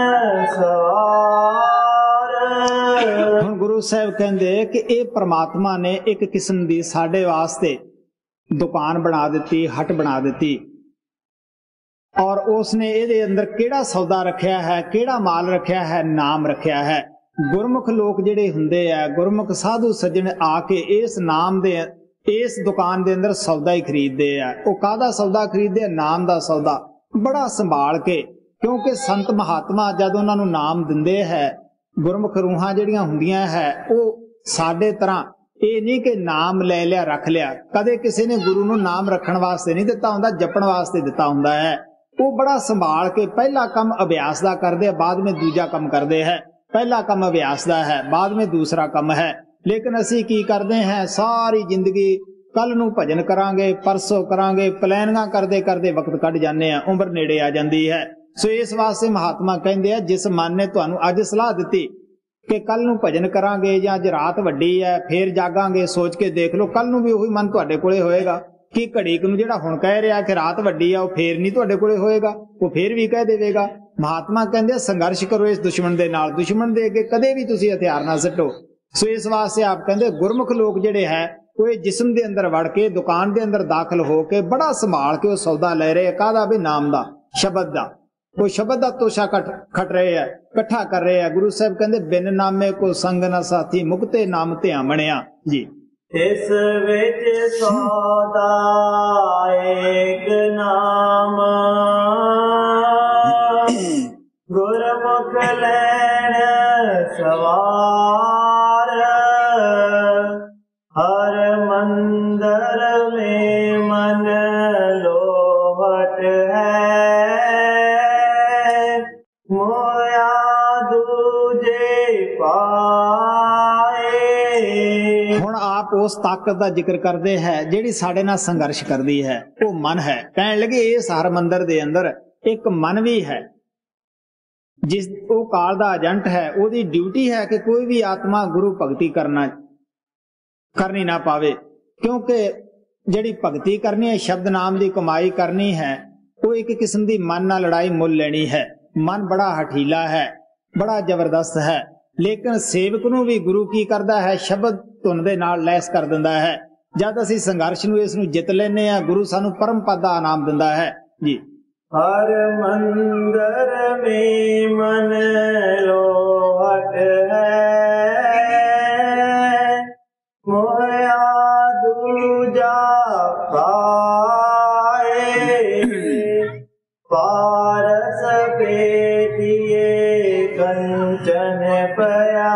सवार। ਹੁਣ ਗੁਰੂ ਸਾਹਿਬ ਕਹਿੰਦੇ ਕਿ ਇਹ ਪ੍ਰਮਾਤਮਾ ਨੇ ਇੱਕ ਕਿਸਮ ਦੀ ਸਾਡੇ ਵਾਸਤੇ ਦੁਕਾਨ ਬਣਾ ਦਿੱਤੀ, ਹਟ ਬਣਾ ਦਿੱਤੀ, ਔਰ ਉਸਨੇ ਇਹਦੇ ਅੰਦਰ ਕਿਹੜਾ ਸੌਦਾ ਰੱਖਿਆ ਹੈ, ਕਿਹੜਾ ਮਾਲ ਰੱਖਿਆ ਹੈ? ਨਾਮ ਰੱਖਿਆ ਹੈ। ਗੁਰਮੁਖ ਲੋਕ ਜਿਹੜੇ ਹੁੰਦੇ ਆ, ਗੁਰਮੁਖ ਸਾਧੂ ਸੱਜਣ ਆ ਕੇ ਇਸ ਨਾਮ ਦੇ ਇਸ ਦੁਕਾਨ ਦੇ ਅੰਦਰ ਸੌਦਾ ਹੀ ਖਰੀਦਦੇ ਆ। ਉਹ ਕਾਹਦਾ ਸੌਦਾ ਖਰੀਦਦੇ ਆ? ਨਾਮ ਦਾ ਸੌਦਾ, ਬੜਾ ਸੰਭਾਲ ਕੇ। ਕਿਉਂਕਿ ਸੰਤ ਮਹਾਤਮਾ ਜਦ ਉਹਨਾਂ ਨੂੰ ਨਾਮ ਦਿੰਦੇ ਹੈ, ਗੁਰਮੁਖ ਰੂਹਾਂ ਜਿਹੜੀਆਂ ਹੁੰਦੀਆਂ ਹੈ, ਉਹ ਸਾਡੇ ਤਰ੍ਹਾਂ ਇਹ ਨਹੀਂ ਕਿ ਨਾਮ ਲੈ ਲਿਆ ਰੱਖ ਲਿਆ। ਕਦੇ ਕਿਸੇ ਨੇ ਗੁਰੂ ਨੂੰ ਨਾਮ ਰੱਖਣ ਵਾਸਤੇ ਨਹੀਂ ਦਿੱਤਾ ਹੁੰਦਾ, ਜਪਣ ਵਾਸਤੇ ਦਿੱਤਾ ਹੁੰਦਾ ਹੈ। ਉਹ ਬੜਾ ਸੰਭਾਲ ਕੇ ਪਹਿਲਾ ਕੰਮ ਅਭਿਆਸ ਦਾ ਕਰਦੇ ਆ, ਬਾਅਦ ਵਿੱਚ ਦੂਜਾ ਕੰਮ ਕਰਦੇ ਹੈ। ਪਹਿਲਾ ਕੰਮ ਅਭਿਆਸ ਦਾ ਹੈ, ਬਾਅਦ ਵਿੱਚ ਦੂਸਰਾ ਕੰਮ ਹੈ। ਲੇਕਿਨ ਅਸੀਂ ਕੀ ਕਰਦੇ ਹਾਂ? ਸਾਰੀ ਜ਼ਿੰਦਗੀ ਕੱਲ ਨੂੰ ਭਜਨ ਕਰਾਂਗੇ, ਪਰਸੋਂ ਕਰਾਂਗੇ, ਪਲੈਨਿੰਗਾਂ ਕਰਦੇ ਕਰਦੇ ਵਕਤ ਕੱਢ ਜਾਂਦੇ ਆ, ਉਮਰ ਨੇੜੇ ਆ ਜਾਂਦੀ ਹੈ। ਸੋ ਇਸ ਵਾਸਤੇ ਮਹਾਤਮਾ ਕਹਿੰਦੇ ਆ, ਜਿਸ ਮਨ ਨੇ ਤੁਹਾਨੂੰ ਅੱਜ ਸਲਾਹ ਦਿੱਤੀ ਕਿ ਕੱਲ ਨੂੰ ਭਜਨ ਕਰਾਂਗੇ ਜਾਂ ਅੱਜ ਰਾਤ ਵੱਡੀ ਹੈ ਫੇਰ ਜਾਗਾਂਗੇ, ਸੋਚ ਕੇ ਦੇਖ ਲਓ ਕੱਲ ਨੂੰ ਵੀ ਉਹੀ ਮਨ ਤੁਹਾਡੇ ਕੋਲੇ ਹੋਏਗਾ। ਕਿ ਘੜੀ ਨੂੰ ਜਿਹੜਾ ਹੁਣ ਕਹਿ ਰਿਹਾ ਕਿ ਰਾਤ ਵੱਡੀ ਆ, ਉਹ ਫੇਰ ਨਹੀਂ ਤੁਹਾਡੇ ਕੋਲੇ ਹੋਏਗਾ, ਉਹ ਫੇਰ ਵੀ ਕਹਿ ਦੇਵੇਗਾ। ਮਹਾਤਮਾ ਕਹਿੰਦੇ ਸੰਘਰਸ਼ ਕਰੋ ਇਸ ਦੁਸ਼ਮਣ ਦੇ ਨਾਲ, ਦੁਸ਼ਮਣ ਦੇ ਅੱਗੇ ਕਦੇ ਵੀ ਤੁਸੀਂ ਹਥਿਆਰ ਨਾ ਸਿੱਟੋ। ਸੋ ਇਸ ਵਾਸਤੇ ਆਪ ਕਹਿੰਦੇ ਗੁਰਮੁਖ ਲੋਕ ਜਿਹੜੇ ਹੈ ਉਹ ਇਹ ਜਿਸਮ ਦੇ ਅੰਦਰ ਵੜ ਕੇ, ਦੁਕਾਨ ਦੇ ਅੰਦਰ ਦਾਖਲ ਹੋ ਕੇ ਬੜਾ ਸੰਭਾਲ ਕੇ ਉਹ ਸੌਦਾ ਲੈ ਰਹੇ। ਕਾਹਦਾ? ਵੀ ਨਾਮ ਦਾ, ਸ਼ਬਦ ਦਾ। ਉਹ ਸ਼ਬਦ ਦਾ ਤੋਸ਼ਾ ਖੱਟ ਰਹੇ ਆ, ਇਕੱਠਾ ਕਰ ਰਹੇ ਆ। ਗੁਰੂ ਸਾਹਿਬ ਕਹਿੰਦੇ ਬਿਨ ਨਾਮੇ ਕੋ ਸੰਗ ਨਾ ਸਾਥੀ, ਮੁਕਤੇ ਨਾਮ ਧਿਆ ਬਣਿਆ ਜੀ। ਇਸ ਵਿੱਚ ਸੌਦਾ ਏਕ ਨਾਮ, ਗੁਰਮੁਖ ਲੈਣ ਸਵਾਰ, ਹਰ ਮੰਦਰ में मन ਲੋਹਟ ਹੈ, ਮੋਇਆ ਦੂਜੇ ਪਾਏ। ਹੁਣ ਆਪ ਉਸ ਤਾਕਤ ਦਾ ਜ਼ਿਕਰ ਕਰਦੇ ਹੈ ਜਿਹੜੀ ਸਾਡੇ ਨਾਲ ਸੰਘਰਸ਼ ਕਰਦੀ ਹੈ, ਉਹ ਮਨ ਹੈ। ਕਹਿਣ ਲੱਗੇ ਇਸ ਹਰ ਮੰਦਰ ਦੇ ਅੰਦਰ ਇੱਕ ਮਨ ਵੀ ਹੈ, ਜਿਸ ਉਹ ਕਾਲ ਦਾ ਏਜੰਟ ਹੈ। ਉਹਦੀ ਡਿਊਟੀ ਹੈ ਕਿ ਕੋਈ ਵੀ ਆਤਮਾ ਗੁਰੂ ਭਗਤੀ ਕਰਨੀ ਨਾ ਪਾਵੇ। ਕਿਉਂਕਿ ਜਿਹੜੀ ਭਗਤੀ ਕਰਨੀ ਹੈ, ਸ਼ਬਦ ਨਾਮ ਦੀ ਕਮਾਈ ਕਰਨੀ ਹੈ, ਉਹ ਇੱਕ ਕਿਸਮ ਦੀ ਮਨ ਨਾਲ ਲੜਾਈ ਮੁੱਲ ਲੈਣੀ ਹੈ। ਮਨ ਬੜਾ ਹਠੀਲਾ ਹੈ, ਬੜਾ ਜ਼ਬਰਦਸਤ ਹੈ। ਲੇਕਿਨ ਸੇਵਕ ਨੂੰ ਵੀ ਗੁਰੂ ਕੀ ਕਰਦਾ ਹੈ? ਸ਼ਬਦ ਧੁਨ ਦੇ ਨਾਲ ਲੈਸ ਕਰ ਦਿੰਦਾ ਹੈ। ਜਦ ਅਸੀਂ ਸੰਘਰਸ਼ ਨੂੰ ਇਸ ਨੂੰ ਜਿੱਤ ਲੈਨੇ ਆ, ਗੁਰੂ ਸਾਨੂੰ ਪਰਮ ਪਦ ਦਾ ਇਨਾਮ ਦਿੰਦਾ ਹੈ ਜੀ। ਹਰ ਮੰਦਰ में मन ਲੋਹਟ ਹੈ, ਮੋਇਆ ਦੂਜਾ ਪਾਏ, ਪਾਰਸ ਪੇਟੀਏ ਕੰਚਨ ਪਿਆ,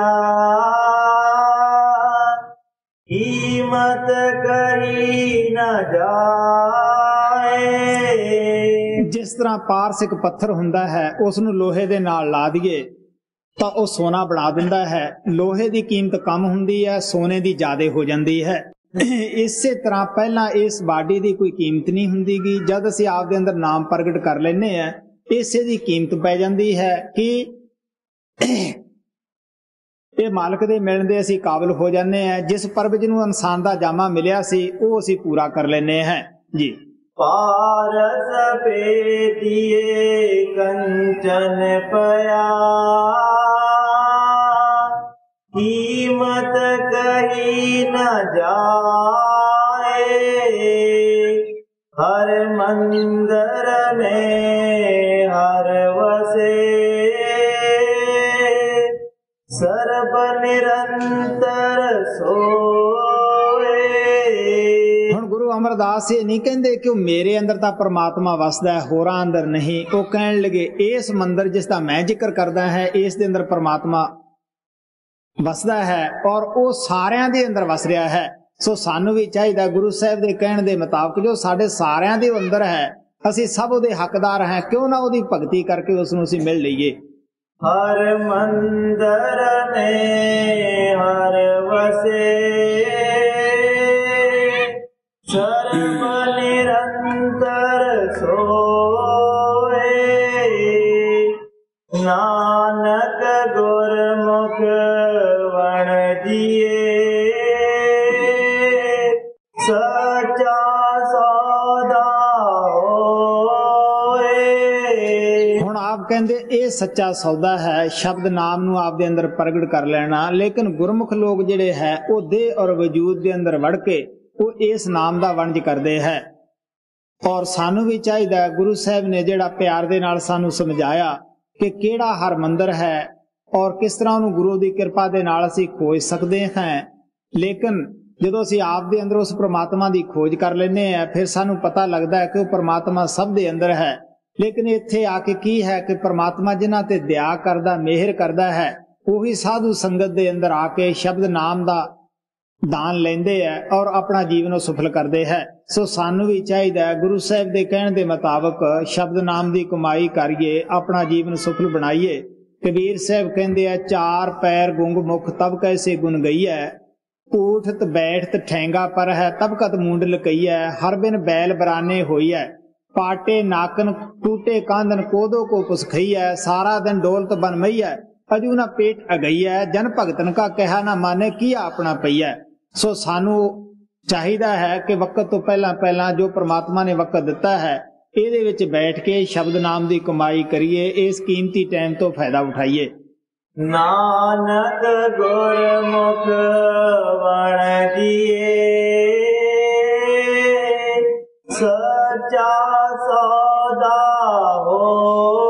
ਕੀਮਤ ਕਹੀ ਨਾ ਜਾਏ। ਜਿਸ ਤਰ੍ਹਾਂ ਪਾਰਸਿਕ ਪੱਥਰ ਹੁੰਦਾ ਹੈ, ਉਸ ਨੂੰ ਲੋਹੇ ਦੇ ਨਾਲ ਲਾ ਦਈਏ ਤਾਂ ਉਹ ਸੋਨਾ ਬਣਾ ਦਿੰਦਾ ਹੈ। ਲੋਹੇ ਦੀ ਕੀਮਤ ਕਮ ਹੁੰਦੀ ਹੈ, ਸੋਨੇ ਦੀ ਜ਼ਿਆਦਾ ਹੋ ਜਾਂਦੀ ਹੈ। ਇਸੇ ਤਰ੍ਹਾਂ ਪਹਿਲਾਂ ਇਸ ਬਾਡੀ ਦੀ ਕੋਈ ਕੀਮਤ ਨਹੀਂ ਹੁੰਦੀਗੀ। ਜਦ ਅਸੀਂ ਆਪ ਦੇ ਅੰਦਰ ਨਾਮ ਪ੍ਰਗਟ ਕਰ ਲੈਨੇ ਆ, ਇਸੇ ਦੀ ਕੀਮਤ ਪੈ ਜਾਂਦੀ ਹੈ ਕਿ ਇਹ ਮਾਲਕ ਦੇ ਮਿਲਣ ਦੇ ਅਸੀਂ ਕਾਬਿਲ ਹੋ ਜਾਂਦੇ ਆ। ਜਿਸ ਪਰਬਤ ਨੂੰ ਇਨਸਾਨ ਦਾ ਜਾਮਾ ਮਿਲਿਆ ਸੀ, ਉਹ ਅਸੀਂ ਪੂਰਾ ਕਰ ਲੈਨੇ ਹਾਂ ਜੀ। पारस पेटिए कंचन पया, कीमत कही न जाए, हर मंदर में हर वसे सर्ब निरंतर सोए। ਹੁਣ ਗੁਰੂ ਅਮਰਦਾਸ ਇਹ ਨਹੀਂ ਕਹਿੰਦੇ ਕਿ ਉਹ ਮੇਰੇ ਅੰਦਰ ਤਾਂ ਪਰਮਾਤਮਾ ਵਸਦਾ ਹੈ, ਹੋਰਾਂ ਅੰਦਰ ਨਹੀਂ। ਉਹ ਕਹਿਣ ਲੱਗੇ ਇਸ ਮੰਦਰ ਜਿਸ ਦਾ ਮੈਂ ਜ਼ਿਕਰ ਕਰਦਾ ਹੈ, ਇਸ ਦੇ ਅੰਦਰ ਪਰਮਾਤਮਾ ਵਸਦਾ ਹੈ ਔਰ ਉਹ ਸਾਰਿਆਂ ਦੇ ਅੰਦਰ ਵਸ ਰਿਹਾ ਹੈ। ਸੋ ਸਾਨੂੰ ਵੀ ਚਾਹੀਦਾ ਗੁਰੂ ਸਾਹਿਬ ਦੇ ਕਹਿਣ ਦੇ ਮੁਤਾਬਕ ਜੋ ਸਾਡੇ ਸਾਰਿਆਂ ਦੇ ਅੰਦਰ ਹੈ, ਅਸੀਂ ਸਭ ਉਹਦੇ ਹੱਕਦਾਰ ਹਾਂ, ਕਿਉਂ ਨਾ ਉਹਦੀ ਭਗਤੀ ਕਰਕੇ ਉਸ ਨੂੰ ਅਸੀਂ ਮਿਲ ਲਈਏ। ਹਰ ਮੰਦਰ में हर वसे सर्व निरंतर सोए। नानक गुरमुख वण दिए सच्चा सौदा होए। ਹੁਣ ਆਪ ਕਹਿੰਦੇ ਇਹ ਸੱਚਾ ਸੌਦਾ ਹੈ, ਸ਼ਬਦ ਨਾਮ ਨੂੰ ਆਪ ਦੇ ਅੰਦਰ ਪ੍ਰਗਟ ਕਰ ਲੈਣਾ। ਲੇਕਿਨ ਗੁਰਮੁਖ ਲੋਕ ਜਿਹੜੇ ਹੈ ਉਹ ਦੇਹ ਔਰ ਵਜੂਦ ਦੇ ਅੰਦਰ ਵੜ ਕੇ ਉਹ ਇਸ ਨਾਮ ਦਾ ਵਣਜ ਕਰਦੇ ਹੈ। ਔਰ ਸਾਨੂੰ ਵੀ ਚਾਹੀਦਾ ਗੁਰੂ ਸਾਹਿਬ ਨੇ ਜਿਹੜਾ ਪਿਆਰ ਦੇ ਨਾਲ ਸਾਨੂੰ ਸਮਝਾਇਆ ਕਿ ਕਿਹੜਾ ਹਰਮੰਦਰ ਹੈ ਔਰ ਕਿਸ ਤਰ੍ਹਾਂ ਉਹਨੂੰ ਗੁਰੂ ਦੀ ਕਿਰਪਾ ਦੇ ਨਾਲ ਅਸੀਂ ਖੋਜ ਸਕਦੇ ਹਾਂ। ਲੇਕਿਨ ਜਦੋਂ ਅਸੀਂ ਆਪ ਦੇ ਅੰਦਰ ਉਸ ਪ੍ਰਮਾਤਮਾ ਦੀ ਖੋਜ ਕਰ ਲੈਂਦੇ ਹਾਂ, ਫਿਰ ਸਾਨੂੰ ਪਤਾ ਲੱਗਦਾ ਹੈ ਕਿ ਉਹ ਪ੍ਰਮਾਤਮਾ ਸਭ ਦੇ ਅੰਦਰ ਹੈ। ਲੇਕਿਨ ਇੱਥੇ ਆ ਕੇ ਕੀ ਹੈ ਕਿ ਪ੍ਰਮਾਤਮਾ ਜਿਨ੍ਹਾਂ ਤੇ ਦਇਆ ਕਰਦਾ, ਮਿਹਰ ਕਰਦਾ ਹੈ, ਉਹੀ ਸਾਧੂ ਸੰਗਤ ਦੇ ਅੰਦਰ ਆ ਕੇ ਸ਼ਬਦ ਨਾਮ ਦਾ ਦਾਨ ਲੈਂਦੇ ਹੈ ਔਰ ਆਪਣਾ ਜੀਵਨ ਉਹ ਸਫਲ ਕਰਦੇ ਹੈ। ਸੋ ਸਾਨੂੰ ਵੀ ਚਾਹੀਦਾ ਹੈ ਗੁਰੂ ਸਾਹਿਬ ਦੇ ਕਹਿਣ ਦੇ ਮੁਤਾਬਕ ਸ਼ਬਦ ਨਾਮ ਦੀ ਕਮਾਈ ਕਰੀਏ, ਆਪਣਾ ਜੀਵਨ ਸਫਲ ਬਣਾਈਏ। ਕਬੀਰ ਸਾਹਿਬ ਕਹਿੰਦੇ ਆ, ਚਾਰ ਪੈਰ ਗੁੰਗ ਮੁਖ ਤਬ ਕੈਸੇ ਗੁਣ ਗਈ ਹੈ, ਊਠਤ ਬੈਠਤ ਠੈਂਗਾ ਪਰ ਹੈ ਤਬ ਕਤ ਮੂੰਡ ਲਕਈਐ, ਹਰ ਬਿਨ ਬੈਲ ਬਰਾਨੇ ਹੋਈ ਹੈ, ਪਾਟੇ ਨਾਕਨ ਟੂਟੇ ਕਾਂਦਨ ਕੋਦੋ ਕੋ ਪੁਸਖਈਐ, ਸਾਰਾ ਦਿਨ ਡੋਲਤ ਬਨ ਮਈਐ, ਅਜੂ ਨਾ ਪੇਟ ਅਗਈਐ, ਜਨ ਭਗਤਨ ਕਾ ਕਹਿਆ ਨਾ ਮਾਨੇ ਕੀ ਆਪਣਾ ਪਈਐ। ਸੋ ਸਾਨੂੰ ਚਾਹੀਦਾ ਹੈ ਕਿ ਵਕਤ ਤੋਂ ਪਹਿਲਾਂ ਪਹਿਲਾਂ ਜੋ ਪ੍ਰਮਾਤਮਾ ਨੇ ਵਕਤ ਦਿੱਤਾ ਹੈ, ਇਹਦੇ ਵਿੱਚ ਬੈਠ ਕੇ ਸ਼ਬਦ ਨਾਮ ਦੀ ਕਮਾਈ ਕਰੀਏ, ਇਸ ਕੀਮਤੀ ਟਾਈਮ ਤੋਂ ਫਾਇਦਾ ਉਠਾਈਏ। ਨਾਨਕ ਗੁਰਮੁਖ ਵਣ ਦੀਏ ਸੱਚਾ ਸੌਦਾ ਹੋ